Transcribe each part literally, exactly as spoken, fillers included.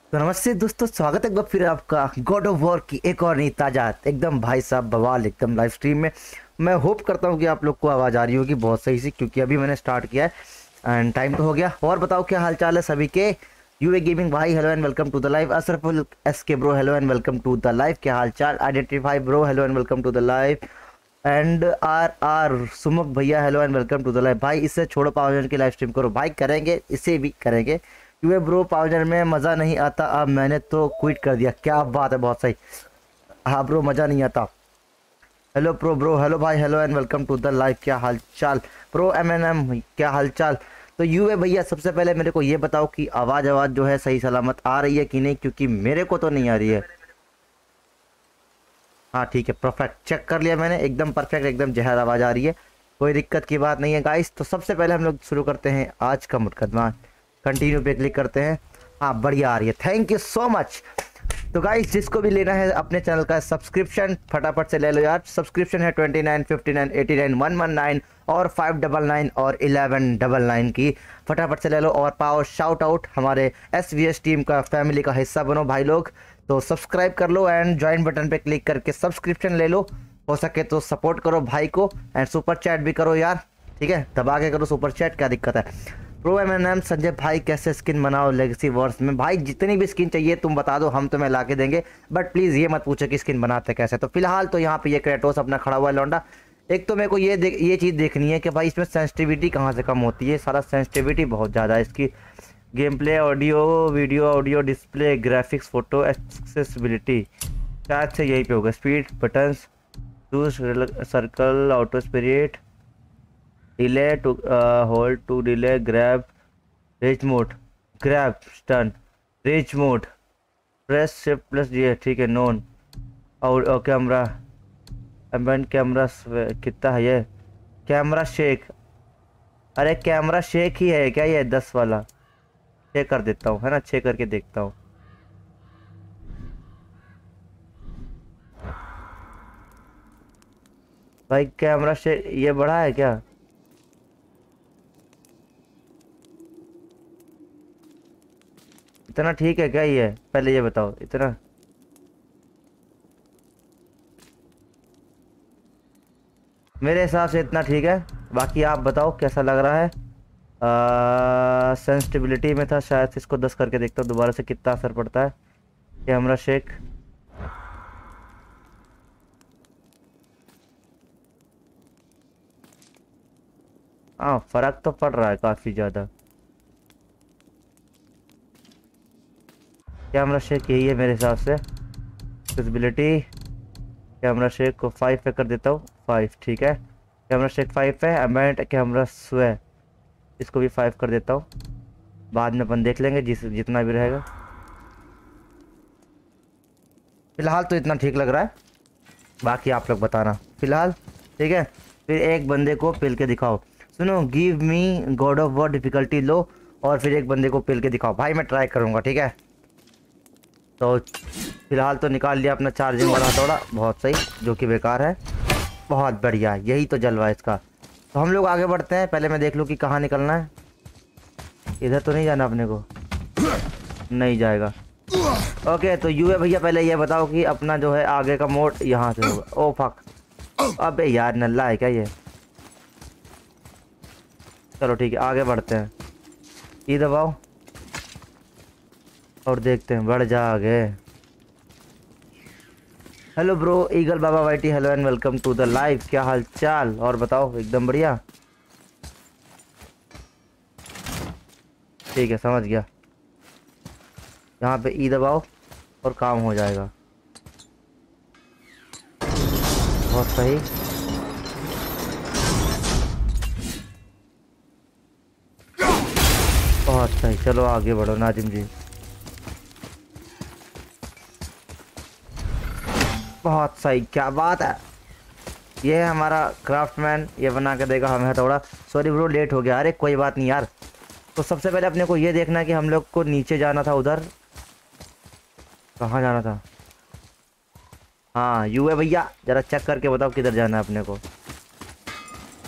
तो नमस्ते दोस्तों, स्वागत है एक बार फिर आपका गॉड ऑफ वॉर की एक और नई ताजा एकदम भाई साहब बवाल एकदम लाइव स्ट्रीम में। मैं होप करता हूँ कि आप लोग को आवाज़ आ रही होगी बहुत सही से, क्योंकि अभी मैंने स्टार्ट किया है एंड टाइम तो हो गया। और बताओ क्या हाल चाल है सभी के। यूए गेमिंग भाई hello and welcome to the live. Asraful S K bro hello and welcome to the live. क्या हाल चाल। Identify bro hello and welcome to the live. And R R Sumukh भैया hello and welcome to the live. भाई इससे छोड़ो, power की live stream करो भाई। करेंगे, इसे भी करेंगे। यूए ब्रो पावर में मज़ा नहीं आता, अब मैंने तो क्विट कर दिया। क्या बात है, बहुत सही। हाँ ब्रो, मज़ा नहीं आता। हेलो प्रो ब्रो, हेलो भाई, hello and welcome to the live. क्या हाल चाल प्रो एम एन एम, क्या हाल चाल। तो यूए भैया सबसे पहले मेरे को ये बताओ कि आवाज़ आवाज़ जो है सही सलामत आ रही है कि नहीं, क्योंकि मेरे को तो नहीं आ रही है। हाँ ठीक है, परफेक्ट, चेक कर लिया मैंने, एकदम परफेक्ट, एकदम जहर आवाज़ आ रही है, कोई दिक्कत की बात नहीं है गाइस। तो सबसे पहले हम लोग शुरू करते हैं आज का मुकदमा। कंटिन्यू पे क्लिक करते हैं। हाँ बढ़िया आ रही है, थैंक यू सो मच। तो गाइस जिसको भी लेना है अपने चैनल का सब्सक्रिप्शन फटाफट से ले लो यार। सब्सक्रिप्शन है twenty nine fifty nine eighty nine one one nine और फाइव डबल नाइन और इलेवन डबल नाइन की फटाफट से ले लो। और पाओ शाउट आउट, हमारे एस वी एस टीम का फैमिली का हिस्सा बनो भाई लोग। तो सब्सक्राइब कर लो एंड ज्वाइन बटन पे क्लिक करके सब्सक्रिप्शन ले लो। हो सके तो सपोर्ट करो भाई को एंड सुपर चैट भी करो यार, ठीक है, दबा के करो सुपर चैट, क्या दिक्कत है। Pro M N M Sanjay भाई कैसे स्किन बनाओ लेगेसी वॉर्स में। भाई जितनी भी स्किन चाहिए तुम बता दो, हम तुम्हें ला के देंगे, बट प्लीज़ ये मत पूछो कि स्किन बनाते कैसे। तो फिलहाल तो यहाँ पे ये क्रेटोस अपना खड़ा हुआ है लौंडा। एक तो मेरे को ये देख ये चीज़ देखनी है कि भाई इसमें सेंसिटिविटी कहाँ से कम होती है। सारा सेंसिटिविटी बहुत ज़्यादा है इसकी। Game play, audio video, audio display, graphics, photo, accessibility, शायद से यहीं पे होगा। Speed, buttons, circle, auto spirit, delay to hold to delay, grab, rage mode, grab stun, rage mode, press shift plus G, ठीक है, नोन। और camera, ambient camera, कितना है ये। कैमरा शेक, अरे कैमरा शेक ही है क्या ये दस वाला। चेक कर देता हूँ, है ना, चेक करके देखता हूँ। भाई कैमरा शेक ये बड़ा है क्या। इतना ठीक है क्या ये, पहले ये बताओ इतना। मेरे हिसाब से इतना ठीक है, बाकी आप बताओ कैसा लग रहा है। सेंसिटिविटी में था शायद, इसको दस करके देखता हूँ दोबारा से कितना असर पड़ता है। कैमरा शेक, हाँ फर्क तो पड़ रहा है काफ़ी ज़्यादा। कैमरा शेक यही है मेरे हिसाब से। विजिबिलिटी, कैमरा शेक को फाइव पे कर देता हूँ, फाइव ठीक है। कैमरा शेक फाइव है। एम्बेंट कैमरा स्वे, इसको भी फाइव कर देता हूँ, बाद में अपन देख लेंगे जिस जितना भी रहेगा। फिलहाल तो इतना ठीक लग रहा है, बाकी आप लोग बताना फिलहाल, ठीक है। फिर एक बंदे को पिल के दिखाओ। सुनो, give me God of War difficulty low, और फिर एक बंदे को पिल के दिखाओ। भाई मैं ट्राई करूँगा, ठीक है। तो फिलहाल तो निकाल लिया अपना चार्जिंग वाला हथौड़ा, बहुत सही, जो कि बेकार है। बहुत बढ़िया, यही तो जलवा है इसका। तो हम लोग आगे बढ़ते हैं, पहले मैं देख लूँ कि कहाँ निकलना है। इधर तो नहीं जाना अपने को, नहीं जाएगा। ओके तो यूए भैया पहले ये बताओ कि अपना जो है आगे का मोड यहाँ से होगा। ओ फक, अबे यार नल्ला है क्या ये। चलो ठीक है, आगे बढ़ते हैं। ये दबाओ और देखते हैं, बढ़ जा आगे। Hello bro eagle Baba YT, hello and welcome to the live. क्या हाल चाल, और बताओ। एकदम बढ़िया, ठीक है, समझ गया। यहाँ पे ई दबाओ और काम हो जाएगा, बहुत सही। बहुत सही, चलो आगे बढ़ो नाजिम जी। बहुत सही, क्या बात है। ये है हमारा क्राफ्टमैन, ये बना के देगा हमें थोड़ा। सॉरी ब्रो लेट हो गया, अरे कोई बात नहीं यार। तो सबसे पहले अपने को ये देखना कि हम लोग को नीचे जाना था, उधर कहाँ जाना था। हाँ यूए भैया जरा चेक करके बताओ किधर जाना है अपने को।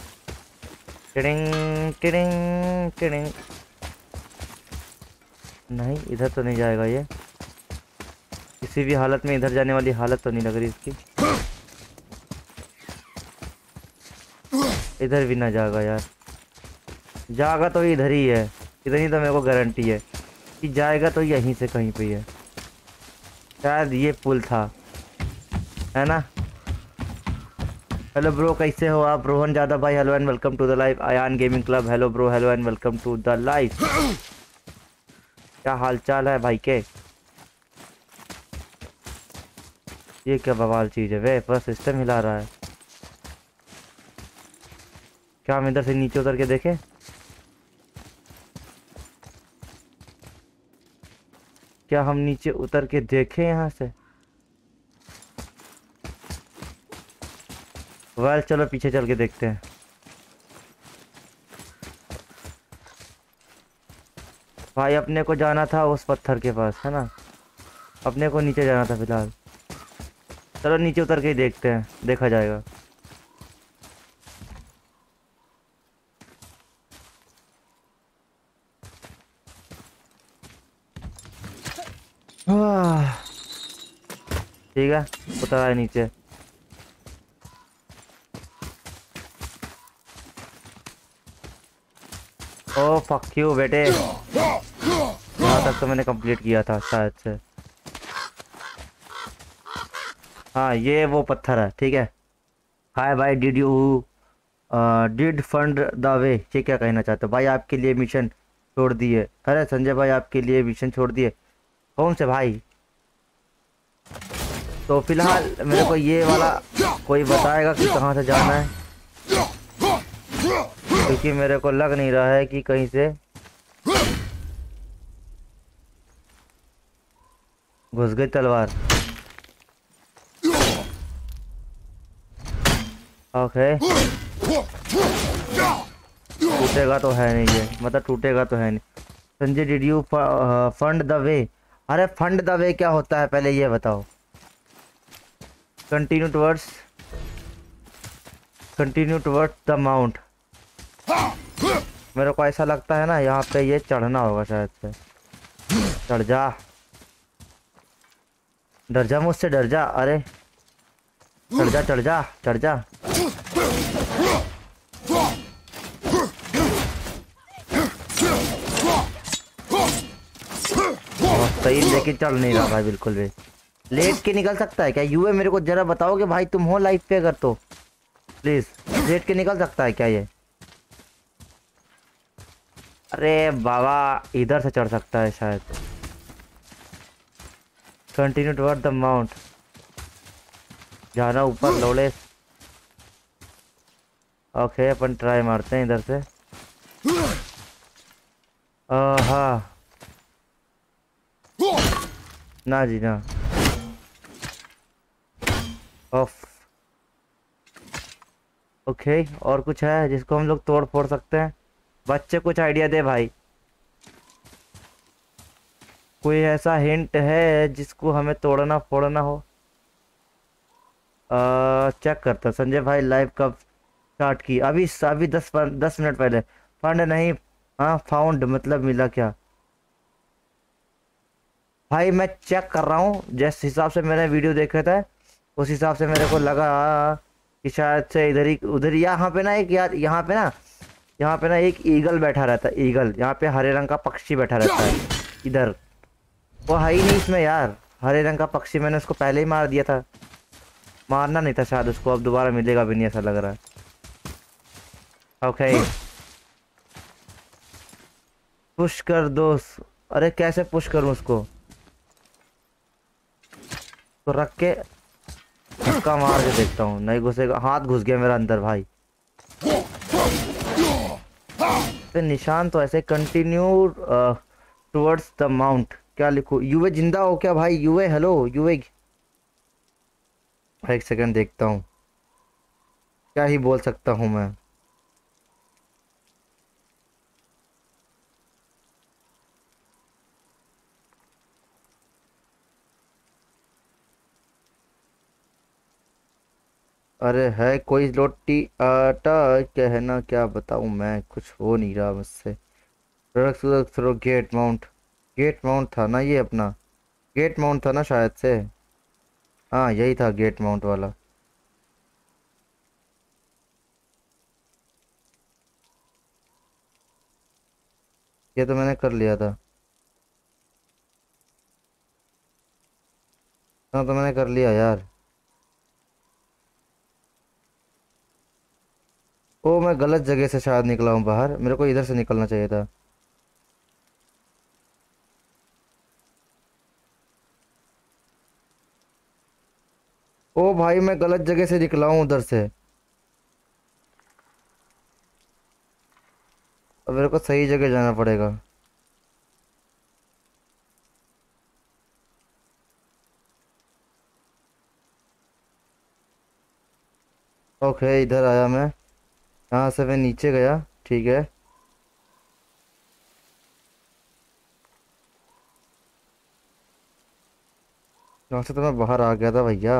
टिडिंग टिडिंग टिडिंग, नहीं इधर तो नहीं जाएगा ये, किसी भी हालत में इधर जाने वाली हालत तो नहीं लग रही इसकी। इधर भी ना जाएगा यार, जाएगा तो इधर ही है, इधर ही तो मेरे को गारंटी है कि जाएगा तो यहीं से कहीं पे है, शायद ये पुल था, है ना। हेलो ब्रो, कैसे हो आप? रोहन यादव भाई, hello and welcome to the live. Ayaan gaming club, hello bro, hello and welcome to the live. क्या हाल चाल है भाई के? ये क्या बवाल चीज है वे, पूरा सिस्टम हिला रहा है। क्या हम इधर से नीचे उतर के देखें? क्या हम नीचे उतर के देखें यहाँ से? वेल चलो पीछे चल के देखते हैं। भाई अपने को जाना था उस पत्थर के पास, है ना, अपने को नीचे जाना था फिलहाल। चलो नीचे उतर के ही देखते हैं, देखा जाएगा। ठीक है, उतर आए नीचे। ओ फक यू बेटे, यहाँ तक तो मैंने कंप्लीट किया था शायद से। हाँ ये वो पत्थर है, ठीक है। हाय भाई, did you did find the way, ये क्या कहना चाहते हो भाई? आपके लिए मिशन छोड़ दिए। अरे संजय भाई आपके लिए मिशन छोड़ दिए, कौन से भाई? तो फिलहाल मेरे को ये वाला कोई बताएगा कि कहाँ से जाना है, क्योंकि मेरे को लग नहीं रहा है कि कहीं से घुस गई तलवार। ओके टूटेगा तो है नहीं ये, मतलब टूटेगा तो है नहीं। Sanjay did you find the way? अरे फंड द वे क्या होता है पहले ये बताओ। Continue towards continue towards the mount. मेरे को ऐसा लगता है ना यहाँ पे ये चढ़ना होगा शायद से। चढ़ जा, डर जा मुझसे, डर जा। अरे चढ़ जा चढ़ जा चढ़ जा। बहुत सही, लेकिन चढ़ नहीं रहा भाई बिल्कुल भी। लेट के निकल सकता है क्या यूए? मेरे को जरा बताओगे भाई, तुम हो लाइफ पे अगर तो प्लीज। लेट के निकल सकता है क्या ये? अरे बाबा इधर से चढ़ सकता है शायद। कंटिन्यू टुवर्ड द माउंट, जाना ऊपर लौड़े। ओके अपन ट्राई मारते हैं इधर से। हाँ ना जी ना। ऑफ ओके, और कुछ है जिसको हम लोग तोड़ फोड़ सकते हैं? बच्चे कुछ आइडिया दे भाई, कोई ऐसा हिंट है जिसको हमें तोड़ना फोड़ना हो? आ, चेक करता संजय भाई लाइव कब स्टार्ट की? अभी अभी दस दस मिनट पहले। फंड नहीं, हाँ फाउंड मतलब मिला क्या? भाई मैं चेक कर रहा हूँ, जिस हिसाब से मैंने वीडियो देख रहा था उस हिसाब से मेरे को लगा कि शायद से इधर ही उधर। यहाँ पे ना एक यार, यहाँ पे ना यहाँ पे ना एक ईगल बैठा रहता है। ईगल, यहाँ पे हरे रंग का पक्षी बैठा रहता है इधर। वो है ही नहीं इसमें यार, हरे रंग का पक्षी। मैंने उसको पहले ही मार दिया था, मारना नहीं था शायद उसको। अब दोबारा मिलेगा भी नहीं ऐसा लग रहा है। ओके पुश कर दो। अरे कैसे पुश करूं उसको? तो रख के धक्का मार के देखता हूँ, नहीं घुसेगा। हाथ घुस गया मेरा अंदर भाई। तो निशान तो ऐसे कंटिन्यू टुवर्ड्स द माउंट। क्या लिखूं? यूए जिंदा हो क्या भाई? UA hello UA. एक सेकंड देखता हूँ, क्या ही बोल सकता हूँ मैं। अरे है कोई रोटी आटा कहना, क्या बताऊँ मैं, कुछ हो नहीं रहा मुझसे। Product throw get mount, get mount था ना ये अपना, गेट माउंट था ना शायद से। हाँ यही था गेट माउंट वाला। ये तो मैंने कर लिया था। हाँ तो मैंने कर लिया यार। ओ मैं गलत जगह से शायद निकला हूँ बाहर, मेरे को इधर से निकलना चाहिए था। ओ भाई मैं गलत जगह से निकला हूँ उधर से। अब मेरे को सही जगह जाना पड़ेगा। ओके इधर आया मैं, यहाँ से मैं नीचे गया। ठीक है। यहाँ से तो मैं बाहर आ गया था भैया।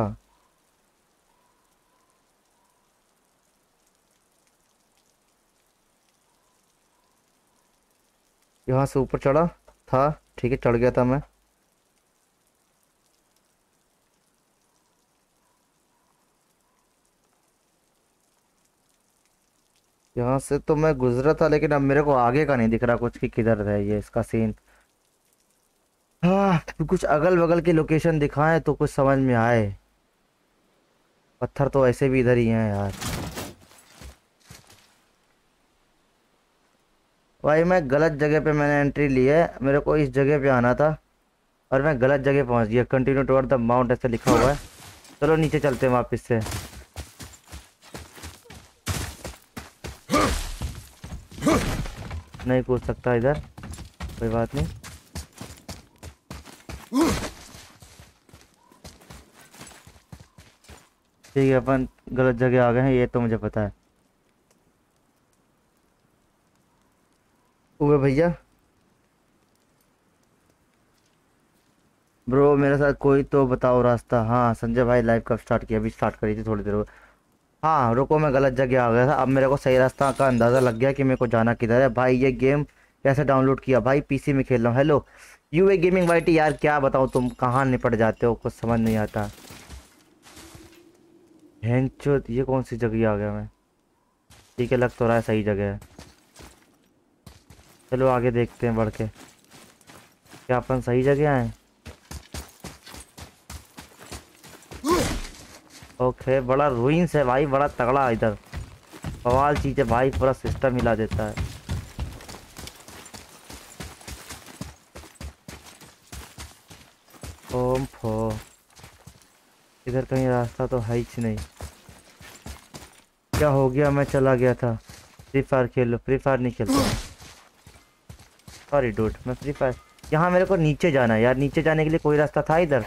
यहाँ से ऊपर चढ़ा था। ठीक है चढ़ गया था मैं। यहाँ से तो मैं गुजरा था, लेकिन अब मेरे को आगे का नहीं दिख रहा कुछ कि किधर है ये इसका सीन। हाँ कुछ अगल बगल की लोकेशन दिखाएं तो कुछ समझ में आए। पत्थर तो ऐसे भी इधर ही हैं यार। भाई मैं गलत जगह पे मैंने एंट्री ली है, मेरे को इस जगह पे आना था और मैं गलत जगह पहुंच गया। कंटिन्यू टुवर्ड द माउंट ऐसे लिखा हुआ है। चलो नीचे चलते हैं वापस से। नहीं कूद सकता इधर, कोई बात नहीं। ठीक है अपन गलत जगह आ गए हैं, ये तो मुझे पता है। ओए भैया, ब्रो मेरे साथ कोई तो बताओ रास्ता। हाँ संजय भाई लाइव कब स्टार्ट किया? अभी स्टार्ट करी थी थोड़ी देर हो। हाँ रुको मैं गलत जगह आ गया था, अब मेरे को सही रास्ता का अंदाज़ा लग गया कि मेरे को जाना किधर है। भाई ये गेम कैसे डाउनलोड किया? भाई पीसी में खेल रहा हूँ। Hello U A gaming YT, यार क्या बताऊँ तुम कहाँ निपट जाते हो, कुछ समझ नहीं आता। हेंचो ये कौन सी जगह आ गया मैं? ठीक है लग तो रहा है सही जगह है। चलो आगे देखते हैं बढ़ के, क्या अपन सही जगह आए? ओके बड़ा रूइंस है भाई, बड़ा तगड़ा इधर बवाल चीज है भाई, पूरा सिस्टम हिला देता है। ओम फो, इधर कहीं रास्ता तो है ही नहीं। क्या हो गया? मैं चला गया था। फ्री फायर खेल लो। फ्री फायर नहीं खेलता, सॉरी डूड मैं फ्री फायर। यहाँ मेरे को नीचे जाना है यार, नीचे जाने के लिए कोई रास्ता था इधर?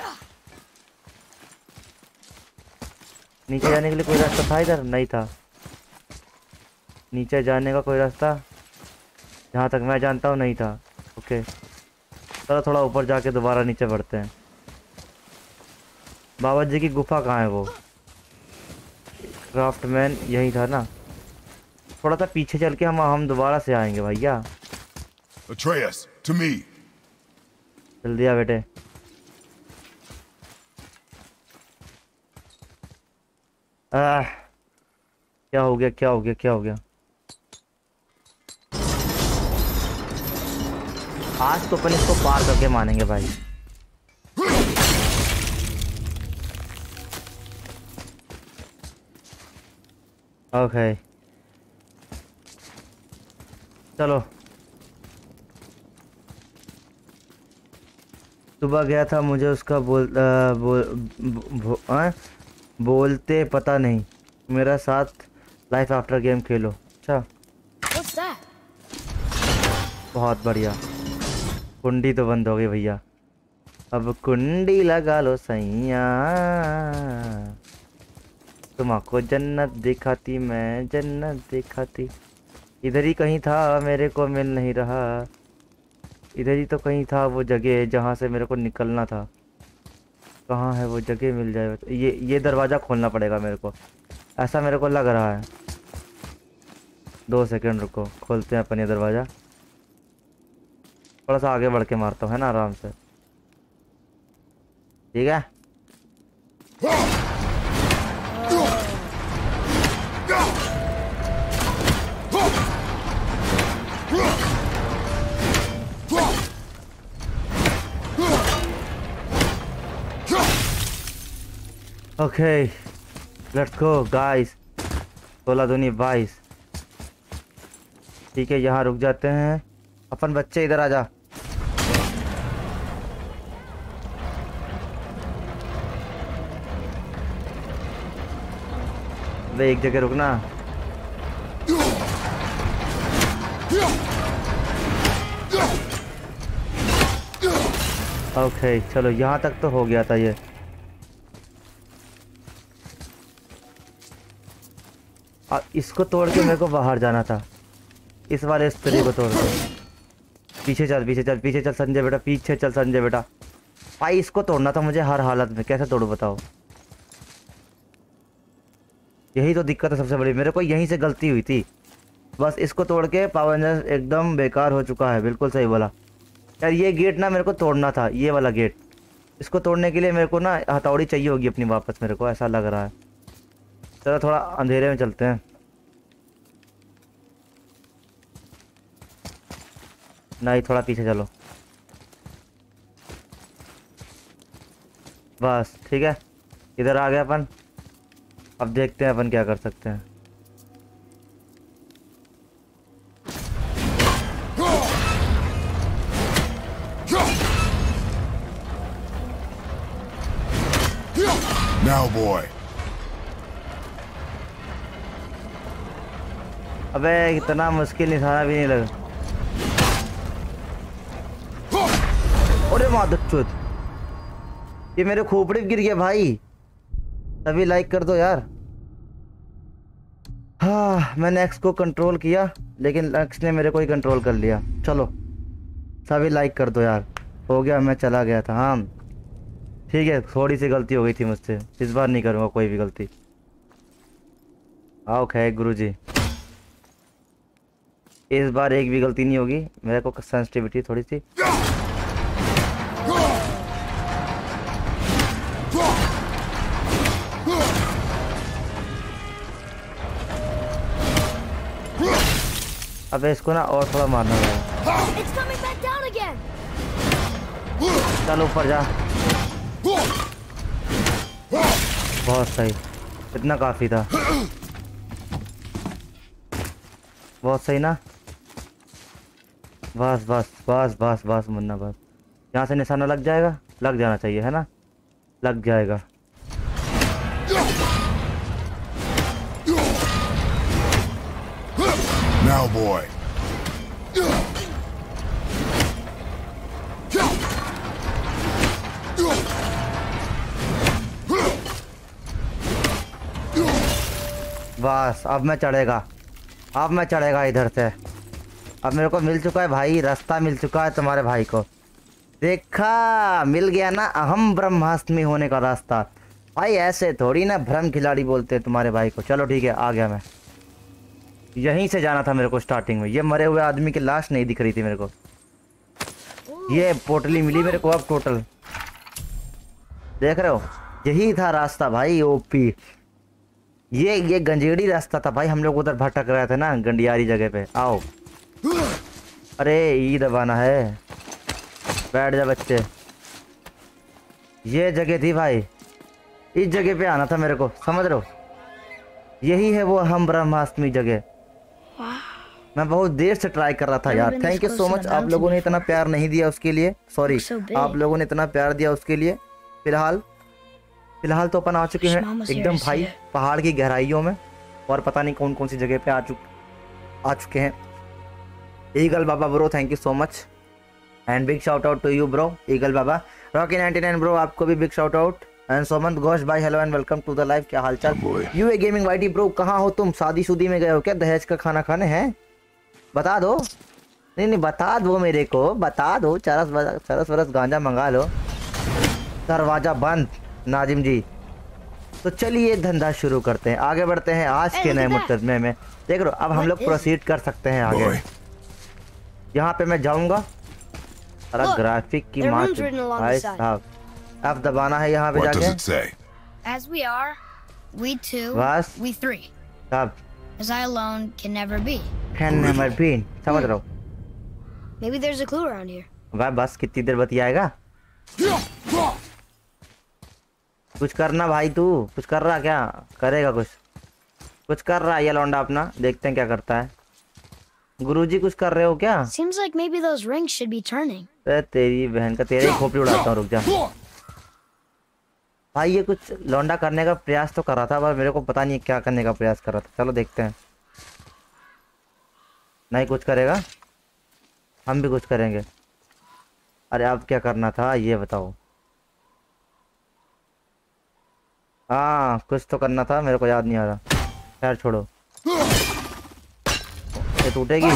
नीचे जाने के लिए कोई रास्ता था इधर? नहीं था। नीचे जाने का कोई रास्ता जहाँ तक मैं जानता हूँ नहीं था। ओके चलो थोड़ा ऊपर जाके दोबारा नीचे बढ़ते हैं। बाबा जी की गुफा कहाँ है? वो क्राफ्टमैन यही था ना? थोड़ा सा पीछे चल के हम हम दोबारा से आएंगे भैया। Atreus, to me. जल्दी आ बेटे। आह क्या हो गया क्या हो गया क्या हो गया? आज तो अपन इसको पार करके मानेंगे भाई। ओके चलो। सुबह गया था मुझे उसका बोल आ, बोल बो, आ, बोलते पता नहीं। मेरा साथ लाइफ आफ्टर गेम खेलो। अच्छा बहुत बढ़िया। कुंडी तो बंद हो गई भैया, अब कुंडी लगा लो सैया। तुमको जन्नत दिखाती मैं जन्नत दिखाती। इधर ही कहीं था, मेरे को मिल नहीं रहा। इधर ही तो कहीं था वो जगह जहाँ से मेरे को निकलना था। कहाँ है वो जगह? मिल जाए तो। ये ये दरवाज़ा खोलना पड़ेगा मेरे को, ऐसा मेरे को लग रहा है। दो सेकंड रुको, खोलते हैं अपन ये दरवाज़ा। थोड़ा सा आगे बढ़ के मारता हूँ, है ना, आराम से। ठीक है। Okay let's go guys. सोलह दूनी बाईस। ठीक है, यहाँ रुक जाते हैं अपन। बच्चे इधर आ जा। वे एक जगह रुकना। ओके चलो, यहाँ तक तो हो गया था ये। अब इसको तोड़ के मेरे को बाहर जाना था, इस वाले स्त्री को तोड़ के। पीछे चल पीछे चल पीछे चल संजय बेटा, पीछे चल संजय बेटा। भाई इसको तोड़ना था मुझे हर हालत में, कैसे तोड़ू बताओ। यही तो दिक्कत है सबसे बड़ी, मेरे को यहीं से गलती हुई थी। बस इसको तोड़ के पावर रेंजर एकदम बेकार हो चुका है। बिल्कुल सही बोला यार। ये गेट ना मेरे को तोड़ना था, ये वाला गेट। इसको तोड़ने के लिए मेरे को ना हथौड़ी चाहिए होगी अपनी वापस, मेरे को ऐसा लग रहा है। चलो थोड़ा अंधेरे में चलते हैं। नहीं, थोड़ा पीछे चलो। बस ठीक है, इधर आ गए अपन। अब देखते हैं अपन क्या कर सकते हैं। Now, boy. अबे इतना मुश्किल निशाना भी नहीं लगा। अरे मादकचोद, ये मेरे खोपड़ी गिर गया भाई। तभी लाइक कर दो यार। हाँ, मैंने एक्स को कंट्रोल किया लेकिन एक्स ने मेरे को ही कंट्रोल कर लिया। चलो सभी लाइक कर दो यार। हो गया, मैं चला गया था। हाँ ठीक है, थोड़ी सी गलती हो गई थी मुझसे, इस बार नहीं करूँगा कोई भी गलती। आओ खे गुरुजी, इस बार एक भी गलती नहीं होगी। मेरे को सेंसिटिविटी थोड़ी सी। अबे इसको ना और थोड़ा मारना पड़ेगा। चल ऊपर जा। बहुत सही, इतना काफी था। बहुत सही ना। बस बस बस बस बस मुन्ना बस। यहाँ से निशाना लग जाएगा, लग जाना चाहिए, है ना, लग जाएगा। Now, boy. बस अब मैं चढ़ेगा, अब मैं चढ़ेगा इधर से। अब मेरे को मिल चुका है भाई, रास्ता मिल चुका है तुम्हारे भाई को। देखा, मिल गया ना अहम ब्रह्मास्मि होने का रास्ता। भाई ऐसे थोड़ी ना भ्रम खिलाड़ी बोलते हैं तुम्हारे भाई को। चलो ठीक है, आ गया मैं। यहीं से जाना था मेरे को स्टार्टिंग में। ये मरे हुए आदमी की लाश नहीं दिख रही थी मेरे को। ये पोटली मिली मेरे को अब टोटल। देख रहे हो, यही था रास्ता भाई। ओपी ये ये गंजेड़ी रास्ता था भाई। हम लोग उधर भटक रहे थे ना गंडियारी जगह पे। आओ, अरे ई दबाना है। बैठ जा बच्चे। ये जगह थी भाई, इस जगह पे आना था मेरे को, समझ रहे हो। यही है वो हम ब्रह्मास्मि जगह। मैं बहुत देर से ट्राई कर रहा था यार। थैंक यू सो मच, आप लोगों ने इतना प्यार नहीं दिया उसके लिए। सॉरी, आप लोगों ने इतना प्यार दिया उसके लिए। फिलहाल फिलहाल तो अपन आ चुके हैं एकदम भाई पहाड़ की गहराइयों में। और पता नहीं कौन कौन सी जगह पे आ चुक आ चुके हैं। ईगल बाबा bro, thank you so much and big shout out to you bro. Eagle बाबा, रॉकी नाइंटी नाइन ब्रो, आपको भी big shout out. And Somant Ghosh भाई, hello and welcome to the live. क्या हालचाल? U A gaming YT bro, कहाँ हो तुम? शादी शुदी में गए हो क्या? दहेज का खाना खाने हैं? बता दो। नहीं नहीं बता दो मेरे को, बता दो। चरस चरस वरस गांजा मंगा लो। दरवाजा बंद नाजिम जी। तो चलिए धंधा शुरू करते हैं, आगे बढ़ते हैं आज के नए मुकदमे में। देख लो, अब हम लोग प्रोसीड कर सकते हैं आगे। यहाँ पे मैं जाऊंगा अरे Look, ग्राफिक की there are माँ runes written along the भाई side. साहब। अब दबाना है यहाँ पे What does जाके it say? As we are, we two, बस we three. साहब As I alone can never be. Can never been, समझ रहा हूँ Maybe there's a clue around here. भाई। बस कितनी देर बतियाएगा, कुछ करना भाई। तू कुछ कर रहा क्या? करेगा कुछ, कुछ कर रहा है ये लौंडा अपना, देखते हैं क्या करता है। गुरुजी कुछ कर रहे हो क्या? Seems like maybe those rings should be turning. अरे तेरी बहन का, तेरे ही खोपड़ी उड़ाता हूँ, रुक जा भाई। ये कुछ लौंडा करने का प्रयास तो कर रहा था, पर मेरे को पता नहीं क्या करने का प्रयास कर रहा था। चलो देखते हैं। नहीं कुछ करेगा, हम भी कुछ करेंगे। अरे अब क्या करना था ये बताओ। हाँ कुछ तो करना था, मेरे को याद नहीं आ रहा। खैर छोड़ो, ये टूटेगी।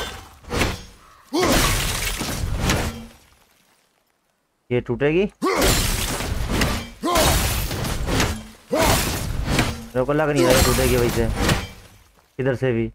ये टूटेगी, मेरे को लग नहीं रहा टूटेगी वैसे इधर से भी।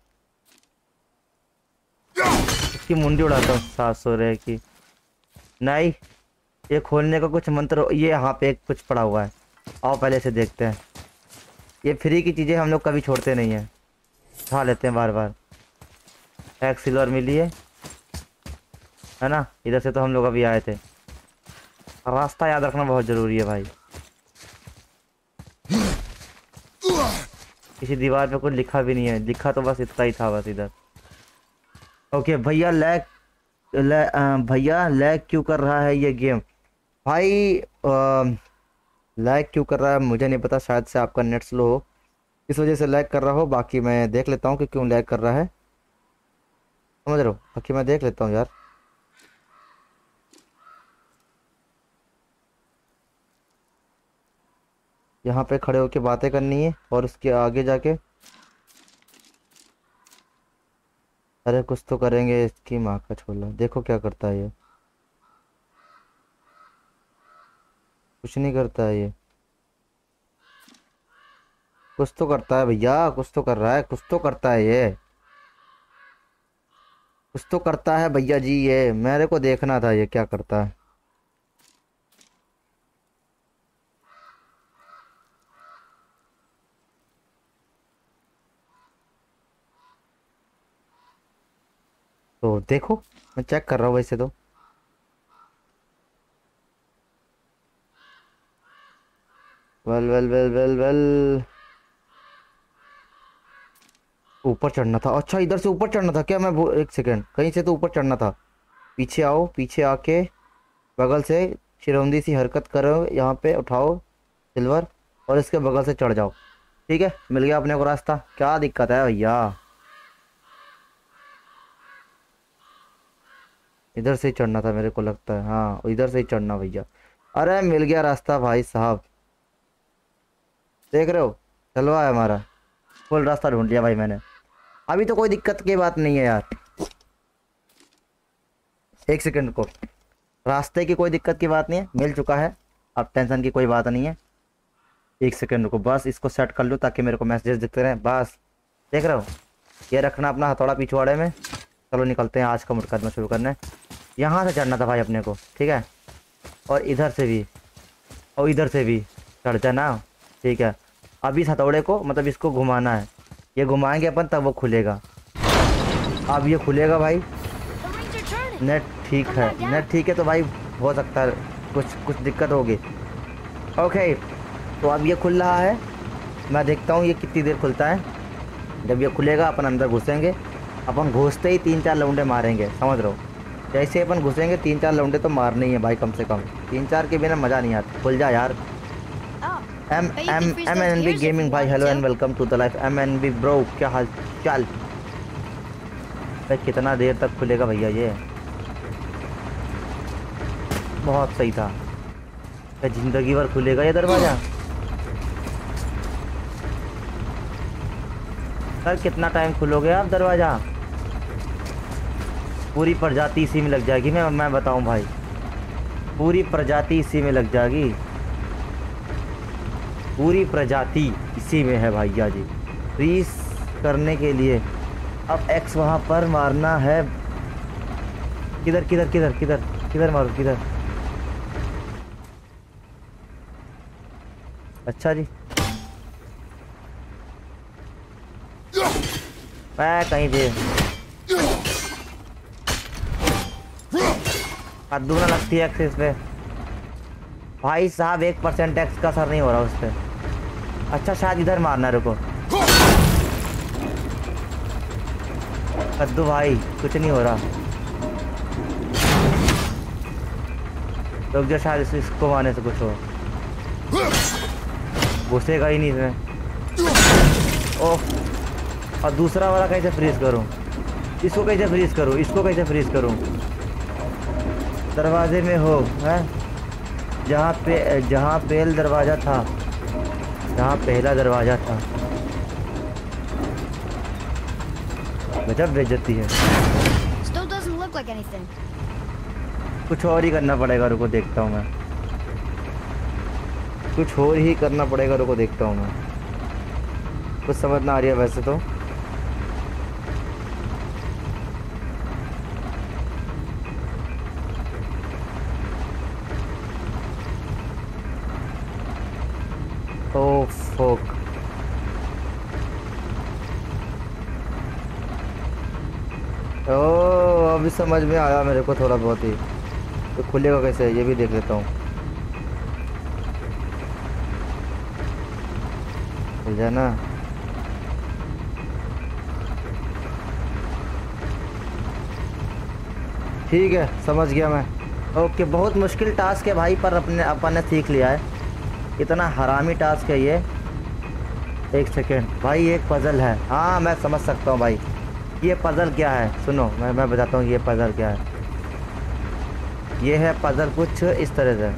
इसकी मुंडी उड़ाता हूँ। सात सौ रहे की नहीं, ये खोलने का कुछ मंत्र, ये यहाँ पे एक कुछ पड़ा हुआ है। आओ पहले से देखते हैं। ये फ्री की चीज़ें हम लोग कभी छोड़ते नहीं हैं, उठा लेते हैं बार बार। एक सिल्वर मिली है है ना, इधर से तो हम लोग अभी आए थे। रास्ता याद रखना बहुत ज़रूरी है भाई। किसी दीवार पे कुछ लिखा भी नहीं है, लिखा तो बस इतना ही था बस इधर। ओके भैया लैग, भैया लैग क्यों कर रहा है ये गेम? भाई लैग क्यों कर रहा है मुझे नहीं पता, शायद से आपका नेट स्लो हो इस वजह से लैग कर रहा हो। बाकी मैं देख लेता हूँ कि क्यों लैग कर रहा है, समझ रहे हो। बाकी मैं देख लेता हूँ यार। यहाँ पे खड़े होके बातें करनी है और उसके आगे जाके अरे कुछ तो करेंगे। इसकी माँ का छोला, देखो क्या करता है ये। कुछ नहीं करता है ये, कुछ तो करता है भैया, कुछ तो कर रहा है, कुछ तो करता है ये, कुछ तो करता है भैया जी। ये मेरे को देखना था ये क्या करता है। तो देखो मैं चेक कर रहा हूँ वैसे तो। Well well well well well ऊपर चढ़ना था। अच्छा इधर से ऊपर चढ़ना था क्या? मैं वो एक सेकेंड, कहीं से तो ऊपर चढ़ना था। पीछे आओ, पीछे आके बगल से चिरौंदी सी हरकत करो, यहाँ पे उठाओ सिल्वर और इसके बगल से चढ़ जाओ। ठीक है, मिल गया अपने को रास्ता। क्या दिक्कत है भैया? इधर से ही चढ़ना था मेरे को लगता है। हाँ इधर से ही चढ़ना भैया। अरे मिल गया रास्ता भाई साहब, देख रहे हो चलवा है हमारा। फुल रास्ता ढूंढ लिया भाई मैंने। अभी तो कोई दिक्कत की बात नहीं है यार। एक सेकंड को, रास्ते की कोई दिक्कत की बात नहीं है, मिल चुका है, अब टेंशन की कोई बात नहीं है। एक सेकंड को बस इसको सेट कर लो ताकि मेरे को मैसेज दिखते रहे। बस देख रहे हो, ये रखना अपना हथौड़ा पिछवाड़े में। चलो निकलते हैं आज का मुकदमा शुरू करने। यहाँ से चढ़ना था भाई अपने को, ठीक है, और इधर से भी और इधर से भी चढ़ जाना। ठीक है, अब इस हथौड़े को मतलब इसको घुमाना है, ये घुमाएंगे अपन तब वो खुलेगा। अब ये खुलेगा भाई। नेट ठीक है, नेट ठीक है तो भाई हो सकता है कुछ कुछ दिक्कत होगी। ओके तो अब ये खुल रहा है, मैं देखता हूँ ये कितनी देर खुलता है। जब ये खुलेगा अपन अंदर घुसेंगे। अपन घुसते ही तीन चार लौंडे मारेंगे, समझ रहे हो। जैसे अपन घुसेंगे तीन चार लौंडे तो मारने ही है भाई, कम से कम तीन चार के बिना मज़ा नहीं आता। खुल जा यार। M M M N B gaming भाई, hello and welcome to the life. M N B bro, क्या हाल चाल भाई? कितना देर तक खुलेगा भैया ये? बहुत सही था, जिंदगी भर खुलेगा ये दरवाज़ा। सर कितना टाइम खुलोगे आप दरवाज़ा? पूरी प्रजाति इसी में लग जाएगी। मैं मैं बताऊं भाई, पूरी प्रजाति इसी में लग जाएगी, पूरी प्रजाति इसी में है भैया जी। फ्रीज करने के लिए अब एक्स वहाँ पर मारना है। किधर किधर किधर किधर किधर मारो किधर? अच्छा जी, मैं कहीं पे कद्दू ना लगती है एक्सिस पे भाई साहब। एक परसेंट एक्स का असर नहीं हो रहा उस पर। अच्छा शायद इधर मारना, रुको। कद्दू भाई कुछ नहीं हो रहा, रुक जा, शायद इसको मारने से कुछ हो। घुसेगा ही नहीं इसमें। ओह, और दूसरा वाला कैसे फ्रीज करूं? इसको कैसे फ्रीज करूं? इसको कैसे फ्रीज करूं? दरवाजे में हो है, जहाँ पे जहाँ पहल दरवाजा था, जहाँ पहला दरवाजा था। गजब बेइज्जती है। Still doesn't look like anything. कुछ और ही करना पड़ेगा, रुको देखता हूँ मैं। कुछ और ही करना पड़ेगा, रुको देखता हूँ मैं। कुछ समझ ना आ रही है वैसे तो। ओह फक, ओह अभी समझ में आया मेरे को थोड़ा बहुत ही। तो खुलेगा कैसे ये भी देख लेता हूँ। खुल जाए ना। ठीक है समझ गया मैं। ओके, बहुत मुश्किल टास्क है भाई, पर अपने अपन ने सीख लिया है। इतना हरामी टास्क है ये। एक सेकेंड भाई, एक पजल है। हाँ मैं समझ सकता हूँ भाई, ये पजल क्या है। सुनो मैं मैं बताता हूँ ये पजल क्या है। ये है पजल कुछ इस तरह से।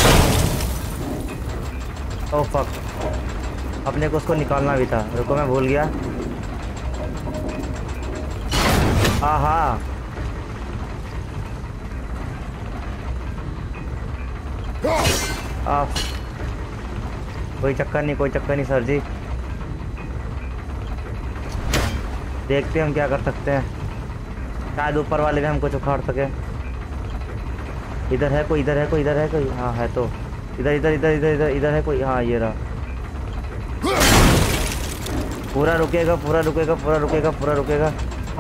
ओह फक, अपने को उसको निकालना भी था। रुको मैं भूल गया। आहा, आ, कोई चक्कर नहीं, कोई चक्कर नहीं सर जी। देखते हैं हम क्या कर सकते हैं। शायद ऊपर वाले भी हमको उखाड़ सके। इधर है कोई, इधर है कोई, इधर है कोई। हाँ है तो। इधर इधर इधर इधर इधर इधर है कोई। हाँ ये रहा। पूरा रुकेगा, पूरा रुकेगा, पूरा रुकेगा, पूरा रुकेगा।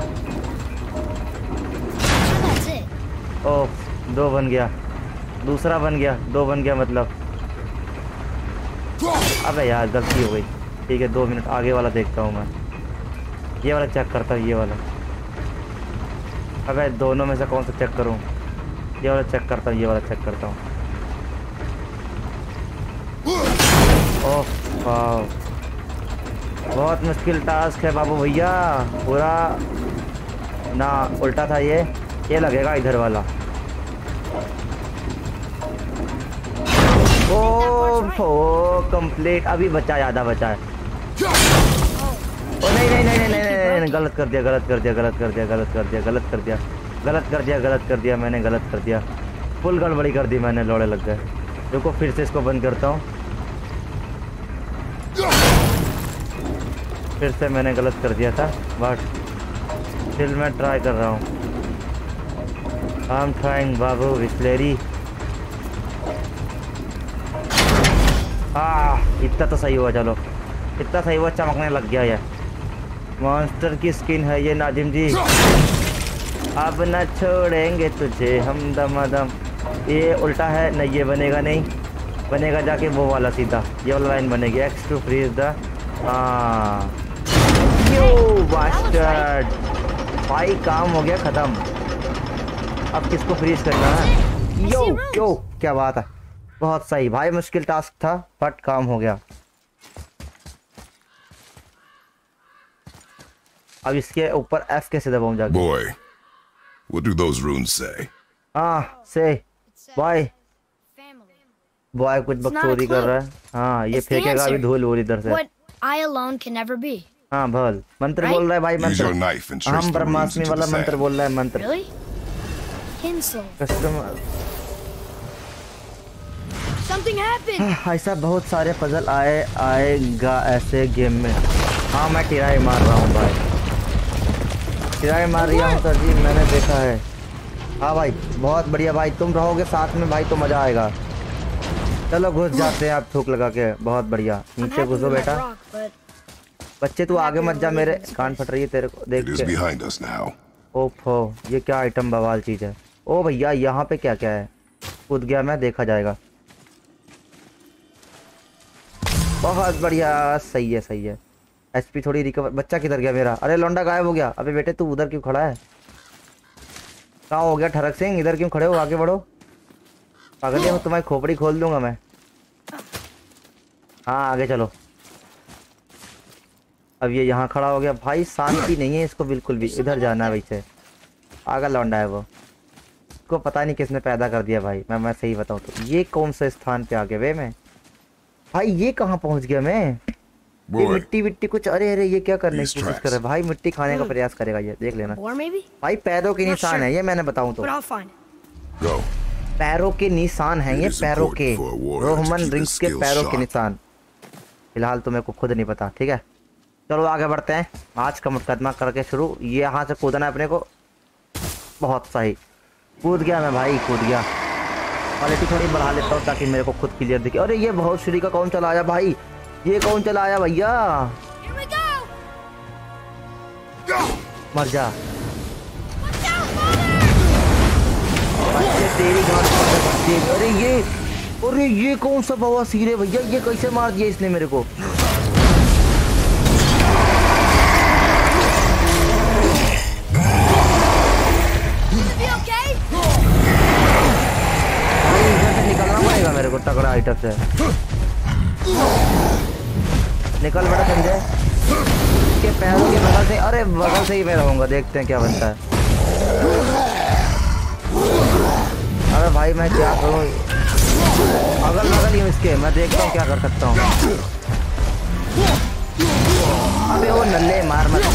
That's it. ओह दो बन गया, दूसरा बन गया, दो बन गया मतलब। अबे यार गलती हो गई। ठीक है, दो मिनट आगे वाला देखता हूँ मैं। ये वाला चेक करता हूँ, ये वाला। अबे दोनों में से कौन सा चेक करूँ? ये वाला चेक करता हूँ, ये वाला चेक करता हूँ। ओह वाह, बहुत मुश्किल टास्क है बाबू भैया। पूरा ना उल्टा था ये। ये लगेगा इधर वाला। Oh oh complete. अभी बचा, आधा बचा है। ओ नहीं नहीं नहीं नहीं नहीं नहीं, गलत कर दिया, गलत कर दिया, गलत कर दिया, गलत कर दिया, गलत कर दिया, गलत कर दिया, गलत कर दिया मैंने, गलत कर दिया। फुल गड़बड़ी कर दी मैंने, लोड़े लग गए। रुको फिर से इसको बंद करता हूँ। फिर से मैंने गलत कर दिया था, बट फिर मैं ट्राई कर रहा हूँ। आई एम ट्राइंग बाबू बिस्लेरी। हाँ इतना तो सही हुआ, चलो इतना सही हुआ, चमकने लग गया। ये मॉन्स्टर की स्किन है ये नाजिम जी। अब न छोड़ेंगे तुझे हम दमादम। ये उल्टा है नहीं, ये बनेगा नहीं, बनेगा जाके वो वाला सीधा, ये वाला लाइन बनेगी। X to freeze the. हाँ यो बास्टर्ड भाई, काम हो गया खत्म। अब किसको फ्रीज करना है? यो यो क्या बात है, बहुत सही भाई। मुश्किल टास्क था बट काम हो गया। अब इसके ऊपर एफ कैसे दबाऊं जाके? Boy, what do those runes say? हाँ से बॉय, Family. बॉय कुछ It's not a बकचोदी कर clue. रहा है। हाँ ये It's the फेंकेगा अभी answer. धूल वूल इधर से। What I alone can never be. हाँ भल मंत्र Right? बोल रहा है भाई, Use your मंत्र। knife and trace हम the runes ब्रह्मास्मि into वाला the मंत्र sand. बोल रहा है, मंत्र। Really? Kinsel. Something happened. ऐसा बहुत सारे पजल आए आएगा ऐसे गेम में। हाँ मैं टिराई मार रहा हूँ भाई, टिराई मार रहा हूँ सर जी, मैंने देखा है। हाँ भाई बहुत बढ़िया भाई, तुम रहोगे साथ में भाई तो मजा आएगा। चलो घुस जाते हैं आप थूक लगा के, बहुत बढ़िया। I'm नीचे happy घुसो with that बेटा। rock, but बच्चे तू आगे मत जा, मेरे कान फट रही है तेरे को देख It is के। behind us now. ओफो ये क्या आइटम बवाल चीज है। ओ भैया यहाँ पे क्या क्या है, कूद गया मैं, देखा जाएगा। बहुत बढ़िया, सही है सही है। एचपी थोड़ी रिकवर। बच्चा किधर गया मेरा? अरे लौंडा गायब हो गया। अबे बेटे तू उधर क्यों खड़ा है? कहाँ हो गया ठरक सिंह? इधर क्यों खड़े हो? आगे बढ़ो। पागल हो, तुम्हारी खोपड़ी खोल दूंगा मैं। हाँ आगे चलो। अब ये यहाँ खड़ा हो गया भाई, शांति नहीं है इसको बिल्कुल भी। इधर जाना है वैसे। आगे लौंडा है वो, इसको पता नहीं किसने पैदा कर दिया भाई। मैं मैं सही बताऊँ तो ये कौन से स्थान पे आ गया वे मैं भाई? ये कहाँ पहुँच गया मैं? ये Boy, मिट्टी मिट्टी कुछ। अरे अरे ये क्या करने These की कोशिश tracks. कर रहा है भाई? मिट्टी खाने का प्रयास करेगा ये, देख लेना Or maybe? भाई। पैरों के Not निशान sure. है ये, मैंने बताऊं तो। But I'll find it. go. पैरों के निशान हैं ये, It is पैरों के। important for a warrior to roman keep rings his के skills पैरों के sharp. निशान। फिलहाल तो मेरे को खुद नहीं पता, ठीक है। चलो आगे बढ़ते हैं। आज का मुकदमा करके शुरू। ये यहाँ से कूदना है अपने को। बहुत सही, कूद गया मैं भाई, कूद गया। क्वालिटी थोड़ी बढ़ा लेता हूँ ताकि मेरे को खुद क्लियर दिखे। अरे ये बहुत श्री का कौन चलाया भाई? ये कौन चलाया भैया? Here we go! मर जा। Watch out, Father! बच्चे तेरी गांड पर बच्चे। अरे ये अरे ये कौन सा बवासीर है भैया? ये कैसे मार दिया इसने मेरे को? Be okay? भाई इधर से निकलना पड़ेगा मेरे को तगड़ा आइटम से। निकल बड़ा संजय के पैरों के बगल से। अरे बगल से ही मैं रहूंगा, देखते हैं क्या बनता है। अरे भाई मैं क्या करूं? अगल बगल ही इसके, मैं देखता हूँ क्या कर सकता हूँ। अबे वो नल्ले मार मत।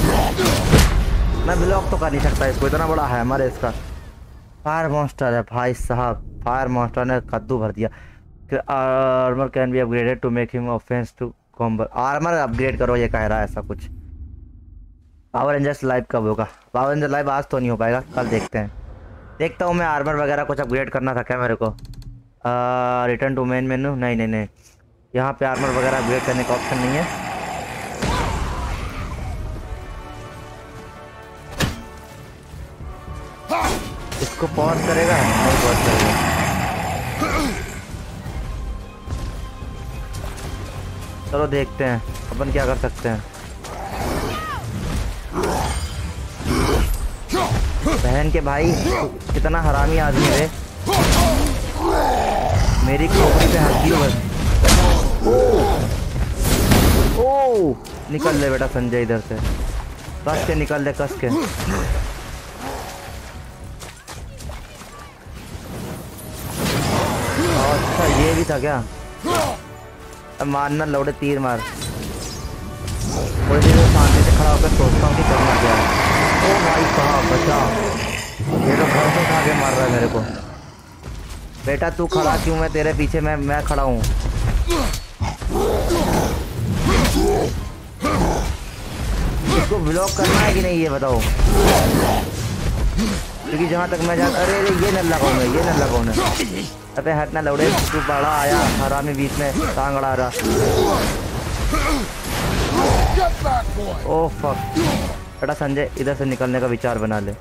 मैं ब्लॉक तो कर नहीं सकता इसको, इतना बड़ा हैमर है इसका। फायर मॉन्स्टर है भाई साहब, फायर मॉन्स्टर ने कद्दू भर दिया। Armour can be upgraded to make him offence to combo. Armour upgrade करो ये कह रहा है ऐसा कुछ। पावर रेंजर्स लाइव कब होगा? पावर रेंजर लाइव आज तो नहीं हो पाएगा, कल देखते हैं। देखता हूँ मैं आर्मर वगैरह कुछ अपग्रेड करना था क्या मेरे को? Return to main menu. नहीं नहीं नहीं, यहाँ पे आर्मर वगैरह अपग्रेड करने का ऑप्शन नहीं है। इसको पॉज करेगा? नहीं पॉज करेगा। चलो देखते हैं अपन क्या कर सकते हैं। बहन के भाई कितना हरामी आदमी है। मेरी खोपड़ी पे हंसी हो बस। ओ निकल ले बेटा संजय इधर से, कस के निकल ले, कस के। अच्छा ये भी था क्या? अब मारना लौड़े, तीर मार। थोड़ी देर शांति से खड़ा होकर सोचता हूँ कि करना क्या है। ओ भाई साहब बचा, ये तो घर से उठा के मार रहा है मेरे को। बेटा तू खड़ा क्यों? मैं तेरे पीछे, मैं मैं खड़ा हूँ। इसको ब्लॉक करना है कि नहीं ये बताओ, क्योंकि जहाँ तक मैं जान। अरे अरे ये नल्ला कौन है? ये नल्ला कौन है? अबे हटना लौड़े, तू बड़ा आया हरामी बीच में टांग अड़ा रहा। Oh fuck. बेटा संजय इधर से निकलने का विचार बना ले।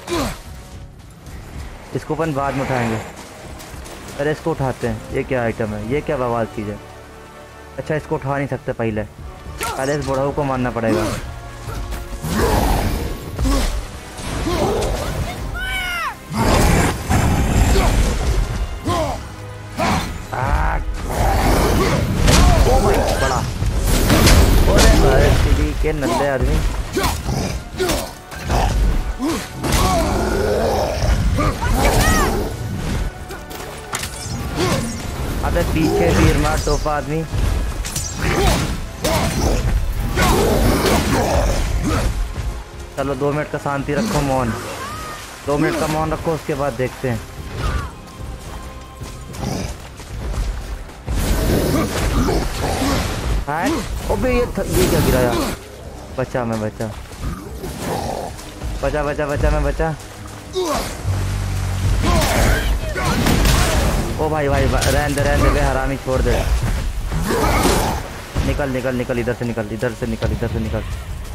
इसको अपन बाद में उठाएंगे। अरे इसको उठाते हैं। ये क्या आइटम है? ये क्या बवाल चीज़ है? अच्छा इसको उठा नहीं सकते, पहले पहले इस बुढ़ऊ को मारना पड़ेगा। ओ भाई बड़ा। अरे के नल्ले आदमी। अबे पीछे तीर मार टोपा आदमी। चलो दो मिनट का शांति रखो, मौन। दो मिनट का मौन रखो, उसके बाद देखते हैं। हाँ अबे ये ये क्या गिराया? बचा मैं बचा बचा बचा बचा मैं बचा। ओ भाई भाई रहने दे रहने दे हरामी, छोड़ दे। निकल निकल निकल, इधर से निकल, इधर से निकल, इधर से निकल।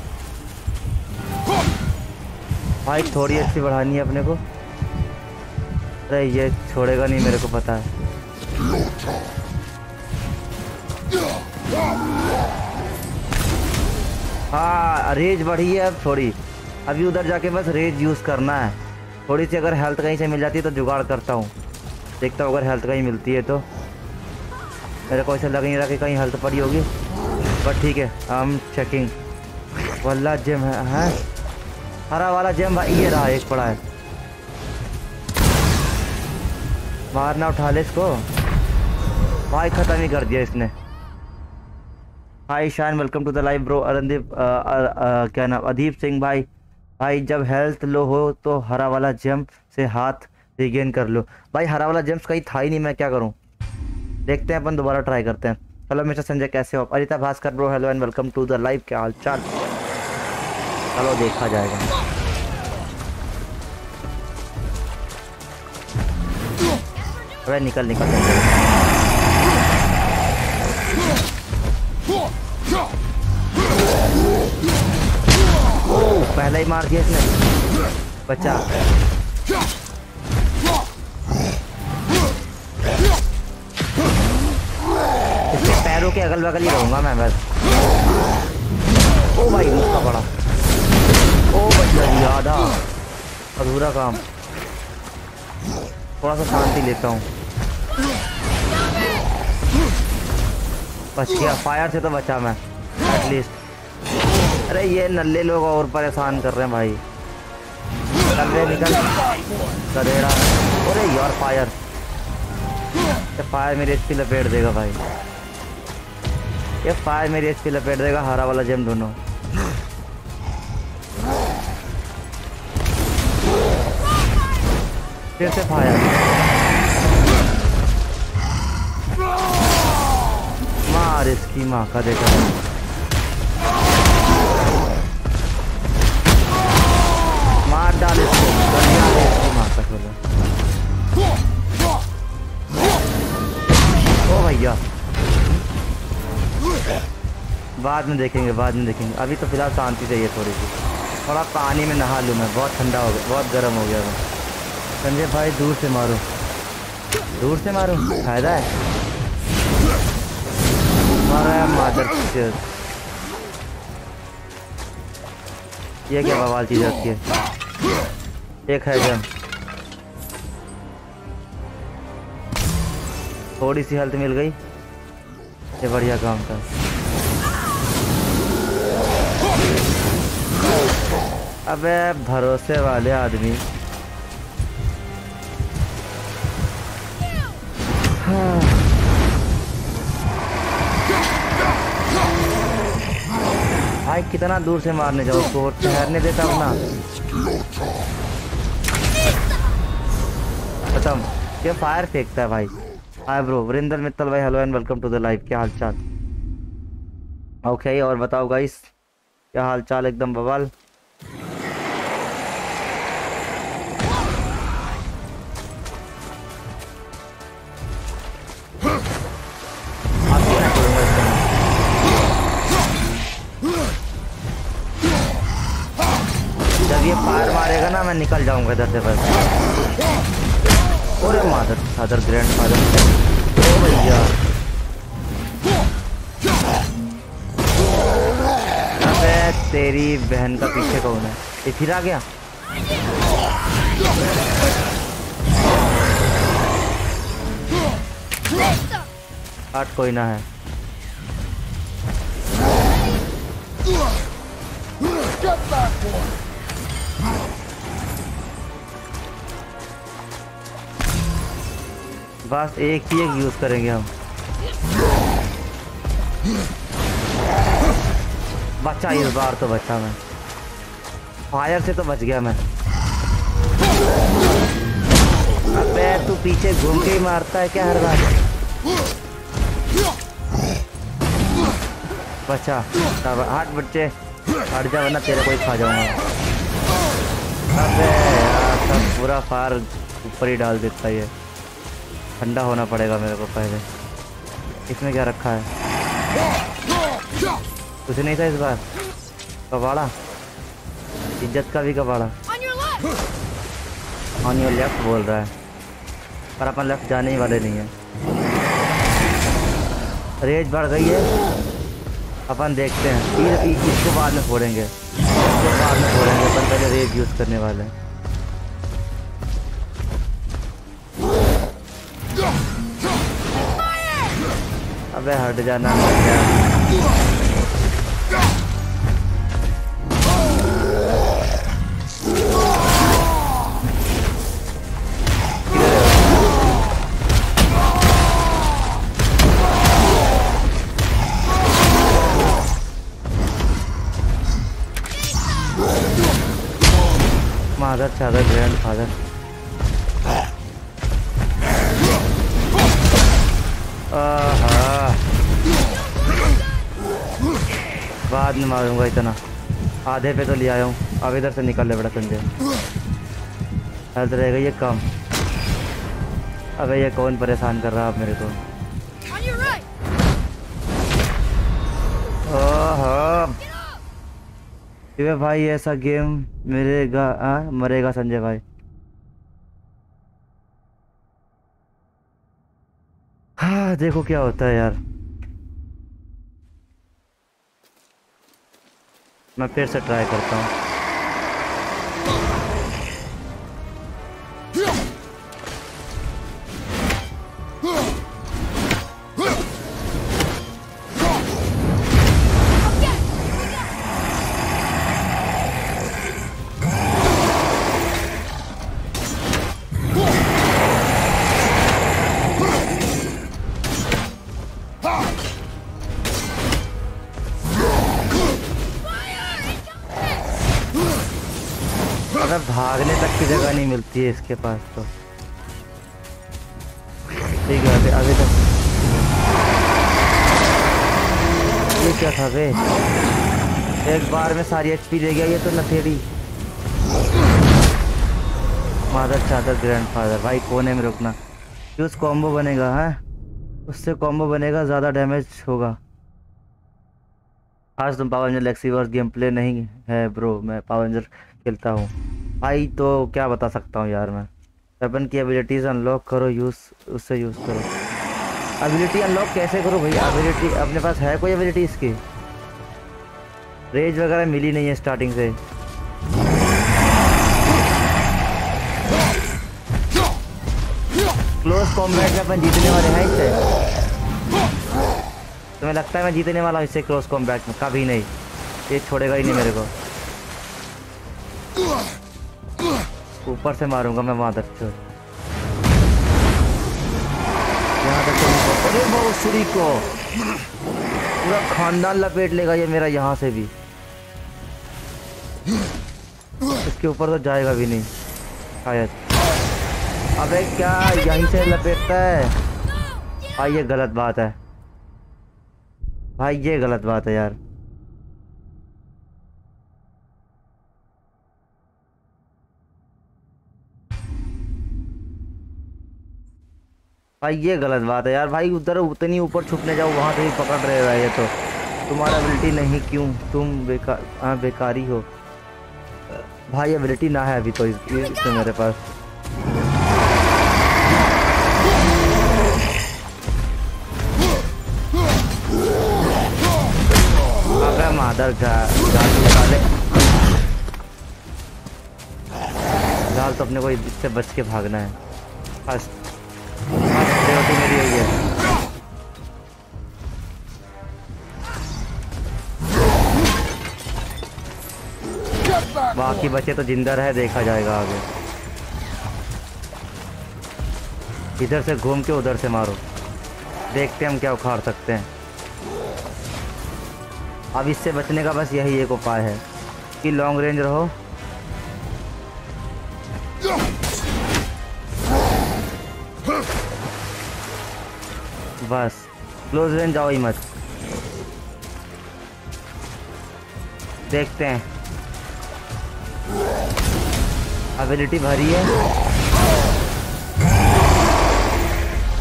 भाई थोड़ी अच्छी बढ़ानी है अपने को। अरे ये छोड़ेगा नहीं, मेरे को पता है। हाँ रेज बढ़ी है अब थोड़ी। अभी उधर जाके बस रेज यूज़ करना है। थोड़ी सी अगर हेल्थ कहीं से मिल जाती है तो जुगाड़ करता हूँ, देखता हूँ अगर हेल्थ कहीं मिलती है तो। मेरे को ऐसा लग नहीं रहा कि कहीं हेल्थ पड़ी होगी, बट ठीक है आई एम चेकिंग। वल्ला जेम है, है? हरा वाला जेम भाई, ये रहा एक पड़ा है। मारना, उठा ले इसको भाई, ख़त्म ही कर दिया इसने। Hi Shaan, welcome to the live bro. Arandeep क्या नाम, अदीप सिंह भाई। भाई जब हेल्थ लो हो तो हरा वाला जेम से हाथ रिगेन कर लो। भाई हरा वाला जेम्स कहीं था ही नहीं, मैं क्या करूं? देखते हैं अपन, दोबारा ट्राई करते हैं। हेलो मिस्टर संजय, कैसे हो? Arita Bhaskar bro, hello and welcome to the live, क्या हाल चाल? चलो देखा जाएगा। अरे निकल निकल, निकल। ओ पहले ही मार दिया इसने, बच्चा। इसके पैरों के अगल बगल ही रहूंगा मैं बस। ओ भाई मुक्का पड़ा। ओ बच्चा आधा अधूरा काम। थोड़ा सा शांति लेता हूँ। बच गया, फायर से तो बचा मैं एटलीस्ट। अरे ये नल्ले लोग और परेशान कर रहे हैं भाई। नल्ले निकल गधेड़ा। अरे यार फायर, ये फायर मेरी एचपी लपेट देगा भाई। ये फायर मेरी एचपी लपेट देगा। हरा वाला जेम दोनों। फिर से फायर, मार इसकी माँ का देखा। मार डाल इसको, इसकी माँ का चलो। ओ भैया बाद में देखेंगे, बाद में देखेंगे। अभी तो फिलहाल शांति चाहिए थोड़ी सी। थोड़ा पानी में नहा लूँ मैं, बहुत ठंडा हो गया, बहुत गर्म हो गया मैं। संजय भाई दूर से मारो, दूर से मारो, फायदा है। मारा मादर, ये क्या बवाल चीज रखी है। एक है जम, थोड़ी सी हेल्थ मिल गई, ये बढ़िया काम था। अबे भरोसे वाले आदमी। हाँ। भाई कितना दूर से मारने जाओ उसको, ठहरने देता हूँ ना। खत्म। ये फायर फेंकता है भाई। हाय ब्रो, वरिंदर मित्तल भाई, hello and welcome to the live, क्या हाल चाल? ओके और बताओ गाइस, क्या हाल चाल? एकदम बवाल। जब ये फायर मारेगा ना मैं निकल जाऊंगा इधर से बस। अरे मादर फादर, ग्रैंड फादर। ओ भैया अबे तेरी बहन का पीछे कौन है? ये फिर आ गया। आठ कोई ना है। बस एक ही एक यूज करेंगे हम। बचा इस बार तो, बचा मैं। फायर से तो बच गया मैं। अबे तू पीछे घूम के ही मारता है क्या हर बार? बचा। हट बच्चे, हट जा वरना तेरे को ही खा जाऊंगा। अबे यार सब पूरा फायर ऊपर ही डाल देता है। ठंडा होना पड़ेगा मेरे को पहले। इसमें क्या रखा है? कुछ नहीं था इस बार। कबाड़ा, इज्जत का भी कबाड़ा। On your left! On your left बोल रहा है, पर अपन लेफ्ट जाने ही वाले नहीं है। रेज बढ़ गई है, अपन देखते हैं। इ- इ- इसको बाद में फोड़ेंगे, इसको बाद में फोड़ेंगे। अपन पहले रेज यूज़ करने वाले हैं। अबे हट जाना, हट जा। मादर चादर ग्रैंड फादर। बाद में मारूंगा इतना, आधे पे तो ले आया हूँ। अब इधर से निकल ले बड़ा संजय, हेल्थ रह गई है कम। अबे ये कौन परेशान कर रहा है अब मेरे को? On your right! ओहो ये भाई, ऐसा गेम मिलेगा आ, मरेगा संजय भाई। हाँ देखो क्या होता है यार। मैं फिर से ट्राई करता हूँ। अगर भागने तक की जगह नहीं मिलती है इसके पास तो ठीक है। अभी अभी तक ये क्या था बे? एक बार में सारी एचपी दे गया ये तो नथेड़ी। मादर चादर ग्रैंडफादर। भाई कोने में रुकना, यूज कॉम्बो बनेगा है, उससे कॉम्बो बनेगा, ज़्यादा डैमेज होगा। आज तुम power ranger Lexiverse game play नहीं है ब्रो, मैं पावर रेंजर खेलता हूँ भाई। तो क्या बता सकता हूँ यार मैं। वेपन की एबिलिटीज़ अनलॉक करो, यूज़ उससे यूज़ करो। एबिलिटी अनलॉक कैसे करो भैया? एबिलिटी अपने पास है कोई एबिलिटी इसकी? रेज वगैरह मिली नहीं है स्टार्टिंग से। क्लोज कॉम्बैट में अपन जीतने वाले हैं इससे? तुम्हें लगता है मैं जीतने वाला हूँ इससे क्लोज कॉम्बैट में? कभी नहीं, ये छोड़ेगा ही नहीं मेरे को। ऊपर से मारूंगा मैं मादर चोद। यहाँ तक तो अरे बहुत सुरी को पूरा खानदान लपेट लेगा ये मेरा, यहाँ से भी। इसके ऊपर तो जाएगा भी नहीं शायद। अबे क्या यहीं से लपेटता है भाई? ये गलत बात है भाई, ये गलत बात है यार। भाई ये गलत बात है यार। भाई उधर उतनी ऊपर छुपने जाओ, वहां से ही पकड़ रहे हो ये तो। तुम्हारा एबिलिटी नहीं क्यों? तुम बेकार, हाँ बेकारी हो भाई। एबिलिटी ना है अभी तो इसमें मेरे पास। अबे मादर गाल निकाले, गाल तो अपने को इससे बच के भागना है। फर्स्ट प्रायोरिटी मेरी यही है। बाकी बचे तो जिंदा रहे, देखा जाएगा आगे। इधर से घूम के उधर से मारो, देखते हैं हम क्या उखाड़ सकते हैं। अब इससे बचने का बस यही एक उपाय है कि लॉन्ग रेंज रहो। बस क्लोज रेंज जाओ ही मत। देखते हैं, एबिलिटी भरी है।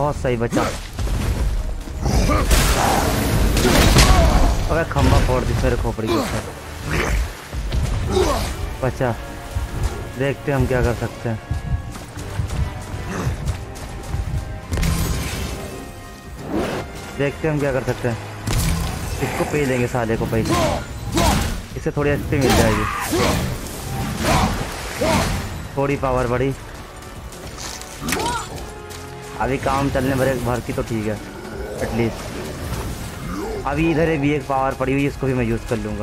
बहुत सही बचा। अगर खंबा फोड़ दी मेरे खोपड़ी के ऊपर। बचा। देखते हम क्या कर सकते हैं। देखते हम क्या कर सकते हैं। इसको पे लेंगे साले को पहले, इससे थोड़ी एचपी मिल जाएगी, थोड़ी पावर बढ़ी। अभी काम चलने भरे भर की तो ठीक है एटलीस्ट। अभी इधर भी एक पावर पड़ी हुई, इसको भी मैं यूज़ कर लूँगा।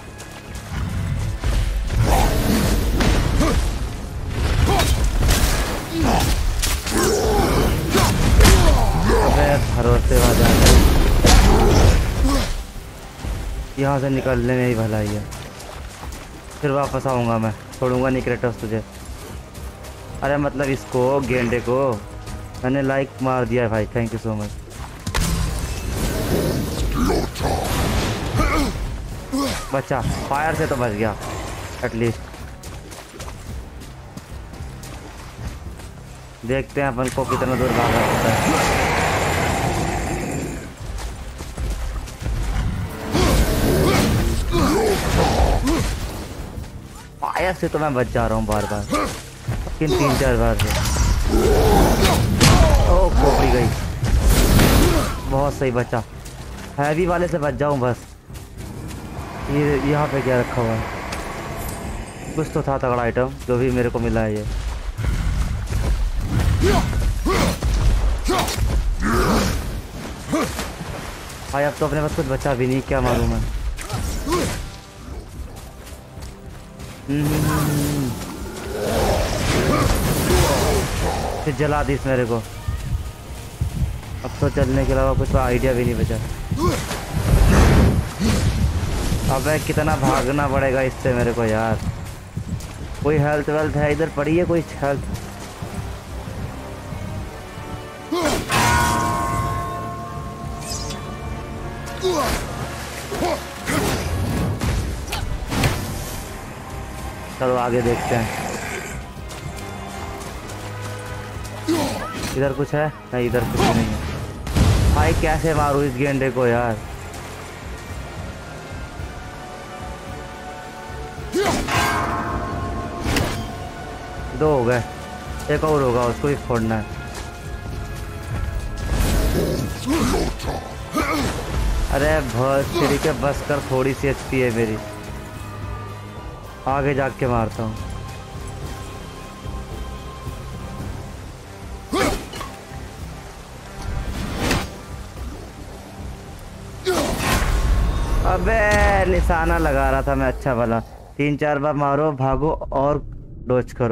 भरोसे वाला यहाँ से निकलने में ही भलाई है। फिर वापस आऊँगा मैं, छोड़ूंगा नहीं क्रेटोस तुझे। अरे मतलब इसको, गेंडे को मैंने लाइक मार दिया है भाई, थैंक यू सो मच। बच्चा फायर से तो बच गया एटलीस्ट। देखते हैं अपन को कितना दूर भागा सकता है। फायर से तो मैं बच जा रहा हूँ बार बार, किन तीन चार बार से। ओ खोपड़ी गई, बहुत सही बचा। हैवी वाले से बच जाऊँ बस। ये यहाँ पे क्या रखा हुआ है? कुछ तो था तगड़ा आइटम जो भी मेरे को मिला है ये। भाई अब तो अपने पास कुछ बचा भी नहीं, क्या मालूम है। फिर जला दी मेरे को। अब तो चलने के अलावा कुछ आइडिया भी नहीं बचा। अबे कितना भागना पड़ेगा इससे मेरे को यार। कोई हेल्थ वेल्थ है इधर पड़ी है? कोई हेल्थ? चलो आगे देखते हैं। इधर कुछ है? नहीं इधर कुछ नहीं है। भाई कैसे मारूं इस गेंडे को यार। दो हो गए, एक और होगा, उसको ही फोड़ना है। अरे बहुत तेरी के बस कर, थोड़ी सी एचपी है मेरी। आगे जाके मारता हूँ। अबे निशाना लगा रहा था मैं अच्छा वाला। तीन चार बार मारो, भागो और डॉज करो।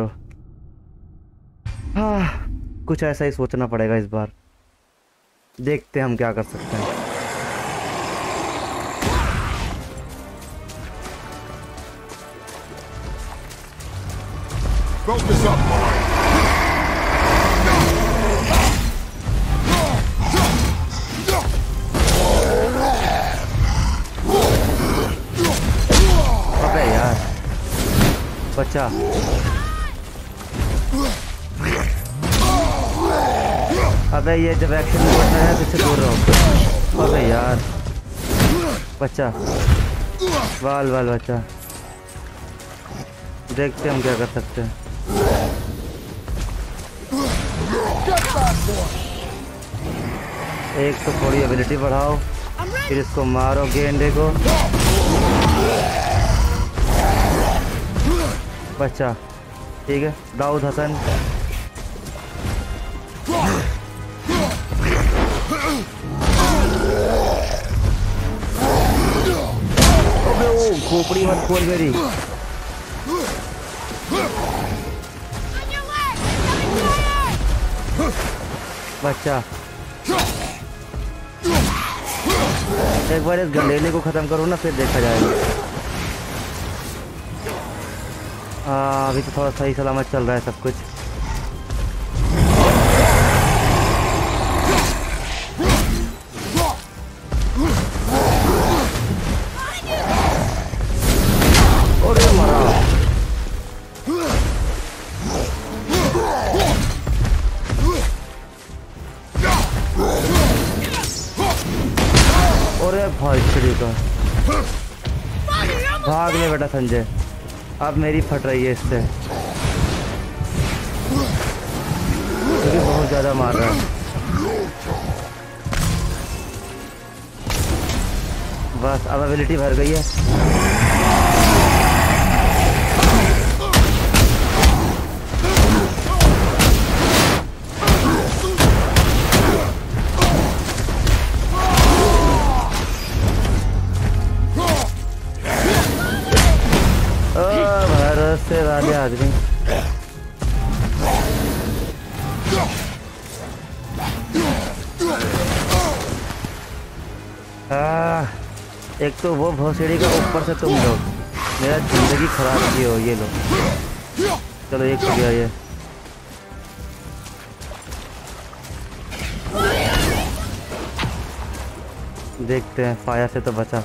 हाँ कुछ ऐसा ही सोचना पड़ेगा इस बार। देखते हैं हम क्या कर सकते हैं। Focus up, boy. अबे यार बच्चा। अबे ये जब एक्शन में बढ़ रहा है तो इससे दूर रहो। अबे यार बच्चा, बाल बाल बच्चा। देखते हम क्या कर सकते हैं। एक तो थोड़ी एबिलिटी बढ़ाओ, फिर इसको मारो गेंडे को। बच्चा ठीक है, दाऊद हसन। अबे ओ खोपड़ी मत खोल मेरी। बच्चा एक बार इस गंडेले को खत्म करो ना, फिर देखा जाएगा। हाँ अभी तो थोड़ा सही सलामत चल रहा है सब कुछ। अरे मरा। भोसड़ी का। भाग ले बेटा संजय, अब मेरी फट रही है इससे क्योंकि बहुत ज्यादा मार रहा है। बस अब एबिलिटी भर गई है। भरोसे वाले आदमी। आ, एक तो वो भोसड़ी का, ऊपर से तुम लोग मेरा जिंदगी खराब की हो। ये लोग चलो एक हो गया ये। देखते हैं, फायर से तो बचा।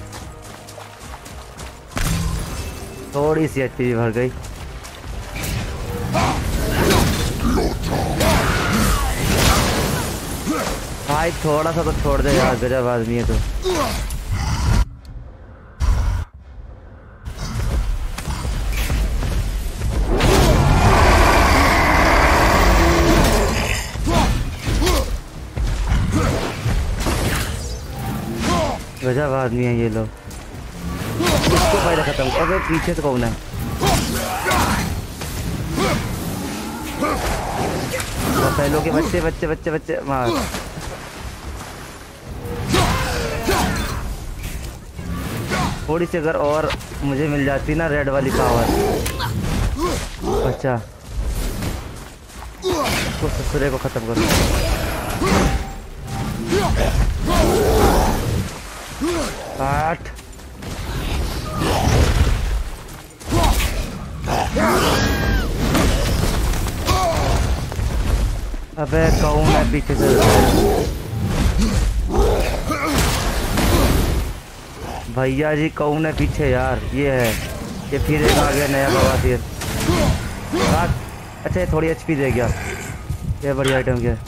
थोड़ी सी एचपी भर गई। भाई थोड़ा सा तो छोड़ दे यार, गजब आदमी है तो। गजब आदमी है ये लोग। इसको पहले खत्म। अबे पीछे से कौन है? पहलों के बच्चे बच्चे बच्चे बच्चे मार। थोड़ी सी अगर और मुझे मिल जाती ना रेड वाली पावर। अच्छा उसको ससुरे को खत्म करो। आठ अबे कौन है पीछे से? भैया जी कौन है पीछे यार? ये है, ये फिर एक आ गया नया बाबा फिर। अच्छा ये थोड़ी एचपी दे गया, ये बढ़िया आइटम क्या है।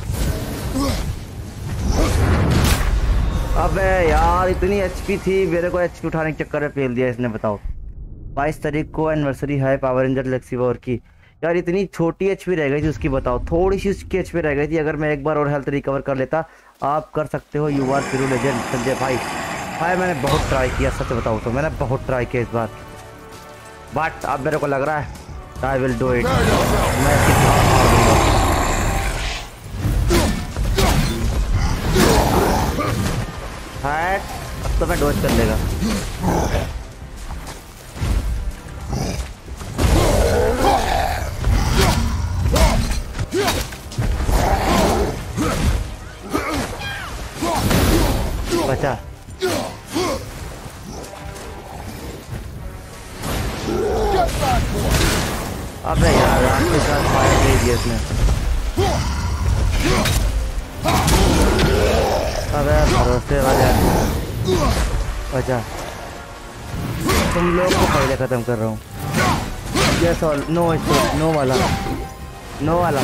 अबे यार इतनी एचपी थी, मेरे को एचपी उठाने के चक्कर में फेल दिया इसने। बताओ बाईस तारीख को एनिवर्सरी है पावर रेंजर लेक्सी वॉर की। यार इतनी छोटी एचपी रह गई थी उसकी। बताओ थोड़ी सी उसकी एचपी रह गई थी। अगर मैं एक बार और हेल्थ रिकवर कर लेता। आप कर सकते हो, यू आर फिरू लेजेंड संजय भाई। भाई मैंने बहुत ट्राई किया, सच बताऊँ तो मैंने बहुत ट्राई किया इस बार, बट अब मेरे को लग रहा है आई विल डू इट। मैं अब तो मैं डोज कर लेगा। बचा। अबे यार आपके साथ फायर दे दिया इसने। अबे भरोसे वाले। बचा। तुम लोग को पहले खत्म कर रहा हूँ। Yes all no stop, no वाला, नो वाला।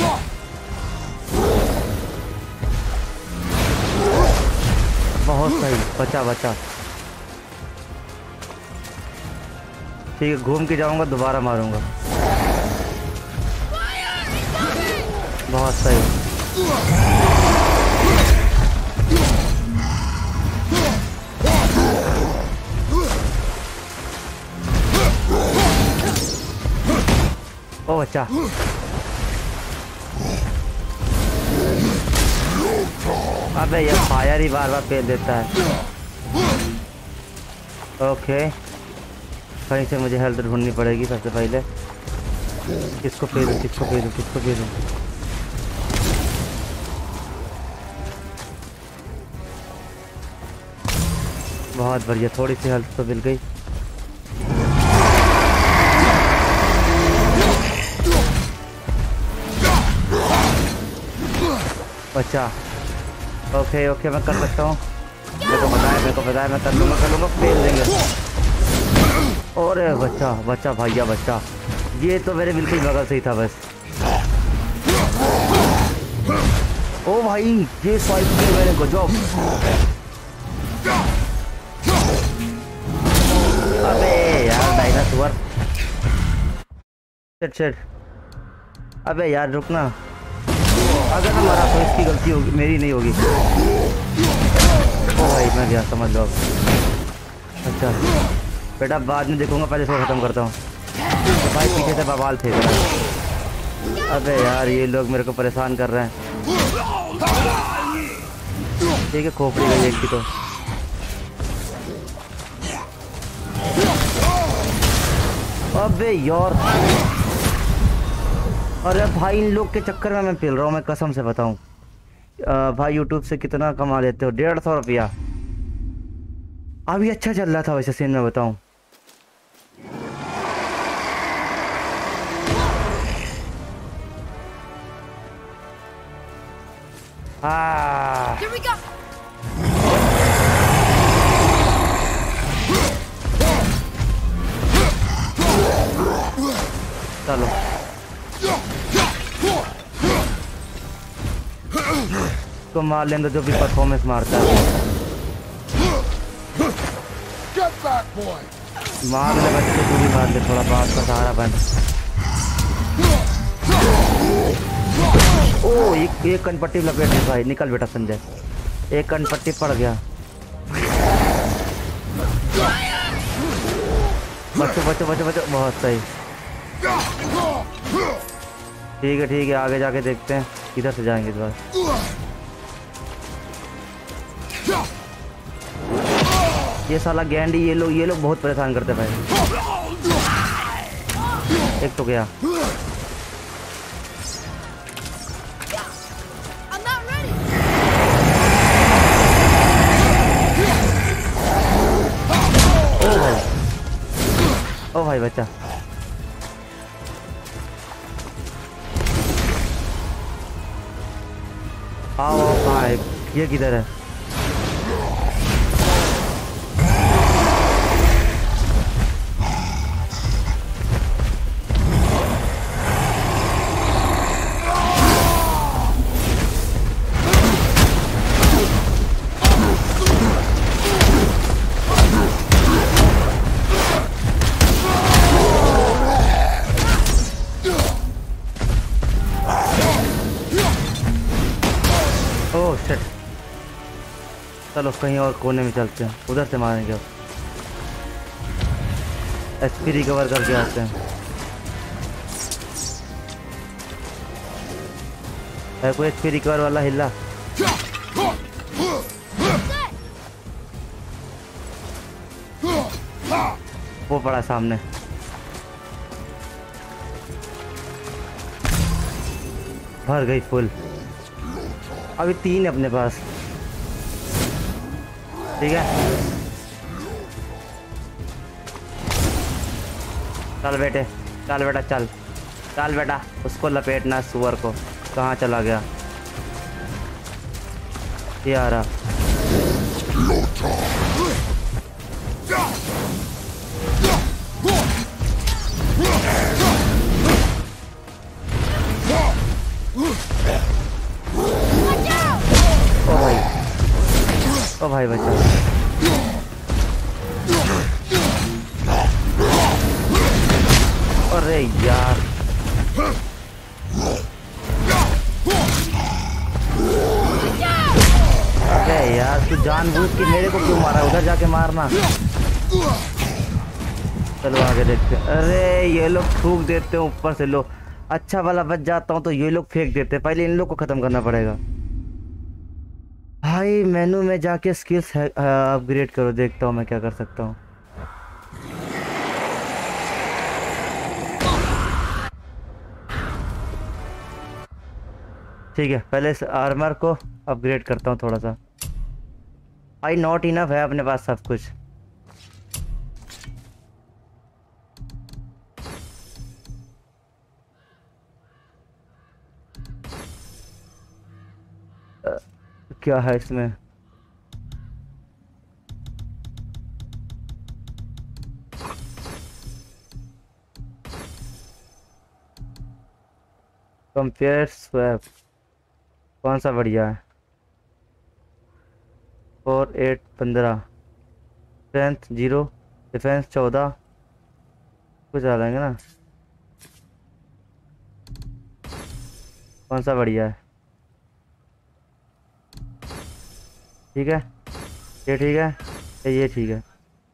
बहुत सही, बचा बचा। ठीक है घूम के जाऊंगा, दोबारा मारूंगा। बहुत सही। ओ बच्चा। अबे ये फायर ही बार बार फेल देता है। ओके कहीं से मुझे हेल्थ ढूंढनी पड़ेगी सबसे पहले। किसको फेलूं किसको फेलूं किसको फेलूं? बहुत बढ़िया, थोड़ी सी हेल्थ तो मिल गई। अच्छा ओके ओके मैं कर सकता हूँ। मेरे को पता है मेरे को पता है मैं कर लूँगा कर लूँगा फेल देंगे। और बच्चा बच्चा भैया बच्चा, ये तो मेरे बिल्कुल बगल से ही था बस। ओ भाई ये स्वाइप किया मैंने को जॉब। अबे यार डायनासोर। Shit shit. अबे यार रुकना, अगर हमारा तो इसकी गलती होगी, मेरी नहीं होगी। ओ भाई मैं गया, समझ लो अब। अच्छा बेटा बाद में देखूंगा, पहले इसको ख़त्म करता हूँ। तो भाई पीछे से बवाल फेंक रहा है। अबे यार ये लोग मेरे को परेशान कर रहे हैं। ठीक है खोपड़ी गई एक की तो। अबे यार, अरे भाई इन लोग के चक्कर में मैं पिल रहा हूँ, मैं कसम से बताऊँ। भाई यूट्यूब से कितना कमा लेते हो? डेढ़ सौ रुपया। अभी अच्छा चल रहा था वैसे सीन में बताऊँ। हाँ Here we go. चलो तो मार लेंगे जो भी परफॉर्मेंस मारता है। मार ले बच्चे, तू भी मार ले, थोड़ा बात का सहारा बन। ओ एक एक कनपट्टी लपेट दे भाई, निकल बेटा संजय, एक कनपट्टी पड़ गया। बच्चों बच्चों बच्चों बच्चों, बहुत सही। ठीक है ठीक है, आगे जाके देखते हैं किधर से जाएंगे इस बार। ये साला गैंडी, ये लोग ये लोग बहुत परेशान करते भाई। एक तो गया। I'm not ready. ओ भाई, ओ भाई बच्चा। आओ आओ, कहाँ है ये, किधर है? ओह शिट, चलो कहीं और कोने में चलते हैं, उधर से मारेंगे। एचपी रिकवर करके आते हैं। है कोई एचपी रिकवर वाला हिला? वो पड़ा सामने। भर गई फुल। अभी तीन है अपने पास। ठीक है चल बेटे, चल बेटा, चल चल बेटा, उसको लपेटना सुअर को। कहाँ चला गया ये? आ रहा। ओ भाई, ओ भाई बच्चा। अरे यार, अरे यार तू जानबूझ के मेरे को क्यों मारा? उधर जाके मारना। चलो आगे देखते हैं। अरे ये लोग थूक देते हैं ऊपर से। लो अच्छा वाला बच जाता हूँ तो ये लोग फेंक देते हैं। पहले इन लोग को खत्म करना पड़ेगा। भाई मेनू में जाके स्किल्स अपग्रेड करो, देखता हूँ मैं क्या कर सकता हूँ। ठीक है पहले इस आर्मर को अपग्रेड करता हूँ थोड़ा सा। भाई नॉट इनफ है अपने पास सब कुछ। आ, क्या है इसमें? कंपेयर स्वैप कौन सा बढ़िया है? फोर एट पंद्रह, स्ट्रेंथ जीरो, डिफेंस चौदह कुछ डालेंगे ना। कौन सा बढ़िया है? ठीक है, ये ठीक है, ये ठीक है,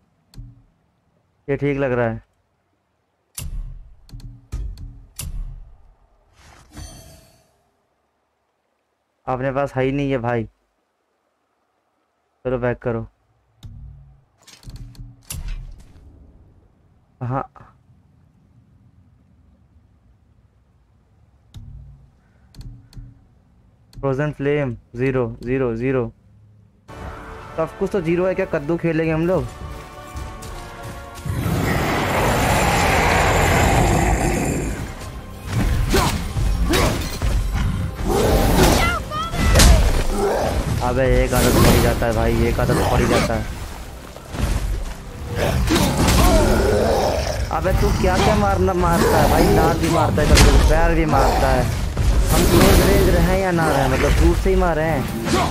ये ठीक लग रहा है। अपने पास है ही नहीं है भाई। चलो बैक करो। हाँ frozen flame zero zero zero, सब कुछ तो जीरो है। क्या कद्दू खेलेंगे हम लोग? अबे एक आदत पड़ ही जाता है भाई, एक आदत पड़ ही जाता है। अबे तू क्या क्या मारना मारता है भाई? नाक भी मारता है, कभी कभी पैर भी मारता है। हम क्लोज रेंज रहे या ना रहे, मतलब दूर से ही मारे हैं।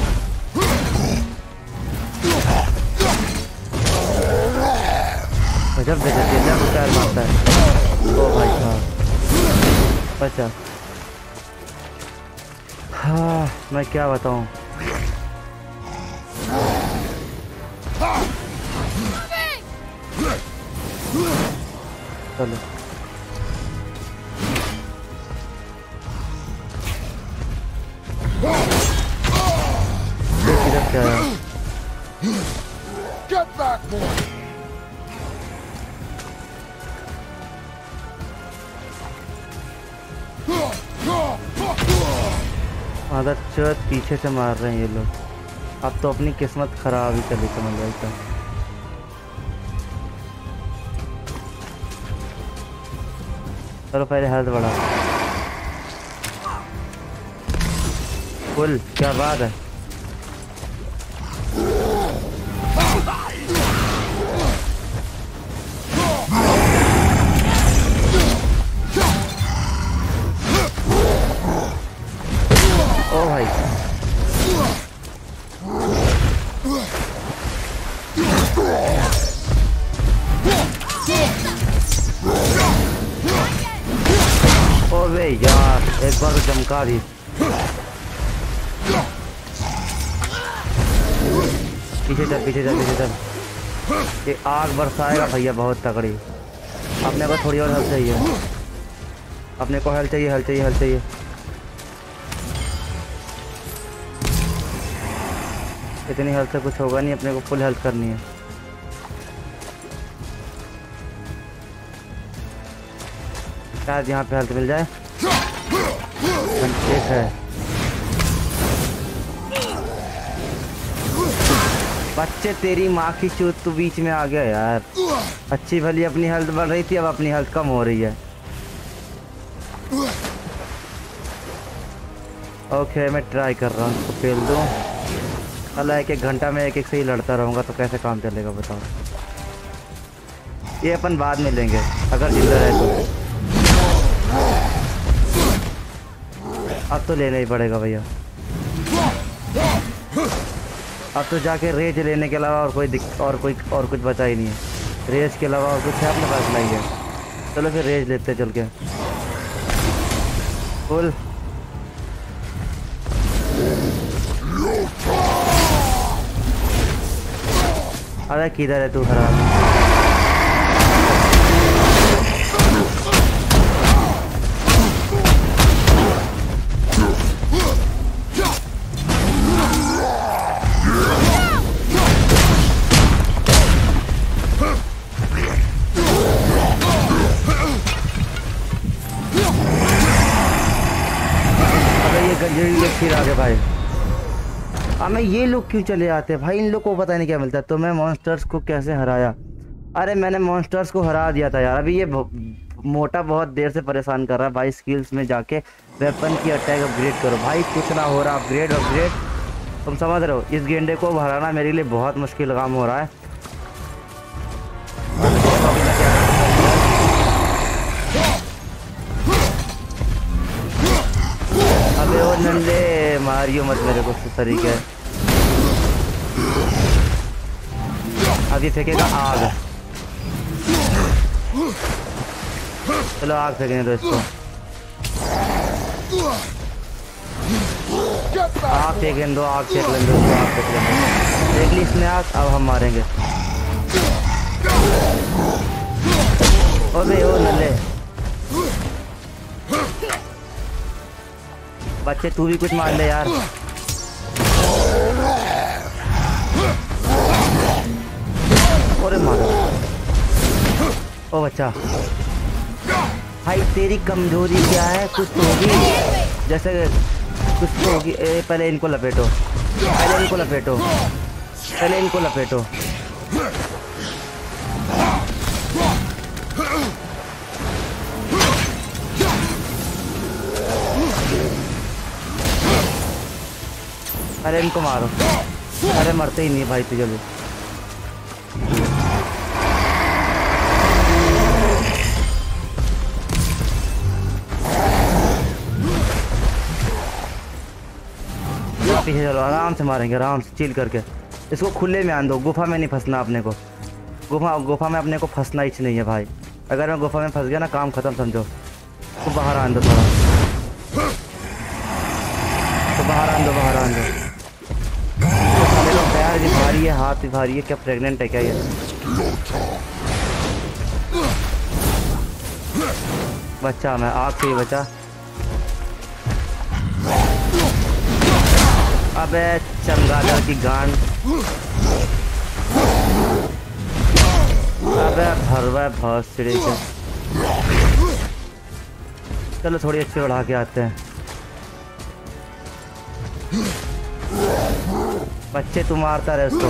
जब देखते जब पैर मारता है। ओ भाई साहब बचा। हाँ मैं क्या बताऊं। चलो किधर क्या है? आदत चोट पीछे से मार रहे हैं ये लोग। अब तो अपनी किस्मत खराब ही चली समझ भाई का। चलो पहले हेल्थ बढ़ा। फुल क्या बात है। ओ भाई ओ बे यार एक बार तो चमका दी। पीछे चल पीछे चल पीछे चल। ये आग बरसाएगा भैया बहुत तगड़ी। अपने को थोड़ी और हेल्थ चाहिए, अपने को हेल्थ चाहिए हेल्थ चाहिए हेल्थ चाहिए। इतनी हेल्थ से कुछ होगा नहीं, अपने को फुल हेल्थ करनी है। शायद यहाँ पे हेल्थ मिल जाए। एक है बच्चे, तेरी माँ की चूत तू बीच में आ गया यार। अच्छी भली अपनी हेल्थ बढ़ रही थी, अब अपनी हेल्थ कम हो रही है। ओके मैं ट्राई कर रहा हूँ, उसको फेल दूँ। कल एक एक घंटा में एक एक से ही लड़ता रहूँगा तो कैसे काम चलेगा बताओ। ये अपन बाद में लेंगे अगर जिंदा है तो। अब तो लेना ही पड़ेगा भैया। अब तो जाके रेज लेने के अलावा और कोई दिक और कोई और कुछ बचा ही नहीं है। रेज के अलावा और कुछ है अपने पास नहीं है। चलो फिर रेज लेते चल के। फुल अरे किधर है तू खराब। ये फिर आगे भाई। हमें ये लोग क्यों चले आते हैं भाई? इन लोग को पता नहीं क्या मिलता है। तो मैं मॉन्स्टर्स को कैसे हराया? अरे मैंने मॉन्स्टर्स को हरा दिया था यार। अभी ये मोटा बहुत देर से परेशान कर रहा है भाई। स्किल्स में जाके वेपन की अटैक अपग्रेड करो भाई। कुछ ना हो रहा अपग्रेड अपग्रेड। तुम समझ रहे हो, इस गेंडे को हराना मेरे लिए बहुत मुश्किल काम हो रहा है। अबे वो नंदे मारियो मत मेरे को तरीके। अब ये फेंकेगा आग। चलो आग फेंकने दो इसको। आग फेंकने दो, आग फेंक लेंगे उसको, आग फेंक लेंगे। देख ली इसने आग, अब हम मारेंगे। अबे ओ नल्ले बच्चे, तू भी कुछ मार ले यार। अरे मारो। ओ बच्चा भाई, तेरी कमजोरी क्या है? कुछ तो होगी, जैसे कुछ तो होगी। ए, पहले इनको लपेटो, पहले इनको लपेटो, पहले इनको लपेटो। अरे इनको मारो। अरे मरते ही नहीं भाई तुझे भी। पीछे चलो, आराम से मारेंगे, आराम से चिल करके। इसको खुले में आन दो, गुफा में नहीं फंसना अपने को। गुफा गुफा में अपने को फंसना ही नहीं है भाई। अगर मैं गुफा में फंस गया ना, काम खत्म समझो। तो बाहर आन दो थोड़ा, तो बाहर आन दो, बाहर आन दो। सारे लोग पैर भी भारी है, हाथ भी भारी है। क्या प्रेग्नेंट है क्या ये? बच्चा मैं आग से ही बचा। अबे चमगादड़ की गांड। अबे भरवा भौस चिड़े के। चलो थोड़ी अच्छी बढ़ा के आते हैं। बच्चे तू मारता रहे उसको।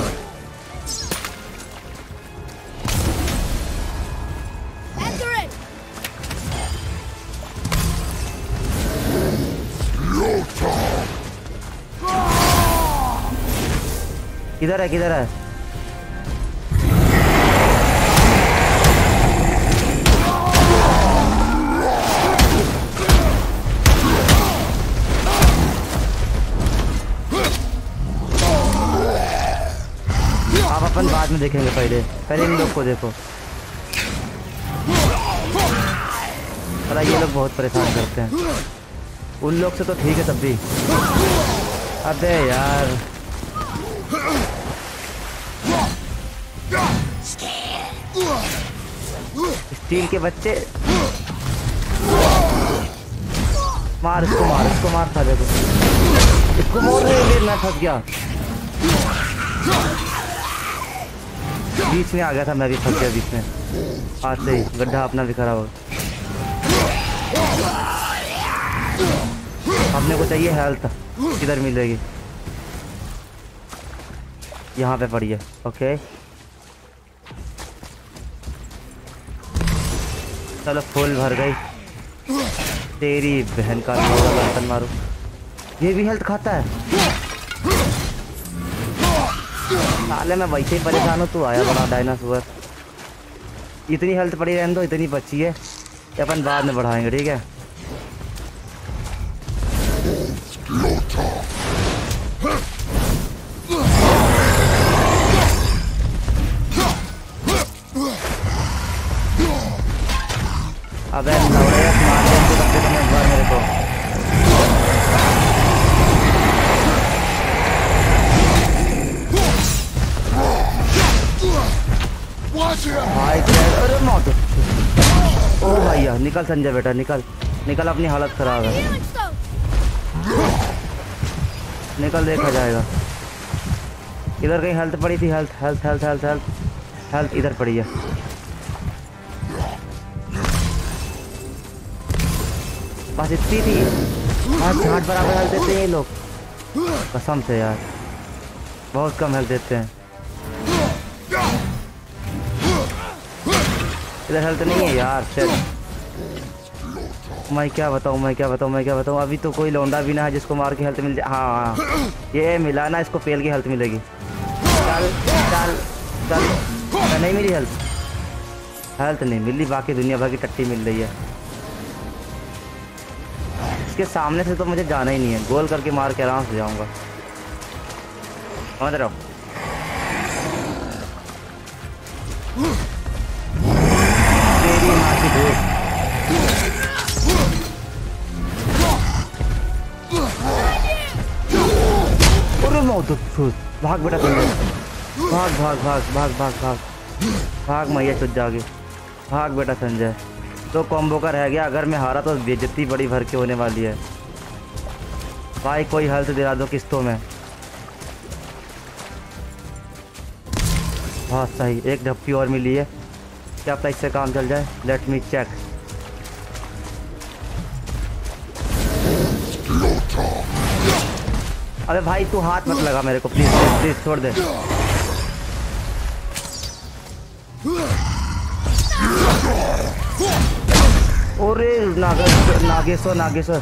किधर है, किधर है? आप अपन बाद में देखेंगे, पहले पहले इन लोग को देखो। अरे ये लोग बहुत परेशान करते हैं। उन लोग से तो ठीक है तब भी। अबे यार स्टील के बच्चे, मार इसको, मार इसको, मार था देखो इसको। मोड़ रहे, मैं फंस गया बीच में, आ गया था मैं भी, फंस गया बीच में। आज से ही गड्ढा अपना भी खराब हो। अपने को चाहिए हेल्थ, किधर मिलेगी? यहाँ पे पड़ी है। ओके चलो, फुल भर गई। तेरी बहन का बर्तन मारो। ये भी हेल्थ खाता है साले। मैं वैसे ही परेशान हूँ, तू आया बड़ा डायनासोर। इतनी हेल्थ पड़ी रहने दो, इतनी बची है, अपन बाद में बढ़ाएंगे, ठीक है? अबे नवड़े मार दे तू कम से कम एक बार मेरे को। भाई अरे मौत। ओ भैया निकल संजय बेटा, निकल निकल, अपनी हालत खराब है। निकल, देखा जाएगा। इधर कहीं हेल्थ पड़ी थी, health health health health health health इधर पड़ी है। बस इतनी थी। आज झाट बराबर हेल्थ देते हैं ये लोग, कसम से यार बहुत कम हेल्थ देते हैं। इधर हेल्थ नहीं है यार। चल मैं क्या बताऊँ, मैं क्या बताऊँ, मैं क्या बताऊँ। अभी तो कोई लौंडा भी ना है जिसको मार के हेल्थ मिल जाए। हाँ हाँ ये मिला ना, इसको पेल की हेल्थ मिलेगी। चल चल चल, नहीं मिली हेल्थ, हेल्थ नहीं मिली। बाकी दुनिया भर की टट्टी मिल रही है। इसके सामने से तो मुझे जाना ही नहीं है, गोल करके मार के आराम से जाऊंगा। समझ रहा हूँ। तेरी ओ तो भाग बेटा संजय, भाग भाग भाग भाग भाग भाग भाग मैया चुत जागे, भाग बेटा संजय। तो कॉम्बो का रह गया, अगर मैं हारा तो बेइज्जती बड़ी भर के होने वाली है भाई। कोई हेल्थ दिला दो किस्तों में। बहुत सही, एक ढप्पी और मिली है, क्या पता इससे काम चल जाए। Let me check. अबे भाई तू हाथ मत लगा मेरे को प्लीज प्लीज छोड़ दे। ओरे नागेश्वर नागेश्वर नागेश्वर,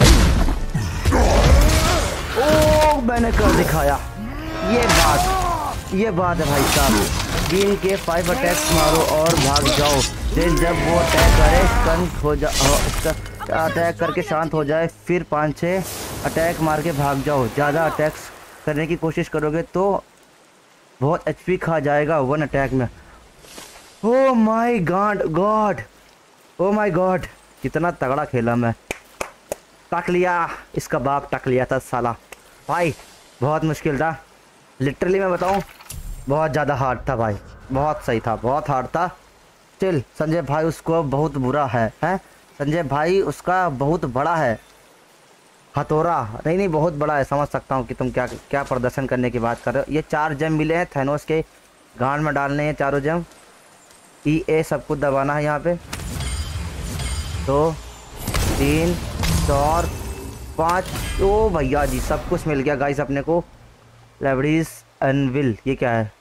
ओ मैंने कर दिखाया। ये बात ये बात है भाई साहब। गिन के फाइव अटैक्स मारो और भाग जाओ। फिर जब वो अटैक करे शांत हो जा, अटैक करके शांत हो जाए, फिर पाँच छः अटैक मार के भाग जाओ। ज़्यादा अटैक्स करने की कोशिश करोगे तो बहुत एचपी खा जाएगा वन अटैक में। Oh my god god oh my god, कितना तगड़ा खेला मैं। टक लिया, इसका बाप टक लिया था साला। भाई बहुत मुश्किल था, लिटरली मैं बताऊं बहुत ज़्यादा हार्ड था भाई, बहुत सही था, बहुत हार्ड था। स्टिल संजय भाई उसको बहुत बुरा है हैं संजय भाई उसका बहुत बड़ा है हथौड़ा, नहीं नहीं बहुत बड़ा है। समझ सकता हूँ कि तुम क्या क्या प्रदर्शन करने की बात कर रहे हो। ये चार जेम मिले हैं थैनोस के गांड में डालने हैं चारों जेम। ई ए सब कुछ दबाना है यहाँ पे। दो तीन चार पाँच, ओ भैया जी सब कुछ मिल गया गाइस अपने को। लेवरीज अनविल, ये क्या है?